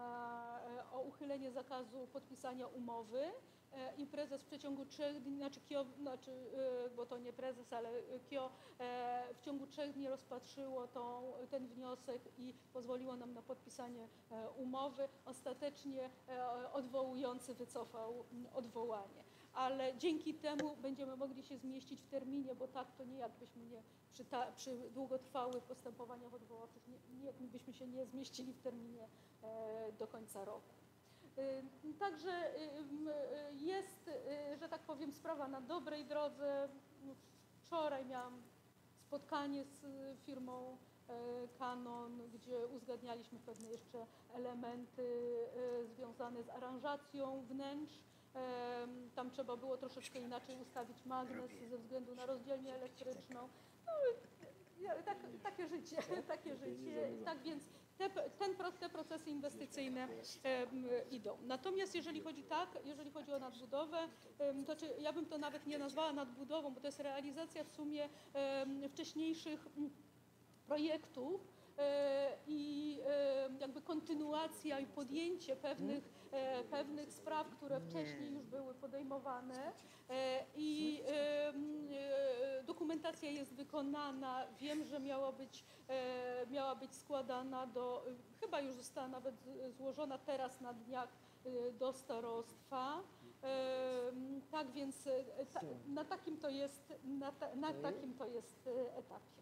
e, o uchylenie zakazu podpisania umowy. E, I prezes w przeciągu trzech dni, znaczy K I O, znaczy, e, bo to nie prezes, ale K I O e, w ciągu trzech dni rozpatrzyło tą, ten wniosek i pozwoliło nam na podpisanie e, umowy. Ostatecznie e, odwołujący wycofał m, odwołanie. Ale dzięki temu będziemy mogli się zmieścić w terminie, bo tak to nie jakbyśmy nie przy, ta, przy długotrwałych postępowaniach odwoławczych nie, nie byśmy się nie zmieścili w terminie e, do końca roku. Także jest, że tak powiem, sprawa na dobrej drodze. Wczoraj miałam spotkanie z firmą Canon, gdzie uzgadnialiśmy pewne jeszcze elementy związane z aranżacją wnętrz. Tam trzeba było troszeczkę inaczej ustawić magnes ze względu na rozdzielnię elektryczną. No, tak, takie życie, takie życie. Tak więc te, ten, te procesy inwestycyjne um, idą. Natomiast jeżeli chodzi tak, jeżeli chodzi o nadbudowę, um, to czy, ja bym to nawet nie nazwała nadbudową, bo to jest realizacja w sumie um, wcześniejszych um, projektów i jakby kontynuacja i podjęcie pewnych, pewnych spraw, które wcześniej już były podejmowane i dokumentacja jest wykonana. Wiem, że miała być, miała być składana do, chyba już została nawet złożona teraz na dniach do starostwa. Tak więc ta, na takim to jest, na, ta, na takim to jest etapie.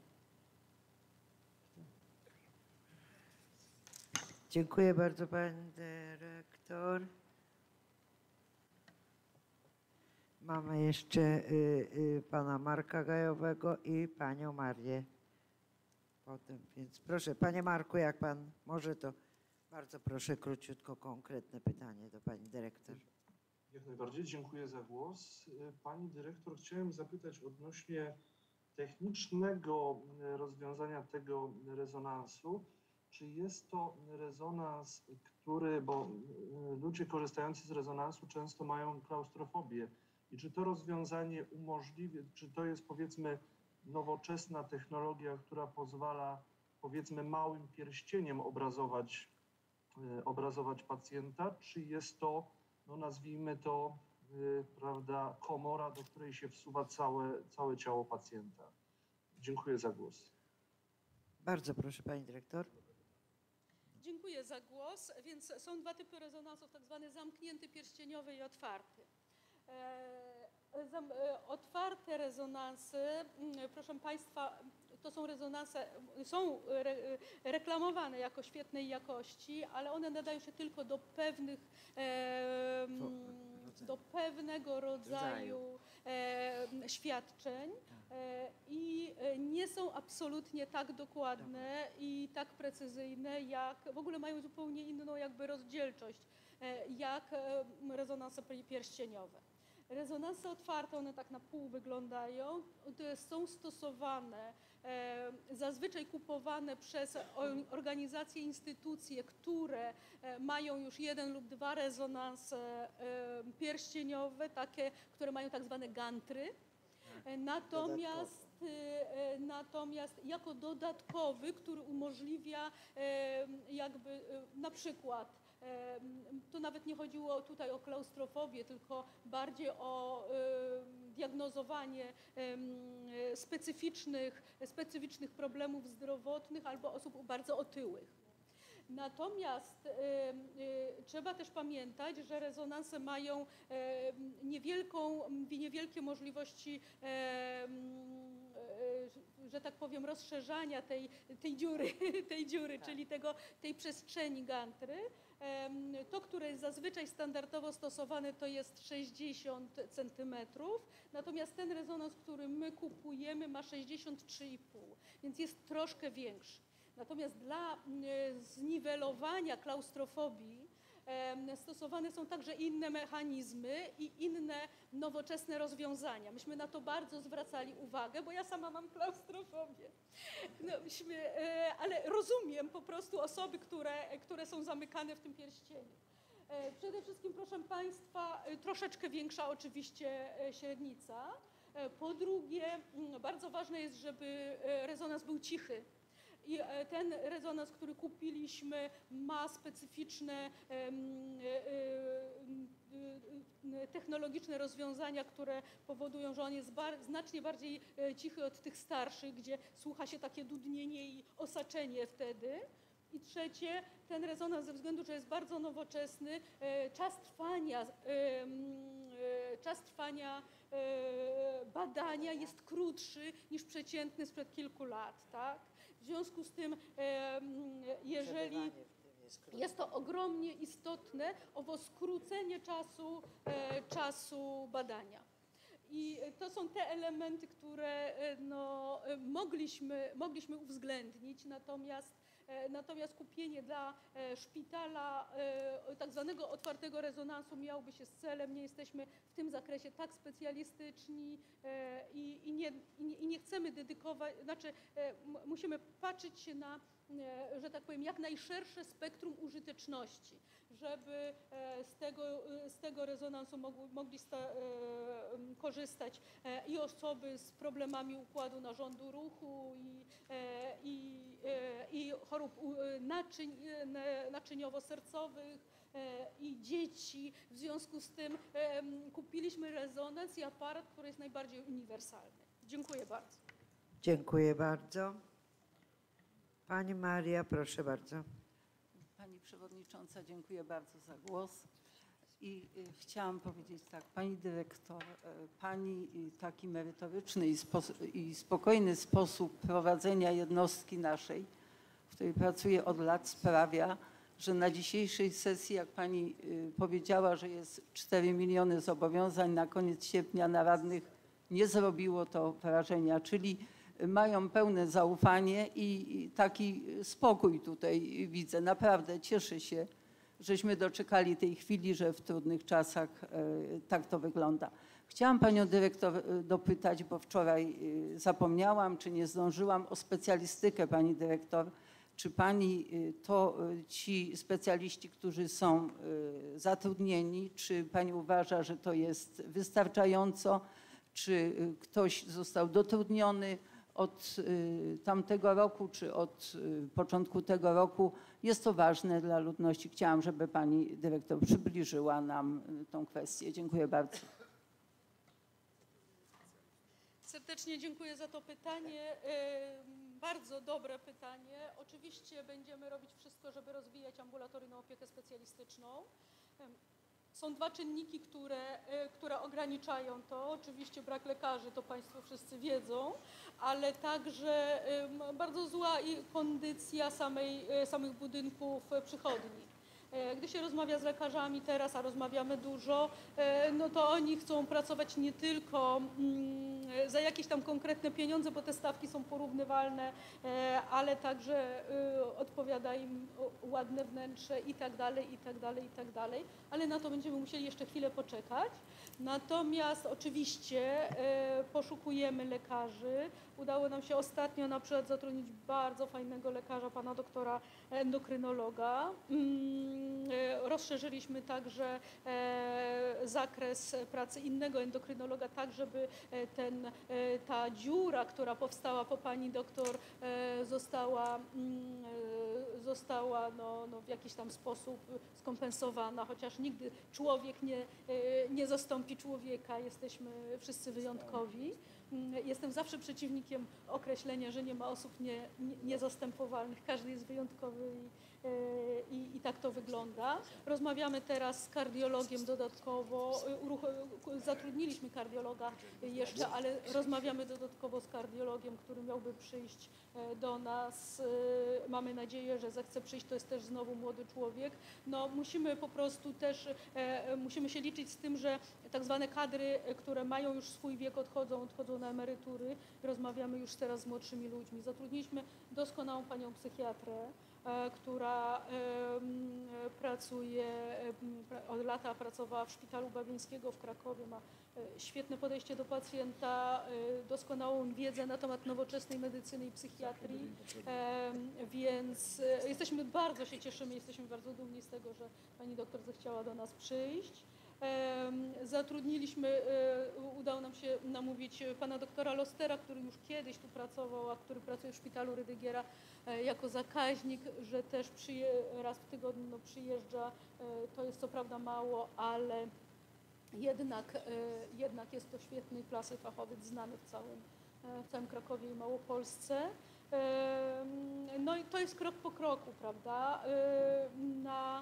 Dziękuję bardzo, pani dyrektor. Mamy jeszcze y, y, pana Marka Gajowego i panią Marię potem, więc proszę, panie Marku, jak pan może, to bardzo proszę króciutko, konkretne pytanie do pani dyrektor.
Jak najbardziej, dziękuję za głos. Pani dyrektor, chciałem zapytać odnośnie technicznego rozwiązania tego rezonansu. Czy jest to rezonans, który, bo ludzie korzystający z rezonansu często mają klaustrofobię i czy to rozwiązanie umożliwi, czy to jest powiedzmy nowoczesna technologia, która pozwala powiedzmy małym pierścieniem obrazować, obrazować pacjenta, czy jest to, no nazwijmy to, prawda, komora, do której się wsuwa całe, całe ciało pacjenta? Dziękuję za głos.
Bardzo proszę, pani dyrektor.
Dziękuję za głos. Więc są dwa typy rezonansów, tak zwany zamknięty pierścieniowy i otwarty. E, zam, e, otwarte rezonanse, proszę państwa, to są rezonanse, są re, reklamowane jako świetnej jakości, ale one nadają się tylko do pewnych, e, do pewnego rodzaju e, świadczeń. I nie są absolutnie tak dokładne i tak precyzyjne, jak w ogóle mają zupełnie inną jakby rozdzielczość, jak rezonanse pierścieniowe. Rezonanse otwarte, one tak na pół wyglądają, są stosowane, zazwyczaj kupowane przez organizacje, instytucje, które mają już jeden lub dwa rezonanse pierścieniowe, takie, które mają tak zwane gantry. Natomiast, natomiast jako dodatkowy, który umożliwia jakby na przykład, to nawet nie chodziło tutaj o klaustrofobię, tylko bardziej o diagnozowanie specyficznych, specyficznych problemów zdrowotnych albo osób bardzo otyłych. Natomiast y, y, trzeba też pamiętać, że rezonanse mają y, niewielką, niewielkie możliwości, y, y, że tak powiem, rozszerzania tej, tej dziury, tej dziury, tak. czyli tego, tej przestrzeni gantry. Y, to, które jest zazwyczaj standardowo stosowane, to jest sześćdziesiąt centymetrów, natomiast ten rezonans, który my kupujemy, ma sześćdziesiąt trzy i pół, więc jest troszkę większy. Natomiast dla zniwelowania klaustrofobii stosowane są także inne mechanizmy i inne nowoczesne rozwiązania. Myśmy na to bardzo zwracali uwagę, bo ja sama mam klaustrofobię. No, myśmy, ale rozumiem po prostu osoby, które, które są zamykane w tym pierścieniu. Przede wszystkim, proszę państwa, troszeczkę większa oczywiście średnica. Po drugie, bardzo ważne jest, żeby rezonans był cichy. I ten rezonans, który kupiliśmy, ma specyficzne technologiczne rozwiązania, które powodują, że on jest bar znacznie bardziej cichy od tych starszych, gdzie słucha się takie dudnienie i osaczenie wtedy. I trzecie, ten rezonans ze względu, że jest bardzo nowoczesny, czas trwania, czas trwania badania jest krótszy niż przeciętny sprzed kilku lat, tak? W związku z tym, jeżeli jest to ogromnie istotne, owo skrócenie czasu, e, czasu badania. I to są te elementy, które e, no, e, mogliśmy, mogliśmy uwzględnić, natomiast, e, natomiast kupienie dla e, szpitala e, tak zwanego otwartego rezonansu miałoby się z celem. Nie jesteśmy w tym zakresie tak specjalistyczni e, i, i, nie, i, i nie chcemy dedykować, znaczy e, m- musimy patrzeć się na, e, że tak powiem, jak najszersze spektrum użyteczności, żeby e, z tego, e, z tego rezonansu mogły, mogli sta, e, m, korzystać e, i osoby z problemami układu narządu ruchu i, e, i, e, i chorób u- e, naczyń, e, na- naczyniowo-sercowych e, i dzieci. W związku z tym e, m, kupiliśmy rezonans i aparat, który jest najbardziej uniwersalny. Dziękuję bardzo.
Dziękuję bardzo. Pani Maria, proszę bardzo.
Pani Przewodnicząca, dziękuję bardzo za głos. I y, chciałam powiedzieć tak, Pani Dyrektor, y, Pani y, taki merytoryczny i, spos- i spokojny sposób prowadzenia jednostki naszej, w której pracuję od lat, sprawia, że na dzisiejszej sesji, jak Pani y, powiedziała, że jest cztery miliony zobowiązań, na koniec sierpnia na radnych nie zrobiło to wrażenia, czyli mają pełne zaufanie i i taki spokój tutaj widzę. Naprawdę cieszę się, żeśmy doczekali tej chwili, że w trudnych czasach e, tak to wygląda. Chciałam Panią Dyrektor e, dopytać, bo wczoraj e, zapomniałam, czy nie zdążyłam, o specjalistykę Pani Dyrektor. Czy Pani e, to e, ci specjaliści, którzy są e, zatrudnieni, czy Pani uważa, że to jest wystarczająco? Czy e, ktoś został dotrudniony od y, tamtego roku, czy od y, początku tego roku? Jest to ważne dla ludności. Chciałam, żeby Pani Dyrektor przybliżyła nam y, tą kwestię. Dziękuję bardzo.
Serdecznie dziękuję za to pytanie. Ym, Bardzo dobre pytanie. Oczywiście będziemy robić wszystko, żeby rozwijać ambulatoryjną opiekę specjalistyczną. Ym, Są dwa czynniki, które, y, które ograniczają to. Oczywiście brak lekarzy, to Państwo wszyscy wiedzą, ale także ym, bardzo zła i kondycja samej, y, samych budynków y, przychodni. E, Gdy się rozmawia z lekarzami teraz, a rozmawiamy dużo, e, no to oni chcą pracować nie tylko mm, za jakieś tam konkretne pieniądze, bo te stawki są porównywalne, e, ale także e, odpowiada im o- ładne wnętrze i tak dalej, i tak dalej, i tak dalej. Ale na to będziemy musieli jeszcze chwilę poczekać. Natomiast oczywiście e, poszukujemy lekarzy. Udało nam się ostatnio na przykład zatrudnić bardzo fajnego lekarza, pana doktora endokrynologa. Mm, e, Rozszerzyliśmy także e, zakres pracy innego endokrynologa, tak żeby e, ten, e, ta dziura, która powstała po pani doktor, e, została, mm, e, została no, no, w jakiś tam sposób skompensowana, chociaż nigdy człowiek nie, e, nie zastąpi człowieka, jesteśmy wszyscy wyjątkowi. Mm, Jestem zawsze przeciwnikiem określenia, że nie ma osób nie, nie, niezastępowalnych. Każdy jest wyjątkowy i, e, i, i tak to wygląda. Rozmawiamy teraz z kardiologiem dodatkowo. e, uruch- Zatrudniliśmy kardiologa jeszcze, ale rozmawiamy dodatkowo z kardiologiem, który miałby przyjść e, do nas. E, Mamy nadzieję, że zechce przyjść. To jest też znowu młody człowiek. No, musimy po prostu też, e, musimy się liczyć z tym, że tak zwane kadry, e, które mają już swój wiek, odchodzą, odchodzą na emerytury. Rozmawiamy już teraz z młodszymi ludźmi. Zatrudniliśmy doskonałą panią psychiatrę, e, która em, pracuje, em, pra- od lata pracowała w Szpitalu Babińskiego w Krakowie, ma e, świetne podejście do pacjenta, e, doskonałą wiedzę na temat nowoczesnej medycyny i psychiatrii, Em, więc e, jesteśmy bardzo się cieszymy, jesteśmy bardzo dumni z tego, że pani doktor zechciała do nas przyjść. Em, Zatrudniliśmy, e, udało nam się namówić pana doktora Lostera, który już kiedyś tu pracował, a który pracuje w szpitalu Rydygiera e, jako zakaźnik, że też przyje, raz w tygodniu no, przyjeżdża. E, To jest co prawda mało, ale jednak, e, jednak jest to świetny klasy fachowiec znany w całym, e, w całym Krakowie i Małopolsce. Em, No i to jest krok po kroku, prawda? E, Na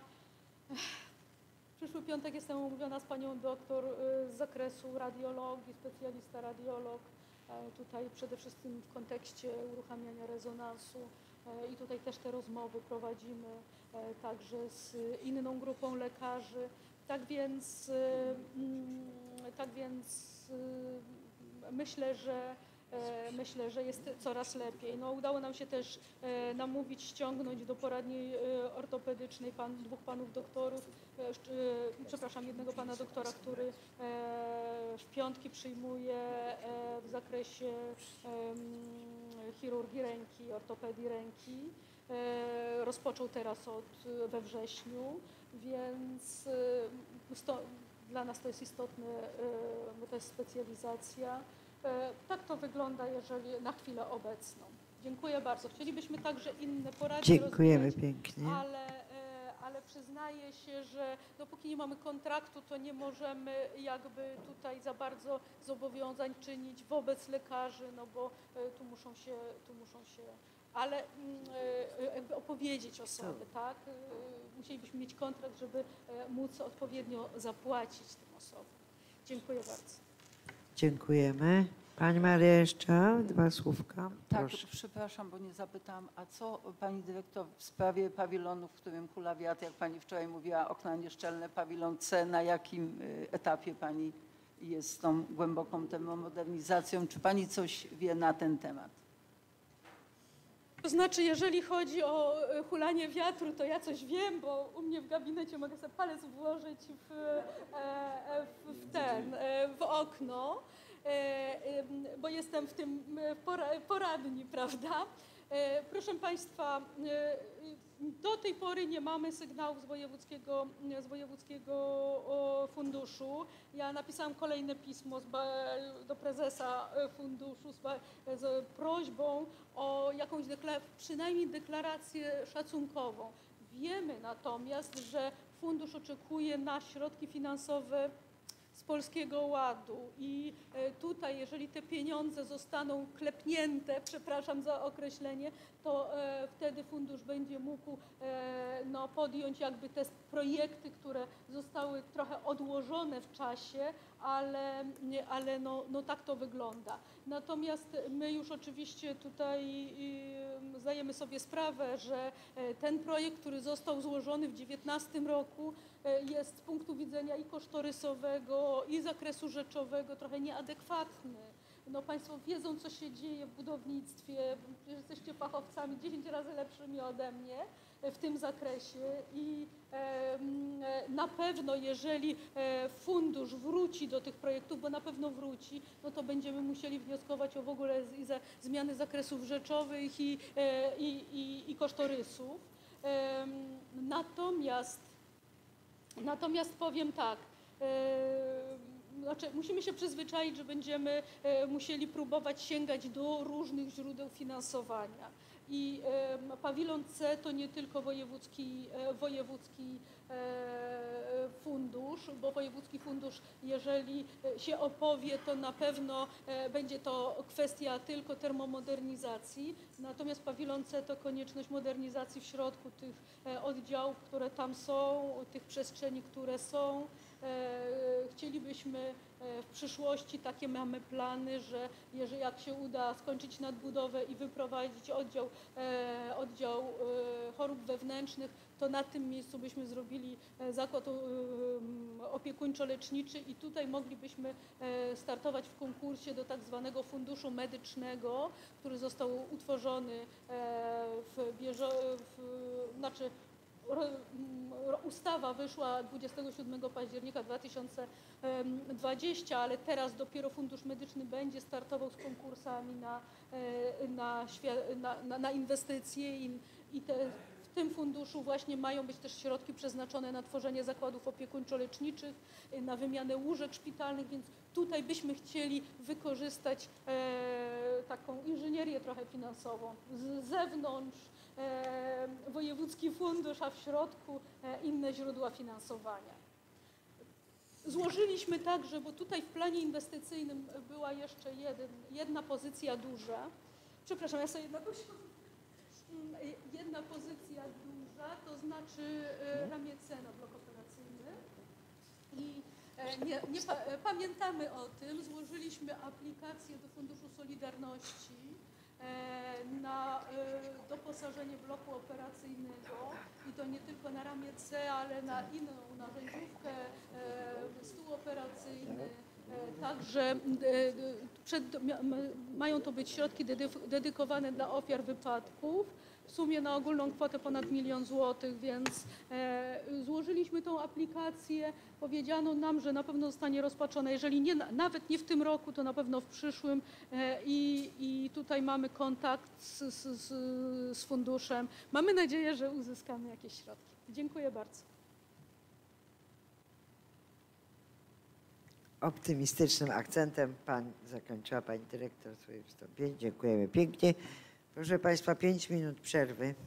przyszły piątek jestem umówiona z panią doktor y, z zakresu radiologii, specjalista radiolog, e, tutaj przede wszystkim w kontekście uruchamiania rezonansu e, i tutaj też te rozmowy prowadzimy. także z inną grupą lekarzy. Tak więc, tak więc myślę, że Myślę, że jest coraz lepiej. No, udało nam się też namówić, ściągnąć do poradni ortopedycznej pan, dwóch panów doktorów, przepraszam, jednego pana doktora, który w piątki przyjmuje w zakresie chirurgii ręki, ortopedii ręki. Rozpoczął teraz od, we wrześniu, więc sto, dla nas to jest istotne, bo to jest specjalizacja. Tak to wygląda, jeżeli na chwilę obecną. Dziękuję bardzo. Chcielibyśmy także inne porady
Dziękujemy
rozwijać,
pięknie.
ale, ale przyznaję się, że dopóki nie mamy kontraktu, to nie możemy jakby tutaj za bardzo zobowiązań czynić wobec lekarzy, no bo tu muszą się, tu muszą się ale jakby opowiedzieć o sobie, tak? Musielibyśmy mieć kontrakt, żeby móc odpowiednio zapłacić tym osobom. Dziękuję bardzo.
Dziękujemy. Pani Maria jeszcze dwa słówka.
Tak,
Proszę.
przepraszam, bo nie zapytałam, a co pani dyrektor w sprawie pawilonu, w którym hula wiatr, jak pani wczoraj mówiła, okna nieszczelne, pawilon C, na jakim etapie pani jest z tą głęboką termomodernizacją? Czy pani coś wie na ten temat?
To znaczy, jeżeli chodzi o hulanie wiatru, to ja coś wiem, bo u mnie w gabinecie mogę sobie palec włożyć w, w ten, w okno, bo jestem w tym poradni, prawda? Proszę Państwa, do tej pory nie mamy sygnałów z wojewódzkiego, z wojewódzkiego funduszu. Ja napisałam kolejne pismo do prezesa funduszu z, z prośbą o jakąś deklar- przynajmniej deklarację szacunkową. Wiemy natomiast, że fundusz oczekuje na środki finansowe z Polskiego Ładu i tutaj, jeżeli te pieniądze zostaną klepnięte, przepraszam za określenie, to wtedy fundusz będzie mógł no, podjąć jakby te projekty, które zostały trochę odłożone w czasie, ale, ale no, no tak to wygląda. Natomiast my już oczywiście tutaj zdajemy sobie sprawę, że ten projekt, który został złożony w dwa tysiące dziewiętnastym roku, jest z punktu widzenia i kosztorysowego, i zakresu rzeczowego trochę nieadekwatny. No, Państwo wiedzą, co się dzieje w budownictwie, jesteście fachowcami dziesięć razy lepszymi ode mnie w tym zakresie i na pewno, jeżeli fundusz wróci do tych projektów, bo na pewno wróci, no to będziemy musieli wnioskować o w ogóle zmiany zakresów rzeczowych i, i, i, i kosztorysów. Natomiast, natomiast powiem tak, znaczy musimy się przyzwyczaić, że będziemy musieli próbować sięgać do różnych źródeł finansowania. I e, pawilon C to nie tylko wojewódzki, e, wojewódzki e, fundusz, bo wojewódzki fundusz, jeżeli się opowie, to na pewno e, będzie to kwestia tylko termomodernizacji. Natomiast pawilon C to konieczność modernizacji w środku tych e, oddziałów, które tam są, tych przestrzeni, które są. Chcielibyśmy w przyszłości, takie mamy plany, że jeżeli jak się uda skończyć nadbudowę i wyprowadzić oddział, oddział chorób wewnętrznych, to na tym miejscu byśmy zrobili zakład opiekuńczo-leczniczy i tutaj moglibyśmy startować w konkursie do tak zwanego funduszu medycznego, który został utworzony w, bieżo, w znaczy ustawa wyszła dwudziestego siódmego października dwa tysiące dwudziestego, ale teraz dopiero Fundusz Medyczny będzie startował z konkursami na, na, na, na inwestycje i, i te, w tym funduszu właśnie mają być też środki przeznaczone na tworzenie zakładów opiekuńczo-leczniczych, na wymianę łóżek szpitalnych, więc tutaj byśmy chcieli wykorzystać e, taką inżynierię trochę finansową z zewnątrz, E, wojewódzki fundusz, a w środku e, inne źródła finansowania. Złożyliśmy także, bo tutaj w planie inwestycyjnym była jeszcze jeden, jedna pozycja duża, przepraszam, ja sobie jedna, jedna pozycja duża, to znaczy e, ramię C na blok operacyjny i e, nie, nie pa, pamiętamy o tym, złożyliśmy aplikację do Funduszu Solidarności e, na e, doposażenie bloku operacyjnego i to nie tylko na ramię C, ale na inną narzędziówkę, e, stół operacyjny. E, Także e, przed, mia- m- mają to być środki dedy- dedykowane dla ofiar wypadków w sumie na ogólną kwotę ponad milion złotych, więc e, złożyliśmy tą aplikację. Powiedziano nam, że na pewno zostanie rozpatrzona, jeżeli nie, na- nawet nie w tym roku, to na pewno w przyszłym e, i, i tutaj mamy kontakt z, z, z, z funduszem. Mamy nadzieję, że uzyskamy jakieś środki. Dziękuję bardzo.
Optymistycznym akcentem pan zakończyła pani dyrektor swoje wystąpienie. Dziękujemy pięknie. Proszę państwa, pięć minut przerwy.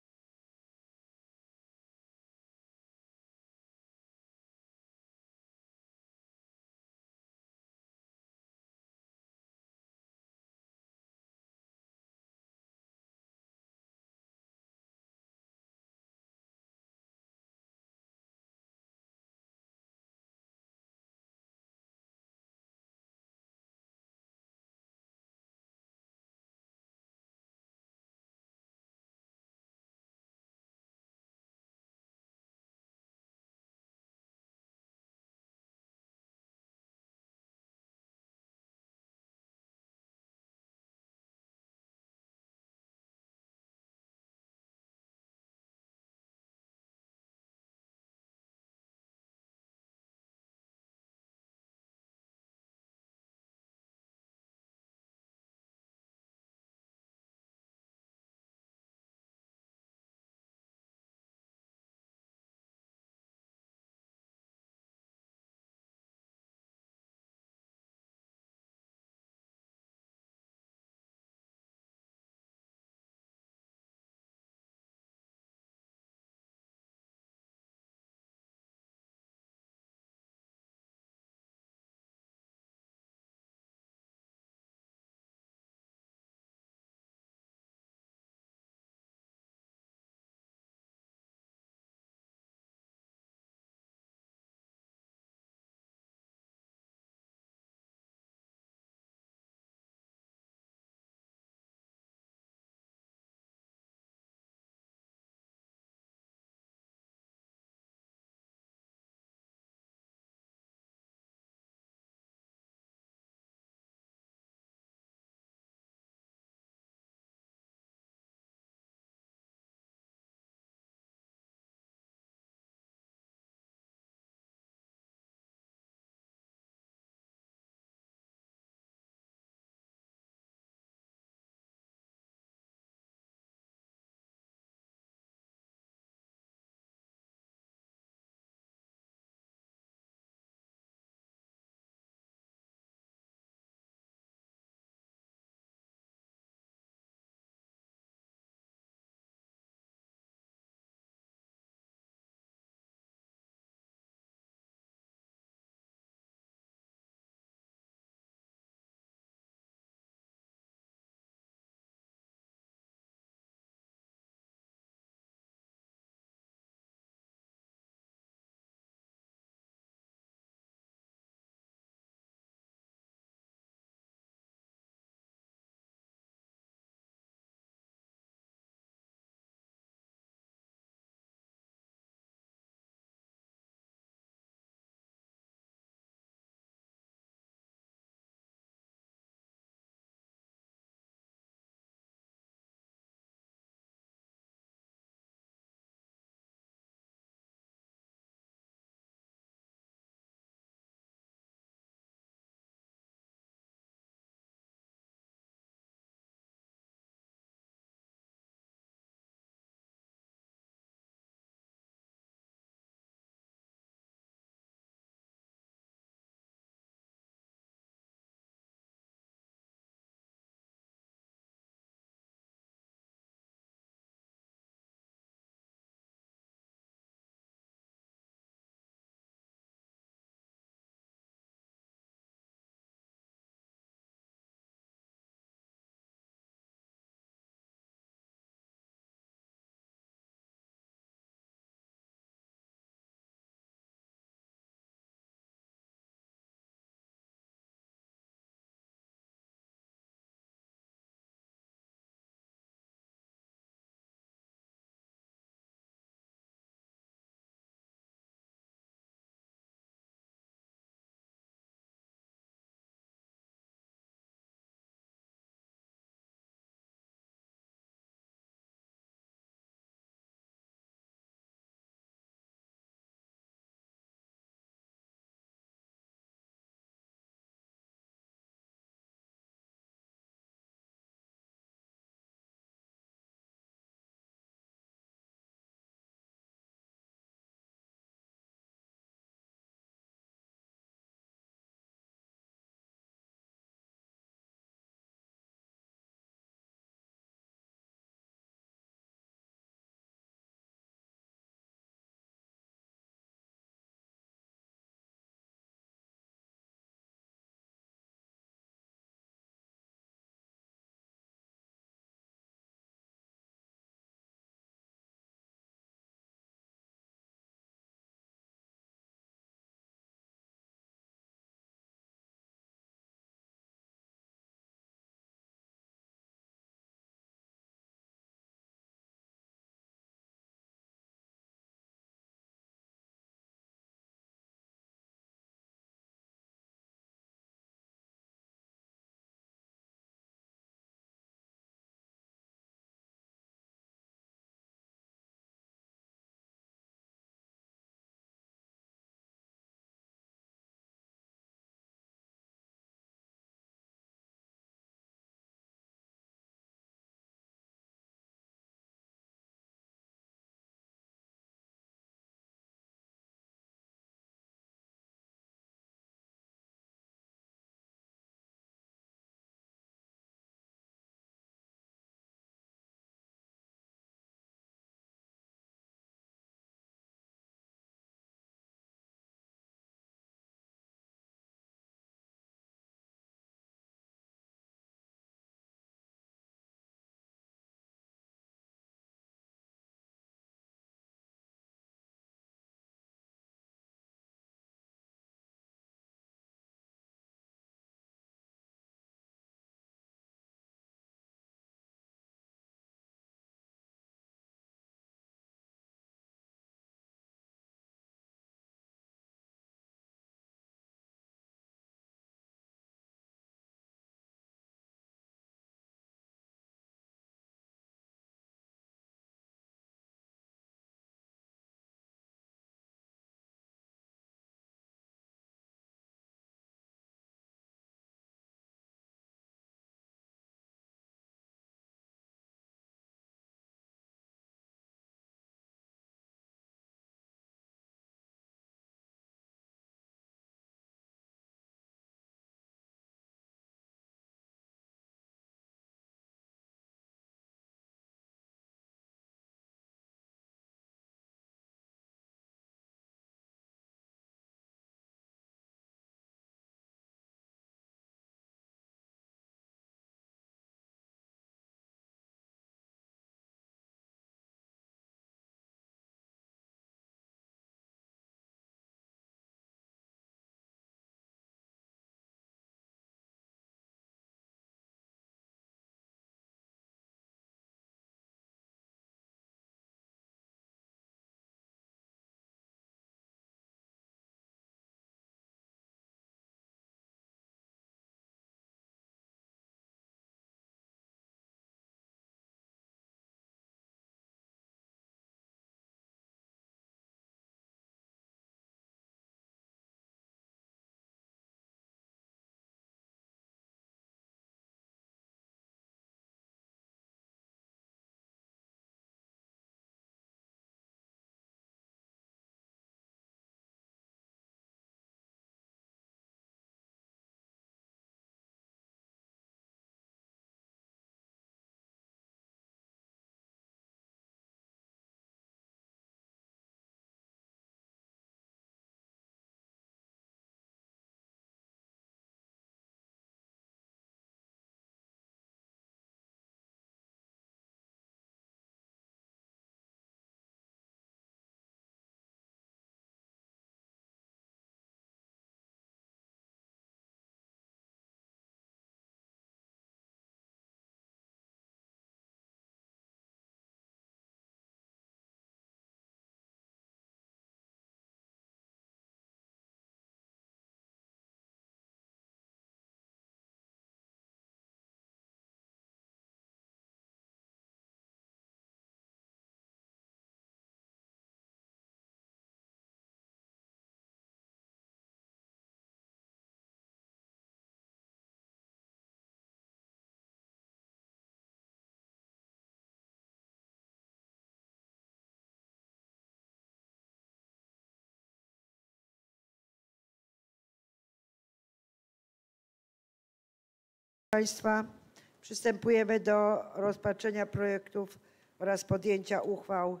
Państwa, przystępujemy do rozpatrzenia projektów oraz podjęcia uchwał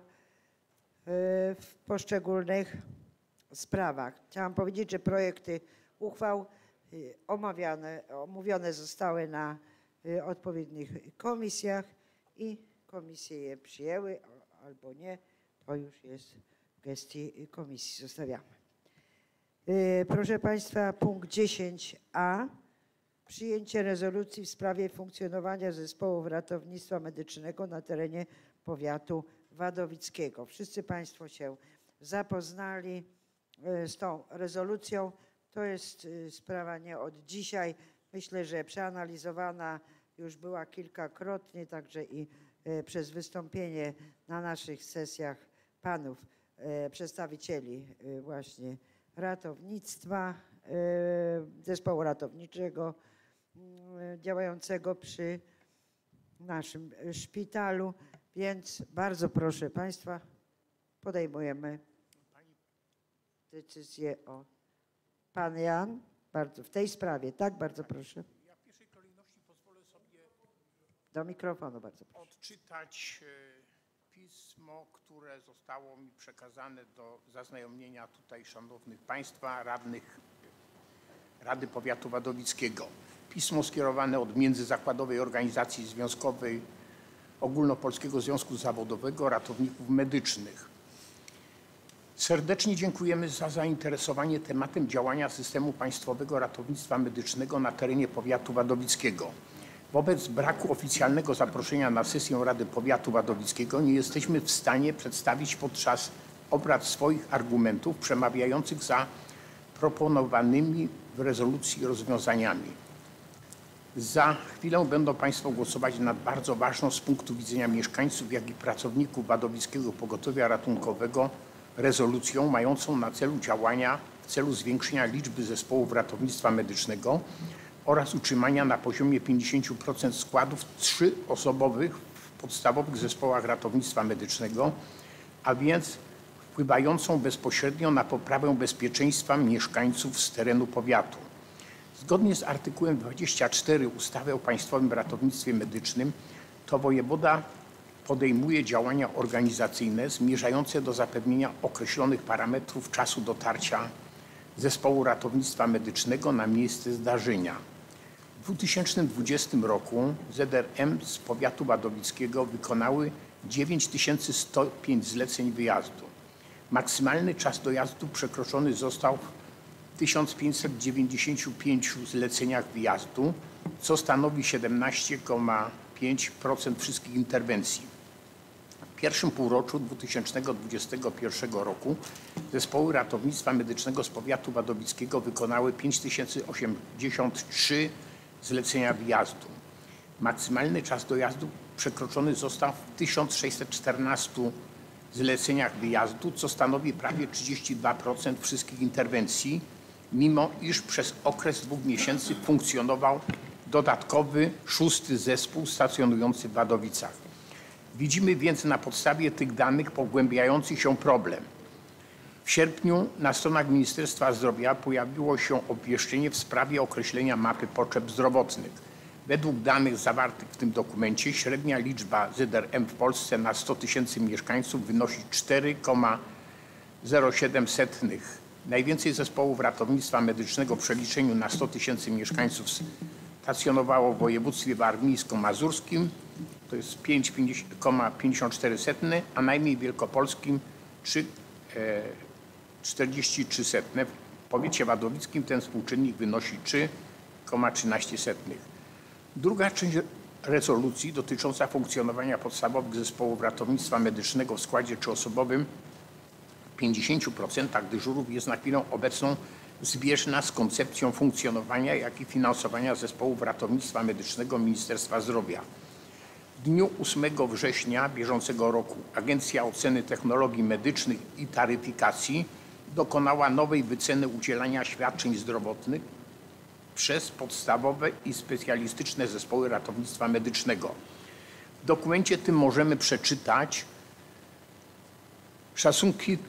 w poszczególnych sprawach. Chciałam powiedzieć, że projekty uchwał omawiane, omówione zostały na odpowiednich komisjach i komisje je przyjęły albo nie. To już jest w gestii komisji. Zostawiamy. Proszę Państwa, punkt dziesięć a. Przyjęcie rezolucji w sprawie funkcjonowania zespołów ratownictwa medycznego na terenie powiatu wadowickiego. Wszyscy Państwo się zapoznali z tą rezolucją. To jest sprawa nie od dzisiaj. Myślę, że przeanalizowana już była kilkakrotnie, także i przez wystąpienie na naszych sesjach panów przedstawicieli właśnie ratownictwa, zespołu ratowniczego działającego przy naszym szpitalu. Więc bardzo proszę Państwa, podejmujemy decyzję o... Pan Jan, bardzo w tej sprawie, tak? Bardzo proszę.
Ja w pierwszej kolejności pozwolę sobie
do mikrofonu, bardzo proszę.
Odczytać pismo, które zostało mi przekazane do zaznajomienia tutaj szanownych Państwa, radnych Rady Powiatu Wadowickiego. Pismo skierowane od Międzyzakładowej Organizacji Związkowej Ogólnopolskiego Związku Zawodowego Ratowników Medycznych. Serdecznie dziękujemy za zainteresowanie tematem działania systemu państwowego ratownictwa medycznego na terenie powiatu wadowickiego. Wobec braku oficjalnego zaproszenia na sesję Rady Powiatu Wadowickiego nie jesteśmy w stanie przedstawić podczas obrad swoich argumentów przemawiających za proponowanymi w rezolucji rozwiązaniami. Za chwilę będą Państwo głosować nad bardzo ważną z punktu widzenia mieszkańców, jak i pracowników Wadowickiego Pogotowia Ratunkowego rezolucją mającą na celu działania w celu zwiększenia liczby zespołów ratownictwa medycznego oraz utrzymania na poziomie pięćdziesiąt procent składów trzyosobowych w podstawowych zespołach ratownictwa medycznego, a więc wpływającą bezpośrednio na poprawę bezpieczeństwa mieszkańców z terenu powiatu. Zgodnie z artykułem dwudziestym czwartym ustawy o Państwowym Ratownictwie Medycznym to wojewoda podejmuje działania organizacyjne zmierzające do zapewnienia określonych parametrów czasu dotarcia zespołu ratownictwa medycznego na miejsce zdarzenia. W dwa tysiące dwudziestym roku Z R M z powiatu wadowickiego wykonały dziewięć tysięcy sto pięć zleceń wyjazdu. Maksymalny czas dojazdu przekroczony został w tysiąc pięćset dziewięćdziesięciu pięciu zleceniach wyjazdu, co stanowi siedemnaście przecinek pięć procent wszystkich interwencji. W pierwszym półroczu dwa tysiące dwudziestego pierwszego roku zespoły ratownictwa medycznego z powiatu wadowickiego wykonały pięć tysięcy osiemdziesiąt trzy zlecenia wyjazdu. Maksymalny czas dojazdu przekroczony został w tysiąc sześćset czternastu zleceniach wyjazdu, co stanowi prawie trzydzieści dwa procent wszystkich interwencji, mimo iż przez okres dwóch miesięcy funkcjonował dodatkowy szósty zespół stacjonujący w Wadowicach. Widzimy więc na podstawie tych danych pogłębiający się problem. W sierpniu na stronach Ministerstwa Zdrowia pojawiło się obwieszczenie w sprawie określenia mapy potrzeb zdrowotnych. Według danych zawartych w tym dokumencie średnia liczba Z R M w Polsce na sto tysięcy mieszkańców wynosi cztery przecinek zero siedem. Najwięcej zespołów ratownictwa medycznego w przeliczeniu na sto tysięcy mieszkańców stacjonowało w województwie warmińsko-mazurskim, to jest pięć przecinek pięćdziesiąt cztery, a najmniej w wielkopolskim trzy przecinek czterdzieści trzy. W powiecie wadowickim ten współczynnik wynosi trzy przecinek trzynaście. Druga część rezolucji dotycząca funkcjonowania podstawowych zespołów ratownictwa medycznego w składzie trzyosobowym w pięćdziesięciu procentach dyżurów jest na chwilę obecną zbieżna z koncepcją funkcjonowania, jak i finansowania zespołów ratownictwa medycznego Ministerstwa Zdrowia. W dniu ósmego września bieżącego roku Agencja Oceny Technologii Medycznych i Taryfikacji dokonała nowej wyceny udzielania świadczeń zdrowotnych przez podstawowe i specjalistyczne zespoły ratownictwa medycznego. W dokumencie tym możemy przeczytać, szacunki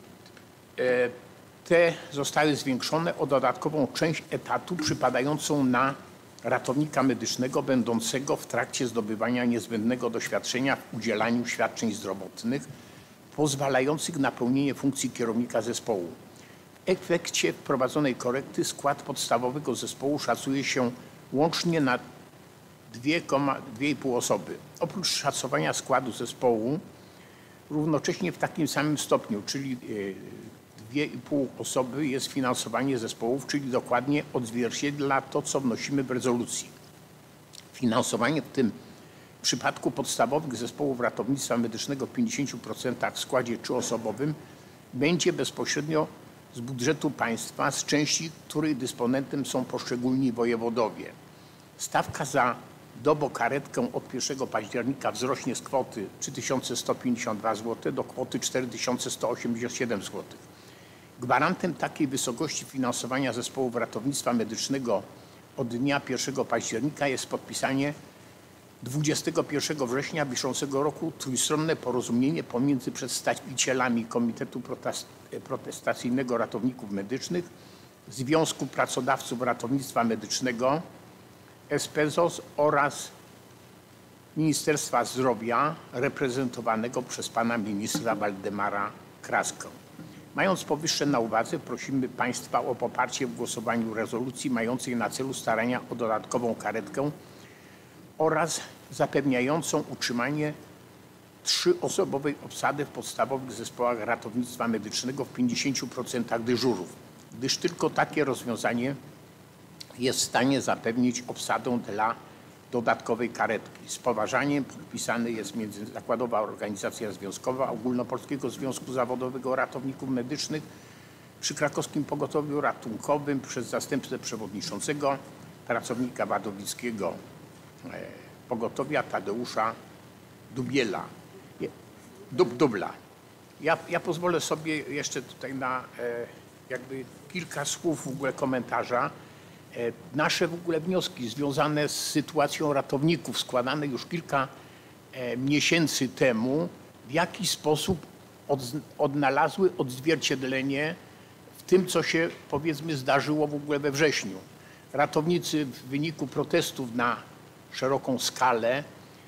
te zostały zwiększone o dodatkową część etatu przypadającą na ratownika medycznego będącego w trakcie zdobywania niezbędnego doświadczenia w udzielaniu świadczeń zdrowotnych pozwalających na pełnienie funkcji kierownika zespołu. W efekcie wprowadzonej korekty skład podstawowego zespołu szacuje się łącznie na dwie i pół osoby. Oprócz szacowania składu zespołu równocześnie w takim samym stopniu, czyli dwie i pół osoby, jest finansowanie zespołów, czyli dokładnie odzwierciedla to, co wnosimy w rezolucji. Finansowanie w tym przypadku podstawowych zespołów ratownictwa medycznego w pięćdziesięciu procentach w składzie trzyosobowym będzie bezpośrednio z budżetu państwa, z części której dysponentem są poszczególni wojewodowie. Stawka za dobokaretkę od pierwszego października wzrośnie z kwoty trzy tysiące sto pięćdziesiąt dwa złote do kwoty cztery tysiące sto osiemdziesiąt siedem złotych. Gwarantem takiej wysokości finansowania zespołów ratownictwa medycznego od dnia pierwszego października jest podpisanie dwudziestego pierwszego września bieżącego roku trójstronne porozumienie pomiędzy przedstawicielami Komitetu Protestacyjnego Ratowników Medycznych, Związku Pracodawców Ratownictwa Medycznego, S P Z O S oraz Ministerstwa Zdrowia reprezentowanego przez pana ministra Waldemara Kraskę. Mając powyższe na uwadze, prosimy państwa o poparcie w głosowaniu rezolucji mającej na celu starania o dodatkową karetkę oraz zapewniającą utrzymanie trzyosobowej obsady w podstawowych zespołach ratownictwa medycznego w pięćdziesięciu procentach dyżurów, gdyż tylko takie rozwiązanie jest w stanie zapewnić obsadę dla dodatkowej karetki. Z poważaniem podpisany jest Międzyzakładowa Organizacja Związkowa Ogólnopolskiego Związku Zawodowego Ratowników Medycznych przy Krakowskim Pogotowiu Ratunkowym przez zastępcę przewodniczącego, pracownika wadowickiego pogotowia Tadeusza Dubiela, Dub, Dubla. Ja, ja pozwolę sobie jeszcze tutaj na jakby kilka słów w ogóle komentarza. Nasze w ogóle wnioski związane z sytuacją ratowników składane już kilka miesięcy temu w jaki sposób odnalazły odzwierciedlenie w tym, co się powiedzmy zdarzyło w ogóle we wrześniu. Ratownicy w wyniku protestów na szeroką skalę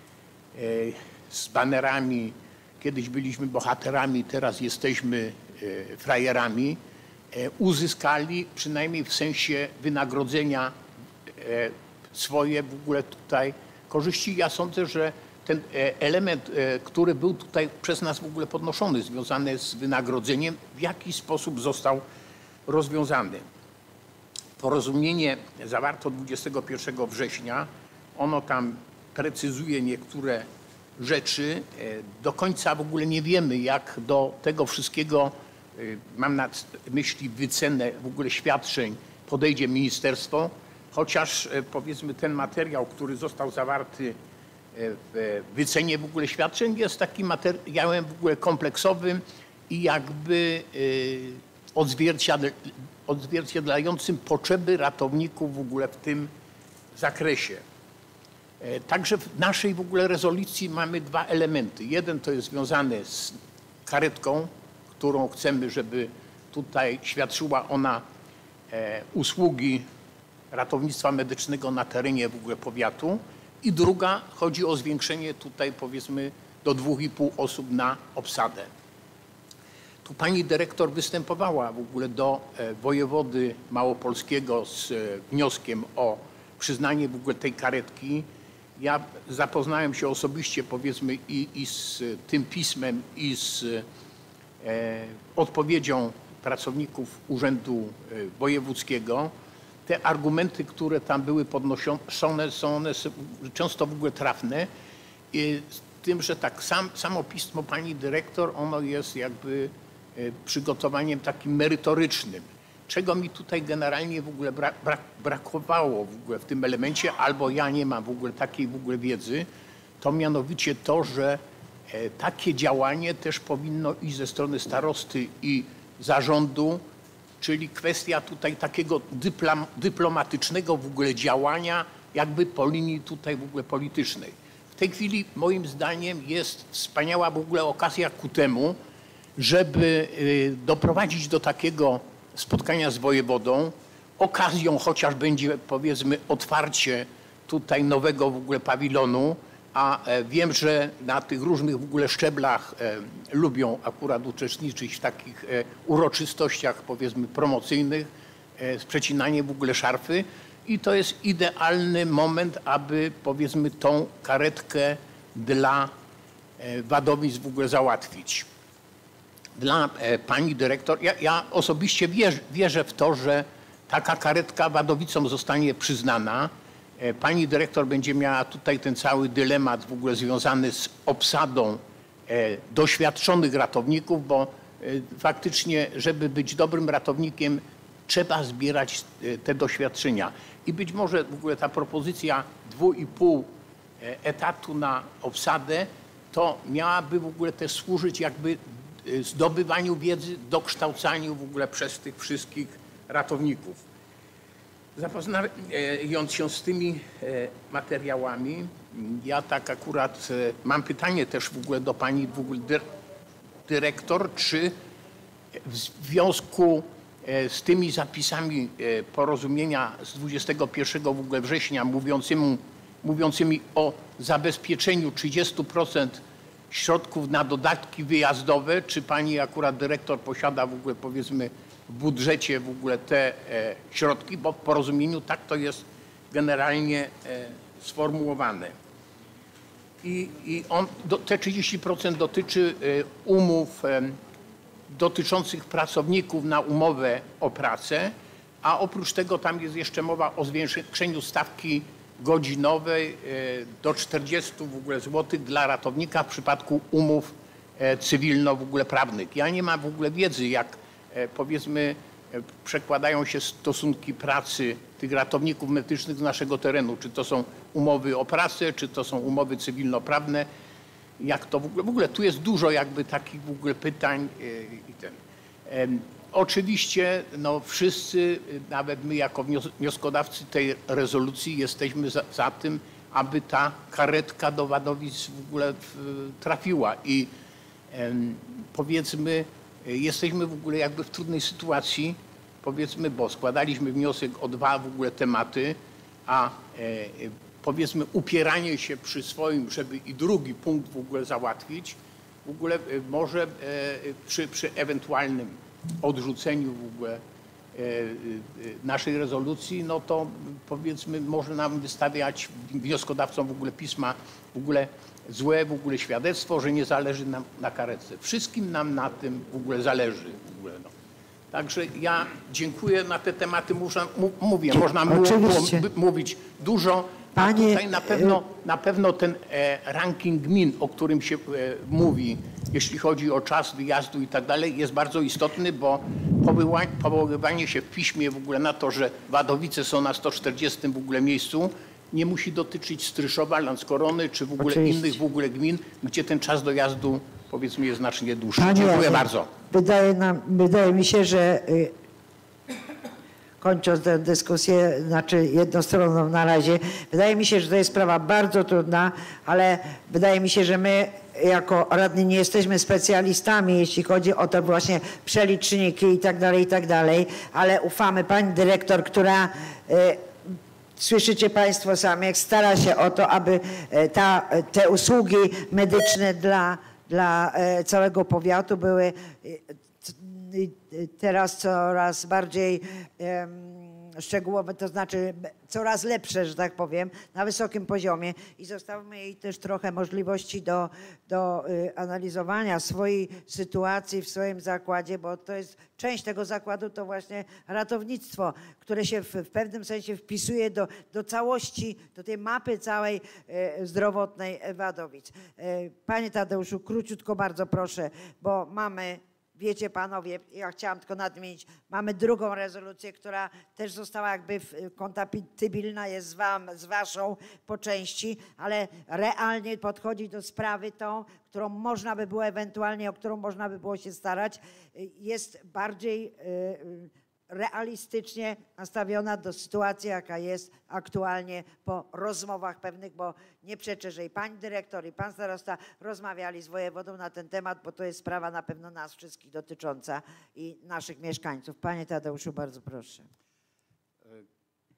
z banerami kiedyś byliśmy bohaterami, teraz jesteśmy frajerami, uzyskali przynajmniej w sensie wynagrodzenia swoje w ogóle tutaj korzyści. Ja sądzę, że ten element, który był tutaj przez nas w ogóle podnoszony, związany z wynagrodzeniem, w jaki sposób został rozwiązany. Porozumienie zawarto dwudziestego pierwszego września. Ono tam precyzuje niektóre rzeczy. Do końca w ogóle nie wiemy, jak do tego wszystkiego, mam na myśli wycenę w ogóle świadczeń, podejdzie ministerstwo, chociaż powiedzmy ten materiał, który został zawarty w wycenie w ogóle świadczeń, jest takim materiałem w ogóle kompleksowym i jakby odzwierciedlającym potrzeby ratowników w ogóle w tym zakresie. Także w naszej w ogóle rezolucji mamy dwa elementy. Jeden to jest związany z karetką, którą chcemy, żeby tutaj świadczyła ona usługi ratownictwa medycznego na terenie w ogóle powiatu. I druga, chodzi o zwiększenie tutaj powiedzmy do dwóch i pół osób na obsadę. Tu pani dyrektor występowała w ogóle do wojewody małopolskiego z wnioskiem o przyznanie w ogóle tej karetki. Ja zapoznałem się osobiście powiedzmy i, i z tym pismem i z e, odpowiedzią pracowników Urzędu Wojewódzkiego. Te argumenty, które tam były podnoszone, są one często w ogóle trafne. I z tym, że tak sam, samo pismo pani dyrektor, ono jest jakby przygotowaniem takim merytorycznym. Czego mi tutaj generalnie w ogóle brak, brak, brakowało w ogóle w tym elemencie, albo ja nie mam w ogóle takiej w ogóle wiedzy, to mianowicie to, że e, takie działanie też powinno iść ze strony starosty i zarządu, czyli kwestia tutaj takiego dyplom, dyplomatycznego w ogóle działania jakby po linii tutaj w ogóle politycznej. W tej chwili moim zdaniem jest wspaniała w ogóle okazja ku temu, żeby y, doprowadzić do takiego spotkania z wojewodą, okazją chociaż będzie, powiedzmy, otwarcie tutaj nowego w ogóle pawilonu, a e, wiem, że na tych różnych w ogóle szczeblach e, lubią akurat uczestniczyć w takich e, uroczystościach, powiedzmy, promocyjnych, e, przecinanie w ogóle szarfy i to jest idealny moment, aby, powiedzmy, tą karetkę dla e, Wadowic w ogóle załatwić. Dla e, pani dyrektor, ja, ja osobiście wierzę, wierzę w to, że taka karetka Wadowicom zostanie przyznana. E, pani dyrektor będzie miała tutaj ten cały dylemat w ogóle związany z obsadą e, doświadczonych ratowników, bo e, faktycznie, żeby być dobrym ratownikiem, trzeba zbierać e, te doświadczenia. I być może w ogóle ta propozycja dwu i pół etatu na obsadę, to miałaby w ogóle też służyć jakby zdobywaniu wiedzy, dokształcaniu w ogóle przez tych wszystkich ratowników. Zapoznając się z tymi materiałami, ja tak akurat mam pytanie też w ogóle do pani w ogóle dyrektor, czy w związku z tymi zapisami porozumienia z dwudziestego pierwszego w ogóle września mówiącymi, mówiącymi o zabezpieczeniu trzydziestu procent środków na dodatki wyjazdowe, czy pani akurat dyrektor posiada w ogóle, powiedzmy, w budżecie w ogóle te e, środki, bo w porozumieniu tak to jest generalnie e, sformułowane. I, i on, do, te trzydzieści procent dotyczy e, umów e, dotyczących pracowników na umowę o pracę, a oprócz tego tam jest jeszcze mowa o zwiększeniu stawki godzinowej do czterdziestu w ogóle złotych dla ratownika w przypadku umów cywilno w ogóle prawnych. Ja nie mam w ogóle wiedzy, jak powiedzmy przekładają się stosunki pracy tych ratowników medycznych z naszego terenu. Czy to są umowy o pracę, czy to są umowy cywilnoprawne. Jak to w ogóle, w ogóle tu jest dużo jakby takich w ogóle pytań i ten. Oczywiście no, wszyscy, nawet my jako wnioskodawcy tej rezolucji jesteśmy za, za tym, aby ta karetka do Wadowic w ogóle trafiła i em, powiedzmy jesteśmy w ogóle jakby w trudnej sytuacji, powiedzmy, bo składaliśmy wniosek o dwa w ogóle tematy, a e, powiedzmy upieranie się przy swoim, żeby i drugi punkt w ogóle załatwić, w ogóle może e, przy, przy ewentualnym odrzuceniu w ogóle naszej rezolucji, no to powiedzmy może nam wystawiać wnioskodawcom w ogóle pisma, w ogóle złe w ogóle świadectwo, że nie zależy nam na karetce. Wszystkim nam na tym w ogóle zależy. W ogóle, no. Także ja dziękuję na te tematy, można, mówię, można
Oczywiście.
mówić dużo.
Panie,
a tutaj na pewno, na pewno ten e, ranking gmin, o którym się e, mówi, jeśli chodzi o czas wyjazdu i tak dalej, jest bardzo istotny, bo powoływanie się w piśmie w ogóle na to, że Wadowice są na sto czterdziestym w ogóle miejscu, nie musi dotyczyć Stryszowa, Landskorony, czy w ogóle
Oczywiście.
innych w ogóle gmin, gdzie ten czas dojazdu, powiedzmy, jest znacznie dłuższy.
Panie,
Dziękuję bardzo.
Wydaje, nam, wydaje mi się, że y, kończąc tę dyskusję, znaczy jednostronną na razie, wydaje mi się, że to jest sprawa bardzo trudna, ale wydaje mi się, że my jako radni nie jesteśmy specjalistami, jeśli chodzi o te właśnie przeliczniki i tak dalej, i tak dalej, ale ufamy pani dyrektor, która y, słyszycie państwo sami, jak stara się o to, aby ta, te usługi medyczne dla, dla całego powiatu były teraz coraz bardziej szczegółowe, to znaczy coraz lepsze, że tak powiem, na wysokim poziomie i zostawmy jej też trochę możliwości do, do analizowania swojej sytuacji w swoim zakładzie, bo to jest część tego zakładu, to właśnie ratownictwo, które się w, w pewnym sensie wpisuje do, do całości, do tej mapy całej zdrowotnej Wadowic. Panie Tadeuszu, króciutko bardzo proszę, bo mamy... Wiecie panowie, ja chciałam tylko nadmienić, mamy drugą rezolucję, która też została jakby kompatybilna jest z, wam, z waszą po części, ale realnie podchodzi do sprawy tą, którą można by było ewentualnie, o którą można by było się starać, jest bardziej realistycznie nastawiona do sytuacji, jaka jest aktualnie po rozmowach pewnych, bo nie przeczę, że i pani dyrektor, i pan starosta rozmawiali z wojewodą na ten temat, bo to jest sprawa na pewno nas wszystkich dotycząca i naszych mieszkańców. Panie Tadeuszu, bardzo proszę.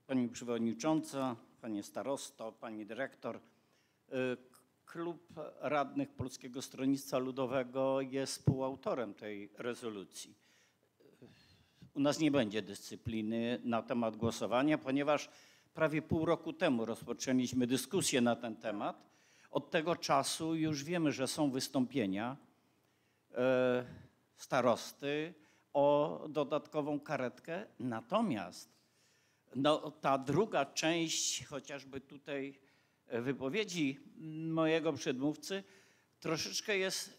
Pani Przewodnicząca, Panie Starosto, Pani Dyrektor. Klub Radnych Polskiego Stronnictwa Ludowego jest współautorem tej rezolucji. U nas nie będzie dyscypliny na temat głosowania, ponieważ prawie pół roku temu rozpoczęliśmy dyskusję na ten temat. Od tego czasu już wiemy, że są wystąpienia starosty o dodatkową karetkę. Natomiast no, ta druga część, chociażby tutaj wypowiedzi mojego przedmówcy, troszeczkę jest,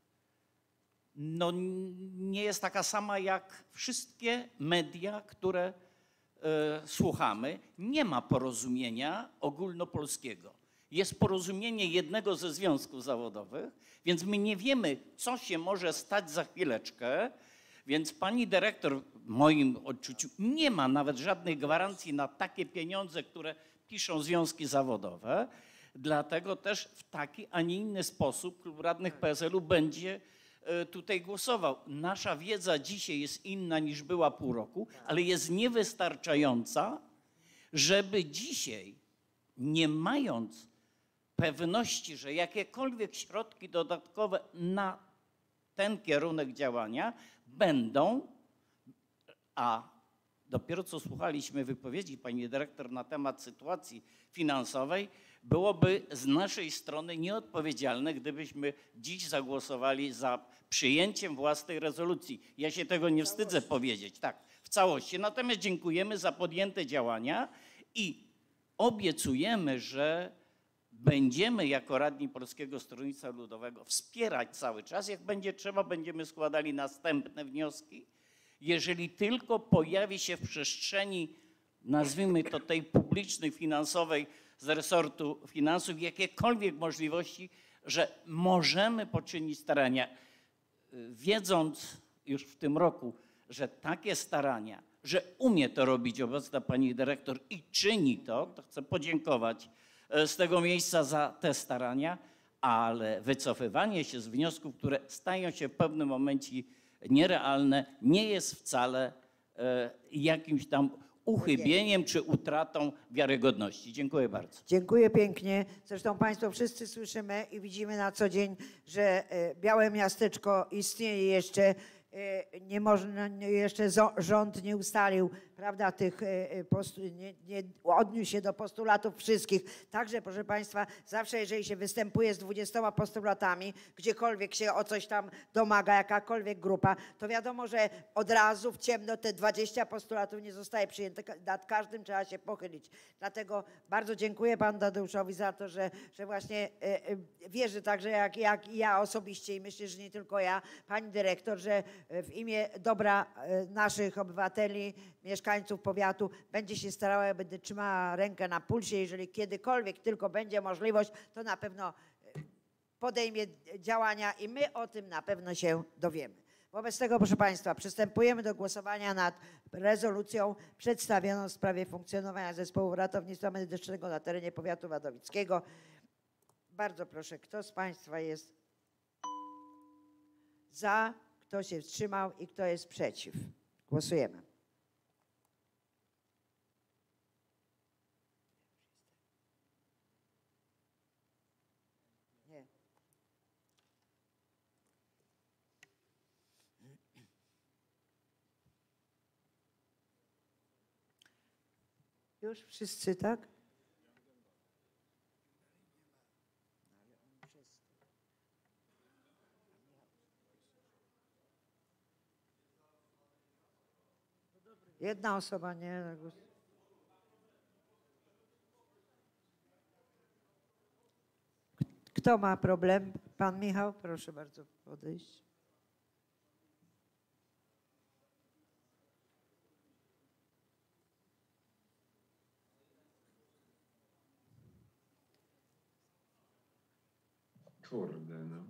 no nie jest taka sama jak wszystkie media, które e, słuchamy. Nie ma porozumienia ogólnopolskiego. Jest porozumienie jednego ze związków zawodowych, więc my nie wiemy, co się może stać za chwileczkę. Więc pani dyrektor, w moim odczuciu, nie ma nawet żadnych gwarancji na takie pieniądze, które piszą związki zawodowe. Dlatego też w taki, a nie inny sposób Klub Radnych P S L-u będzie tutaj głosował. Nasza wiedza dzisiaj jest inna niż była pół roku, ale jest niewystarczająca, żeby dzisiaj, nie mając pewności, że jakiekolwiek środki dodatkowe na ten kierunek działania będą, a dopiero co słuchaliśmy wypowiedzi pani dyrektor na temat sytuacji finansowej, byłoby z naszej strony nieodpowiedzialne, gdybyśmy dziś zagłosowali za przyjęciem własnej rezolucji. Ja się tego nie wstydzę powiedzieć, tak, w całości. Natomiast dziękujemy za podjęte działania i obiecujemy, że będziemy jako radni Polskiego Stronnictwa Ludowego wspierać cały czas. Jak będzie trzeba, będziemy składali następne wnioski. Jeżeli tylko pojawi się w przestrzeni, nazwijmy to tej publicznej, finansowej z resortu finansów, jakiekolwiek możliwości, że możemy poczynić starania, wiedząc już w tym roku, że takie starania, że umie to robić obecna pani dyrektor i czyni to, to chcę podziękować z tego miejsca za te starania, ale wycofywanie się z wniosków, które stają się w pewnym momencie nierealne, nie jest wcale e, jakimś tam uchybieniem czy utratą wiarygodności. Dziękuję bardzo.
Dziękuję pięknie. Zresztą państwo wszyscy słyszymy i widzimy na co dzień, że białe miasteczko istnieje jeszcze. Nie można, jeszcze rząd nie ustalił, prawda, tych, nie, nie odniósł się do postulatów wszystkich. Także, proszę państwa, zawsze jeżeli się występuje z dwudziestoma postulatami, gdziekolwiek się o coś tam domaga, jakakolwiek grupa, to wiadomo, że od razu w ciemno te dwadzieścia postulatów nie zostaje przyjęte. Nad każdym trzeba się pochylić. Dlatego bardzo dziękuję panu Tadeuszowi za to, że, że właśnie wierzy także jak, jak ja osobiście i myślę, że nie tylko ja, pani dyrektor, że w imię dobra naszych obywateli, mieszkańców powiatu będzie się starała, będę trzymała rękę na pulsie. Jeżeli kiedykolwiek tylko będzie możliwość, to na pewno podejmie działania i my o tym na pewno się dowiemy. Wobec tego, proszę państwa, przystępujemy do głosowania nad rezolucją przedstawioną w sprawie funkcjonowania Zespołu Ratownictwa Medycznego na terenie powiatu wadowickiego. Bardzo proszę, kto z państwa jest za? Kto się wstrzymał i kto jest przeciw? Głosujemy. Nie. Już wszyscy, tak? Jedna osoba nie. Kto ma problem? Pan Michał, proszę bardzo podejść.
Kurde, no.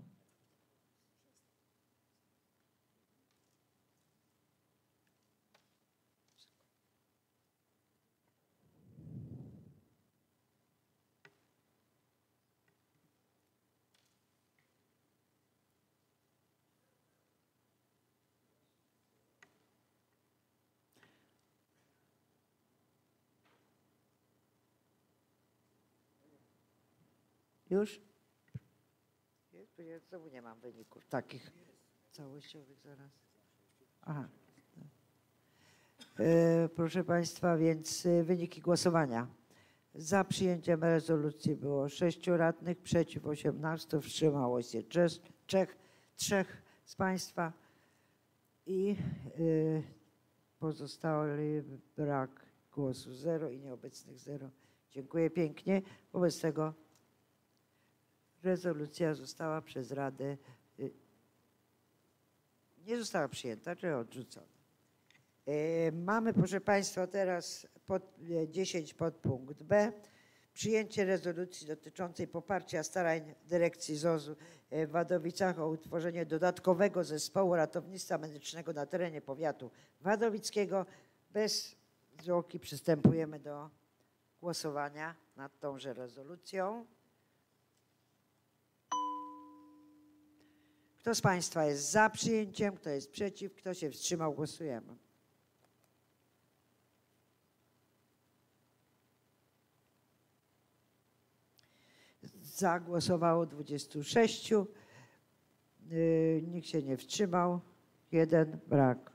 Już? Jest? Bo ja znowu nie mam wyników takich całościowych zaraz. Aha. E, proszę Państwa, więc e, wyniki głosowania. Za przyjęciem rezolucji było sześciu radnych, przeciw osiemnastu, wstrzymało się trzech, trzech, trzech z Państwa i y, pozostały brak głosu zero i nieobecnych zero. Dziękuję pięknie. Wobec tego rezolucja została przez Radę, y, nie została przyjęta, czy odrzucona. Y, mamy, proszę Państwa, teraz pod, dziesięć podpunkt B. Przyjęcie rezolucji dotyczącej poparcia starań dyrekcji zosu w Wadowicach o utworzenie dodatkowego zespołu ratownictwa medycznego na terenie powiatu wadowickiego. Bez zwłoki przystępujemy do głosowania nad tąże rezolucją. Kto z Państwa jest za przyjęciem, kto jest przeciw, kto się wstrzymał, głosujemy. Za głosowało dwudziestu sześciu, yy, nikt się nie wstrzymał, jeden brak.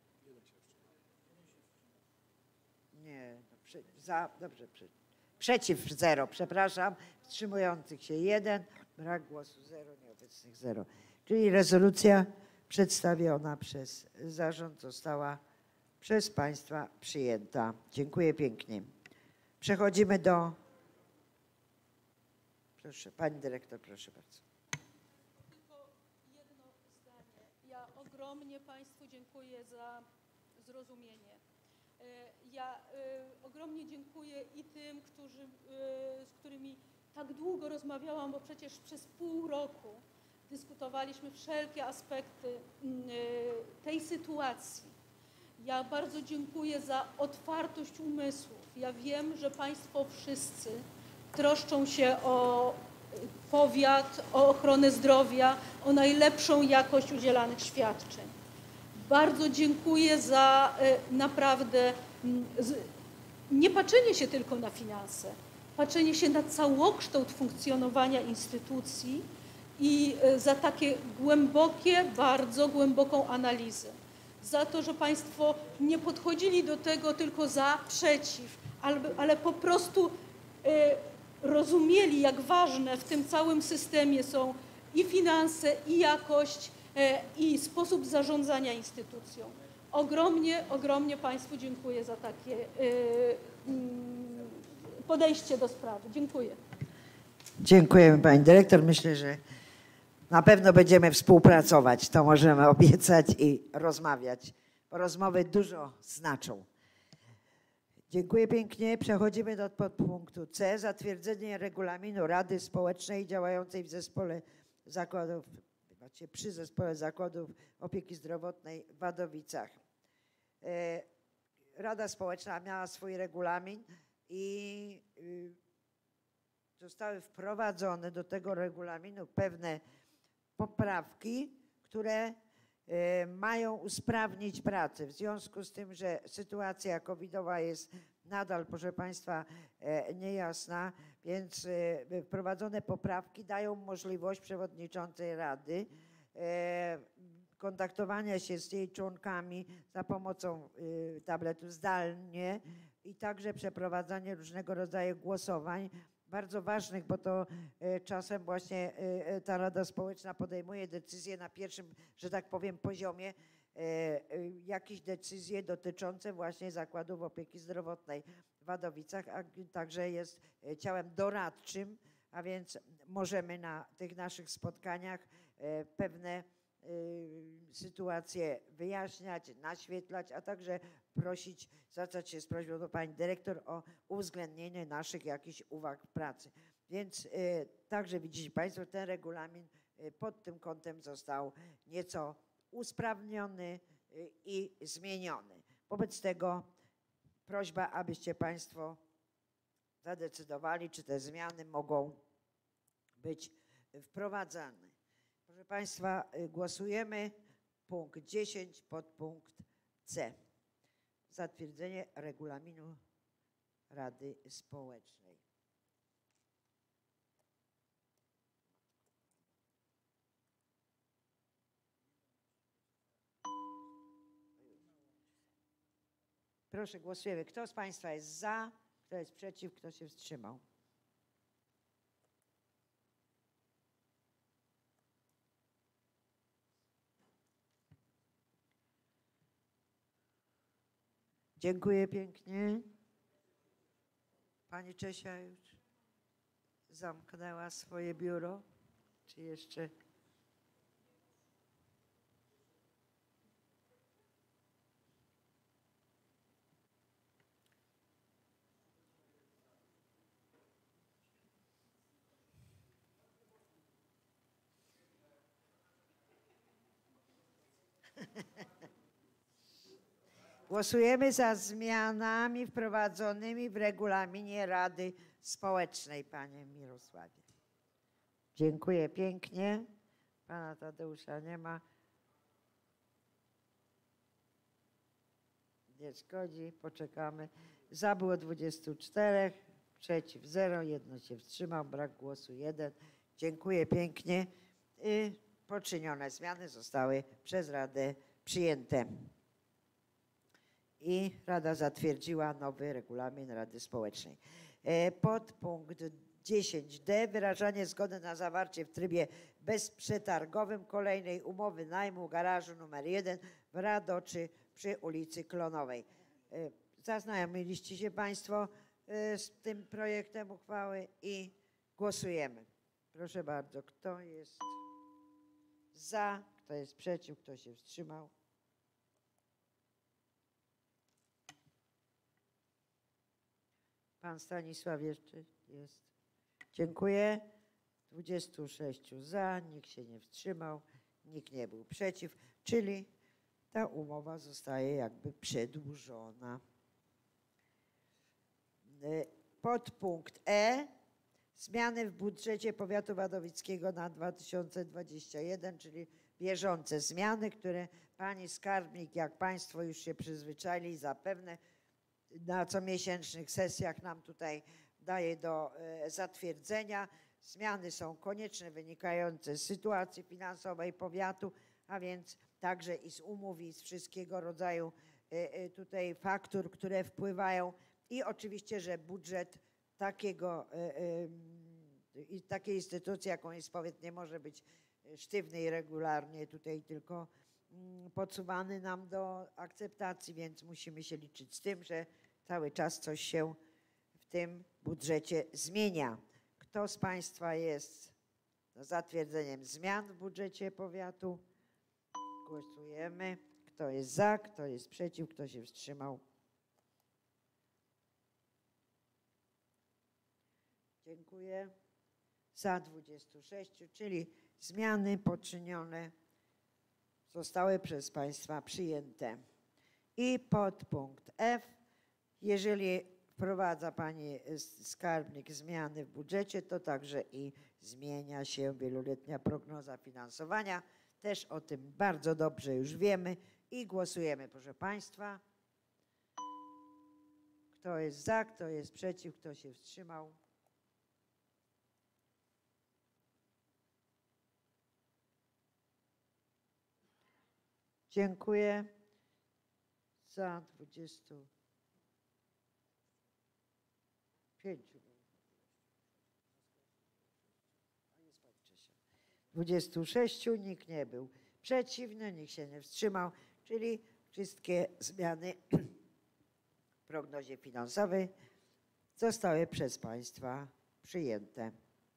Nie, no, prze, za, dobrze, prze, przeciw zero, przepraszam, wstrzymujących się jeden, brak głosu zero, nieobecnych zero. Czyli rezolucja przedstawiona przez zarząd została przez Państwa przyjęta. Dziękuję pięknie. Przechodzimy do... Proszę, Pani Dyrektor, proszę bardzo.
Tylko jedno zdanie. Ja ogromnie Państwu dziękuję za zrozumienie. Ja ogromnie dziękuję i tym, którzy, z którymi tak długo rozmawiałam, bo przecież przez pół roku dyskutowaliśmy wszelkie aspekty tej sytuacji. Ja bardzo dziękuję za otwartość umysłów. Ja wiem, że Państwo wszyscy troszczą się o powiat, o ochronę zdrowia, o najlepszą jakość udzielanych świadczeń. Bardzo dziękuję za naprawdę nie patrzenie się tylko na finanse, patrzenie się na całokształt funkcjonowania instytucji i za takie głębokie, bardzo głęboką analizę. Za to, że Państwo nie podchodzili do tego tylko za, przeciw, ale, ale po prostu rozumieli, jak ważne w tym całym systemie są i finanse, i jakość, i sposób zarządzania instytucją. Ogromnie, ogromnie Państwu dziękuję za takie podejście do sprawy. Dziękuję.
Dziękujemy Pani Dyrektor. Myślę, że na pewno będziemy współpracować. To możemy obiecać i rozmawiać, bo rozmowy dużo znaczą. Dziękuję pięknie. Przechodzimy do podpunktu C. Zatwierdzenie regulaminu Rady Społecznej działającej w zespole zakładów, znaczy przy zespole zakładów opieki zdrowotnej w Wadowicach. Rada Społeczna miała swój regulamin i zostały wprowadzone do tego regulaminu pewne poprawki, które mają usprawnić pracę. W związku z tym, że sytuacja covidowa jest nadal, proszę Państwa, niejasna, więc wprowadzone poprawki dają możliwość przewodniczącej Rady kontaktowania się z jej członkami za pomocą tabletu zdalnie i także przeprowadzanie różnego rodzaju głosowań, bardzo ważnych, bo to czasem właśnie ta Rada Społeczna podejmuje decyzje na pierwszym, że tak powiem, poziomie, jakieś decyzje dotyczące właśnie zakładów opieki zdrowotnej w Wadowicach, a także jest ciałem doradczym, a więc możemy na tych naszych spotkaniach pewne sytuacje wyjaśniać, naświetlać, a także prosić, zwracać się z prośbą do Pani Dyrektor o uwzględnienie naszych jakichś uwag w pracy. Więc y, także widzicie Państwo, ten regulamin y, pod tym kątem został nieco usprawniony y, i zmieniony. Wobec tego prośba, abyście Państwo zadecydowali, czy te zmiany mogą być wprowadzane. Proszę Państwa, głosujemy punkt dziesięć, podpunkt C. Zatwierdzenie regulaminu Rady Społecznej. Proszę, głosujemy. Kto z Państwa jest za, kto jest przeciw, kto się wstrzymał? Dziękuję pięknie. Pani Czesia już zamknęła swoje biuro, czy jeszcze? Głosujemy za zmianami wprowadzonymi w regulaminie Rady Społecznej, panie Mirosławie. Dziękuję pięknie. Pana Tadeusza nie ma. Nie szkodzi, poczekamy. Za było dwudziestu czterech, przeciw zero, jedno się wstrzymał, brak głosu jeden. Dziękuję pięknie. I poczynione zmiany zostały przez Radę przyjęte. I Rada zatwierdziła nowy regulamin Rady Społecznej. Podpunkt dziesięć d. Wyrażanie zgody na zawarcie w trybie bezprzetargowym kolejnej umowy najmu garażu numer jeden w Radoczy przy ulicy Klonowej. Zaznajomiliście się Państwo z tym projektem uchwały i głosujemy. Proszę bardzo, kto jest za, kto jest przeciw, kto się wstrzymał? Pan Stanisław jeszcze jest. Dziękuję. dwudziestu sześciu za, nikt się nie wstrzymał, nikt nie był przeciw, czyli ta umowa zostaje jakby przedłużona. Podpunkt E. Zmiany w budżecie powiatu wadowickiego na dwa tysiące dwudziesty pierwszy, czyli bieżące zmiany, które pani skarbnik, jak Państwo już się przyzwyczaili, zapewne na comiesięcznych sesjach nam tutaj daje do zatwierdzenia. Zmiany są konieczne, wynikające z sytuacji finansowej powiatu, a więc także i z umów, i z wszystkiego rodzaju tutaj faktur, które wpływają. I oczywiście, że budżet takiego, takiej instytucji, jaką jest powiat, nie może być sztywny i regularnie tutaj tylko podsuwany nam do akceptacji, więc musimy się liczyć z tym, że cały czas coś się w tym budżecie zmienia. Kto z Państwa jest za zatwierdzeniem zmian w budżecie powiatu? Głosujemy. Kto jest za, kto jest przeciw, kto się wstrzymał? Dziękuję. Za dwudziestu sześciu, czyli zmiany poczynione zostały przez Państwa przyjęte. I podpunkt F. Jeżeli wprowadza Pani skarbnik zmiany w budżecie, to także i zmienia się wieloletnia prognoza finansowania. Też o tym bardzo dobrze już wiemy i głosujemy, proszę Państwa. Kto jest za, kto jest przeciw, kto się wstrzymał? Dziękuję. Za dwudziestu pięciu. dwudziestu sześciu, nikt nie był przeciwny, nikt się nie wstrzymał, czyli wszystkie zmiany w prognozie finansowej zostały przez Państwa przyjęte.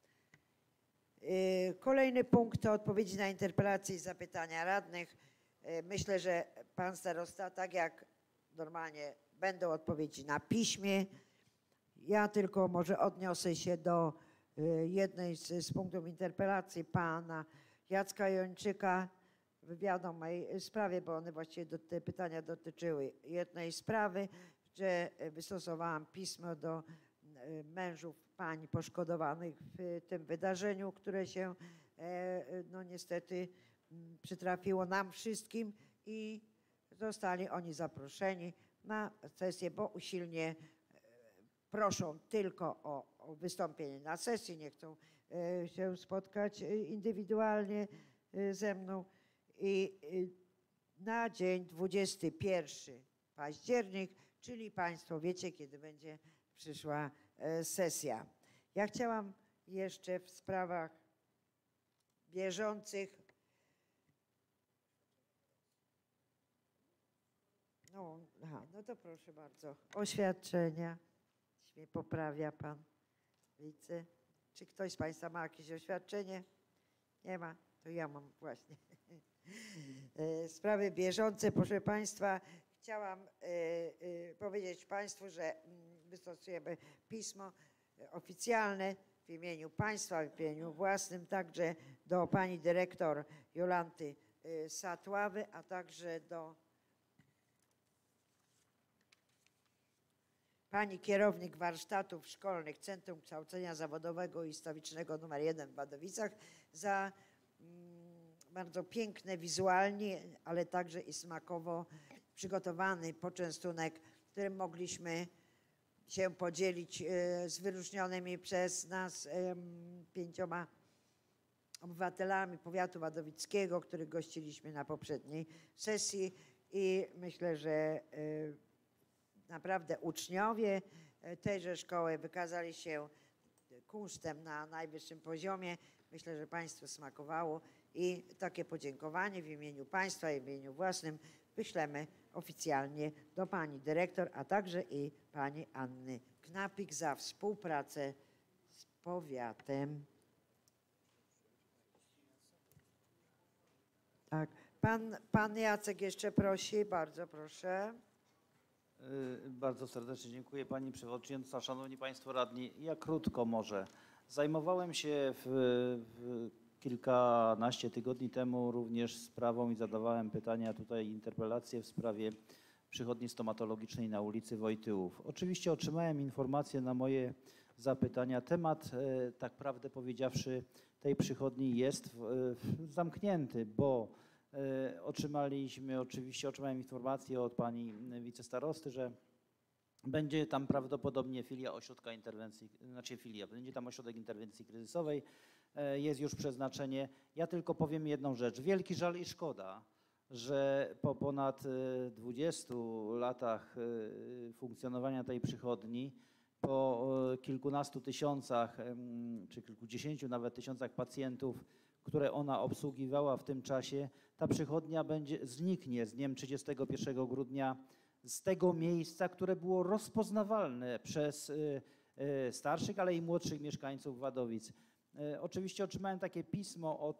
Kolejny punkt to odpowiedzi na interpelacje i zapytania radnych. Myślę, że pan starosta, tak jak normalnie, będą odpowiedzi na piśmie. Ja tylko może odniosę się do jednej z, z punktów interpelacji pana Jacka Jończyka w wiadomej sprawie, bo one właściwie do, te pytania dotyczyły jednej sprawy, że wystosowałam pismo do mężów pań poszkodowanych w tym wydarzeniu, które się no niestety przytrafiło nam wszystkim i zostali oni zaproszeni na sesję, bo usilnie proszą tylko o, o wystąpienie na sesji, nie chcą się spotkać indywidualnie ze mną. I na dzień dwudziesty pierwszy październik, czyli Państwo wiecie, kiedy będzie przyszła e, sesja. Ja chciałam jeszcze w sprawach bieżących, no, aha, no to proszę bardzo, oświadczenia. Mnie poprawia Pan wice. Czy ktoś z Państwa ma jakieś oświadczenie? Nie ma, to ja mam właśnie. Sprawy bieżące, proszę Państwa, chciałam y, y, powiedzieć Państwu, że y, wystosujemy pismo oficjalne w imieniu Państwa, w imieniu własnym, także do Pani Dyrektor Jolanty y, Satławy, a także do Pani kierownik warsztatów szkolnych Centrum Kształcenia Zawodowego i Stołecznego numer jeden w Wadowicach za mm, bardzo piękne wizualnie, ale także i smakowo przygotowany poczęstunek, którym mogliśmy się podzielić e, z wyróżnionymi przez nas e, pięcioma obywatelami powiatu wadowickiego, których gościliśmy na poprzedniej sesji i myślę, że e, naprawdę uczniowie tejże szkoły wykazali się kunsztem na najwyższym poziomie. Myślę, że Państwu smakowało i takie podziękowanie w imieniu Państwa i w imieniu własnym wyślemy oficjalnie do Pani Dyrektor, a także i Pani Anny Knapik za współpracę z powiatem. Tak. Pan, pan Jacek jeszcze prosi, bardzo proszę.
Bardzo serdecznie dziękuję Pani Przewodnicząca, Szanowni Państwo Radni. Ja krótko może. Zajmowałem się w, w kilkanaście tygodni temu również sprawą i zadawałem pytania, tutaj interpelacje w sprawie przychodni stomatologicznej na ulicy Wojtyłów. Oczywiście otrzymałem informacje na moje zapytania. Temat, tak prawdę powiedziawszy, tej przychodni jest zamknięty, bo otrzymaliśmy, oczywiście otrzymałem informację od pani wicestarosty, że będzie tam prawdopodobnie filia ośrodka interwencji, znaczy filia, będzie tam ośrodek interwencji kryzysowej, jest już przeznaczenie. Ja tylko powiem jedną rzecz. Wielki żal i szkoda, że po ponad dwudziestu latach funkcjonowania tej przychodni, po kilkunastu tysiącach, czy kilkudziesięciu nawet tysiącach pacjentów, które ona obsługiwała w tym czasie, ta przychodnia będzie, zniknie z dniem trzydziestego pierwszego grudnia z tego miejsca, które było rozpoznawalne przez starszych, ale i młodszych mieszkańców Wadowic. Oczywiście otrzymałem takie pismo od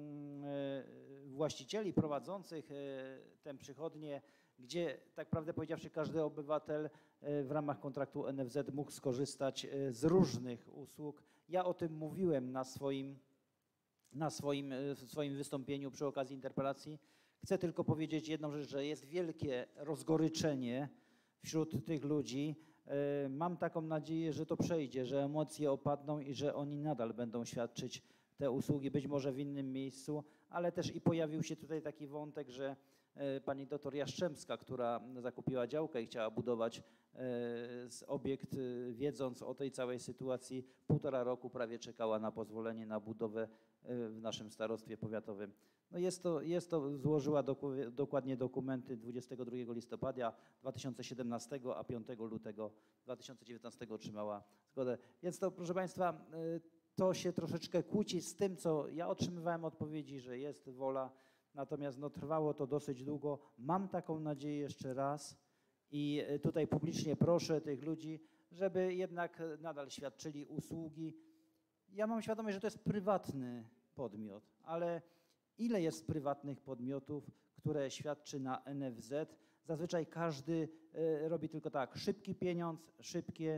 właścicieli prowadzących tę przychodnię, gdzie tak prawdę powiedziawszy każdy obywatel w ramach kontraktu N F Z mógł skorzystać z różnych usług. Ja o tym mówiłem na swoim na swoim, swoim wystąpieniu przy okazji interpelacji. Chcę tylko powiedzieć jedną rzecz, że jest wielkie rozgoryczenie wśród tych ludzi. Mam taką nadzieję, że to przejdzie, że emocje opadną i że oni nadal będą świadczyć te usługi, być może w innym miejscu, ale też i pojawił się tutaj taki wątek, że pani doktor Jaszczemska, która zakupiła działkę i chciała budować obiekt, wiedząc o tej całej sytuacji, półtora roku prawie czekała na pozwolenie na budowę w naszym starostwie powiatowym. No jest to, jest to złożyła doku, dokładnie dokumenty dwudziestego drugiego listopada dwa tysiące siedemnastego, a piątego lutego dwa tysiące dziewiętnastego otrzymała zgodę. Więc to, proszę Państwa, to się troszeczkę kłóci z tym, co ja otrzymywałem odpowiedzi, że jest wola, natomiast no, trwało to dosyć długo. Mam taką nadzieję jeszcze raz i tutaj publicznie proszę tych ludzi, żeby jednak nadal świadczyli usługi. Ja mam świadomość, że to jest prywatny podmiot, ale ile jest prywatnych podmiotów, które świadczy na N F Z? Zazwyczaj każdy robi tylko tak, szybki pieniądz, szybkie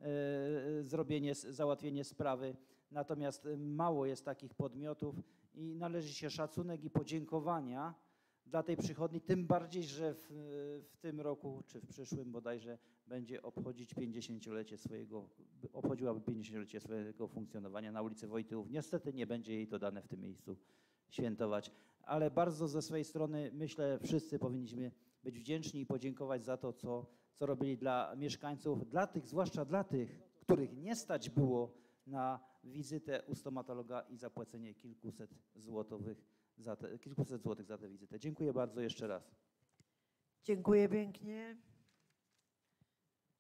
zrobienie, załatwienie sprawy. Natomiast mało jest takich podmiotów i należy się szacunek i podziękowania dla tej przychodni, tym bardziej, że w, w tym roku, czy w przyszłym bodajże, będzie obchodzić pięćdziesięciolecie swojego, obchodziłaby pięćdziesięciolecie swojego funkcjonowania na ulicy Wojtyłów. Niestety nie będzie jej to dane w tym miejscu świętować, ale bardzo ze swojej strony myślę, wszyscy powinniśmy być wdzięczni i podziękować za to, co, co robili dla mieszkańców, dla tych, zwłaszcza dla tych, których nie stać było na wizytę u stomatologa i zapłacenie kilkuset złotowych za te, kilkuset złotych za tę wizytę. Dziękuję bardzo jeszcze raz.
Dziękuję pięknie.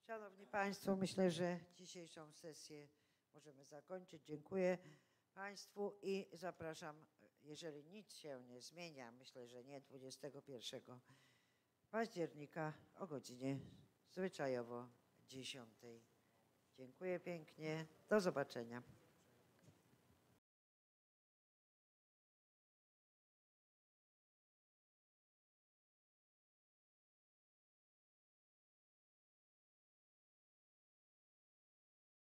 Szanowni Państwo, myślę, że dzisiejszą sesję możemy zakończyć. Dziękuję Państwu i zapraszam, jeżeli nic się nie zmienia, myślę, że nie, dwudziestego pierwszego października o godzinie zwyczajowo dziesiątej. Dziękuję pięknie. Do zobaczenia.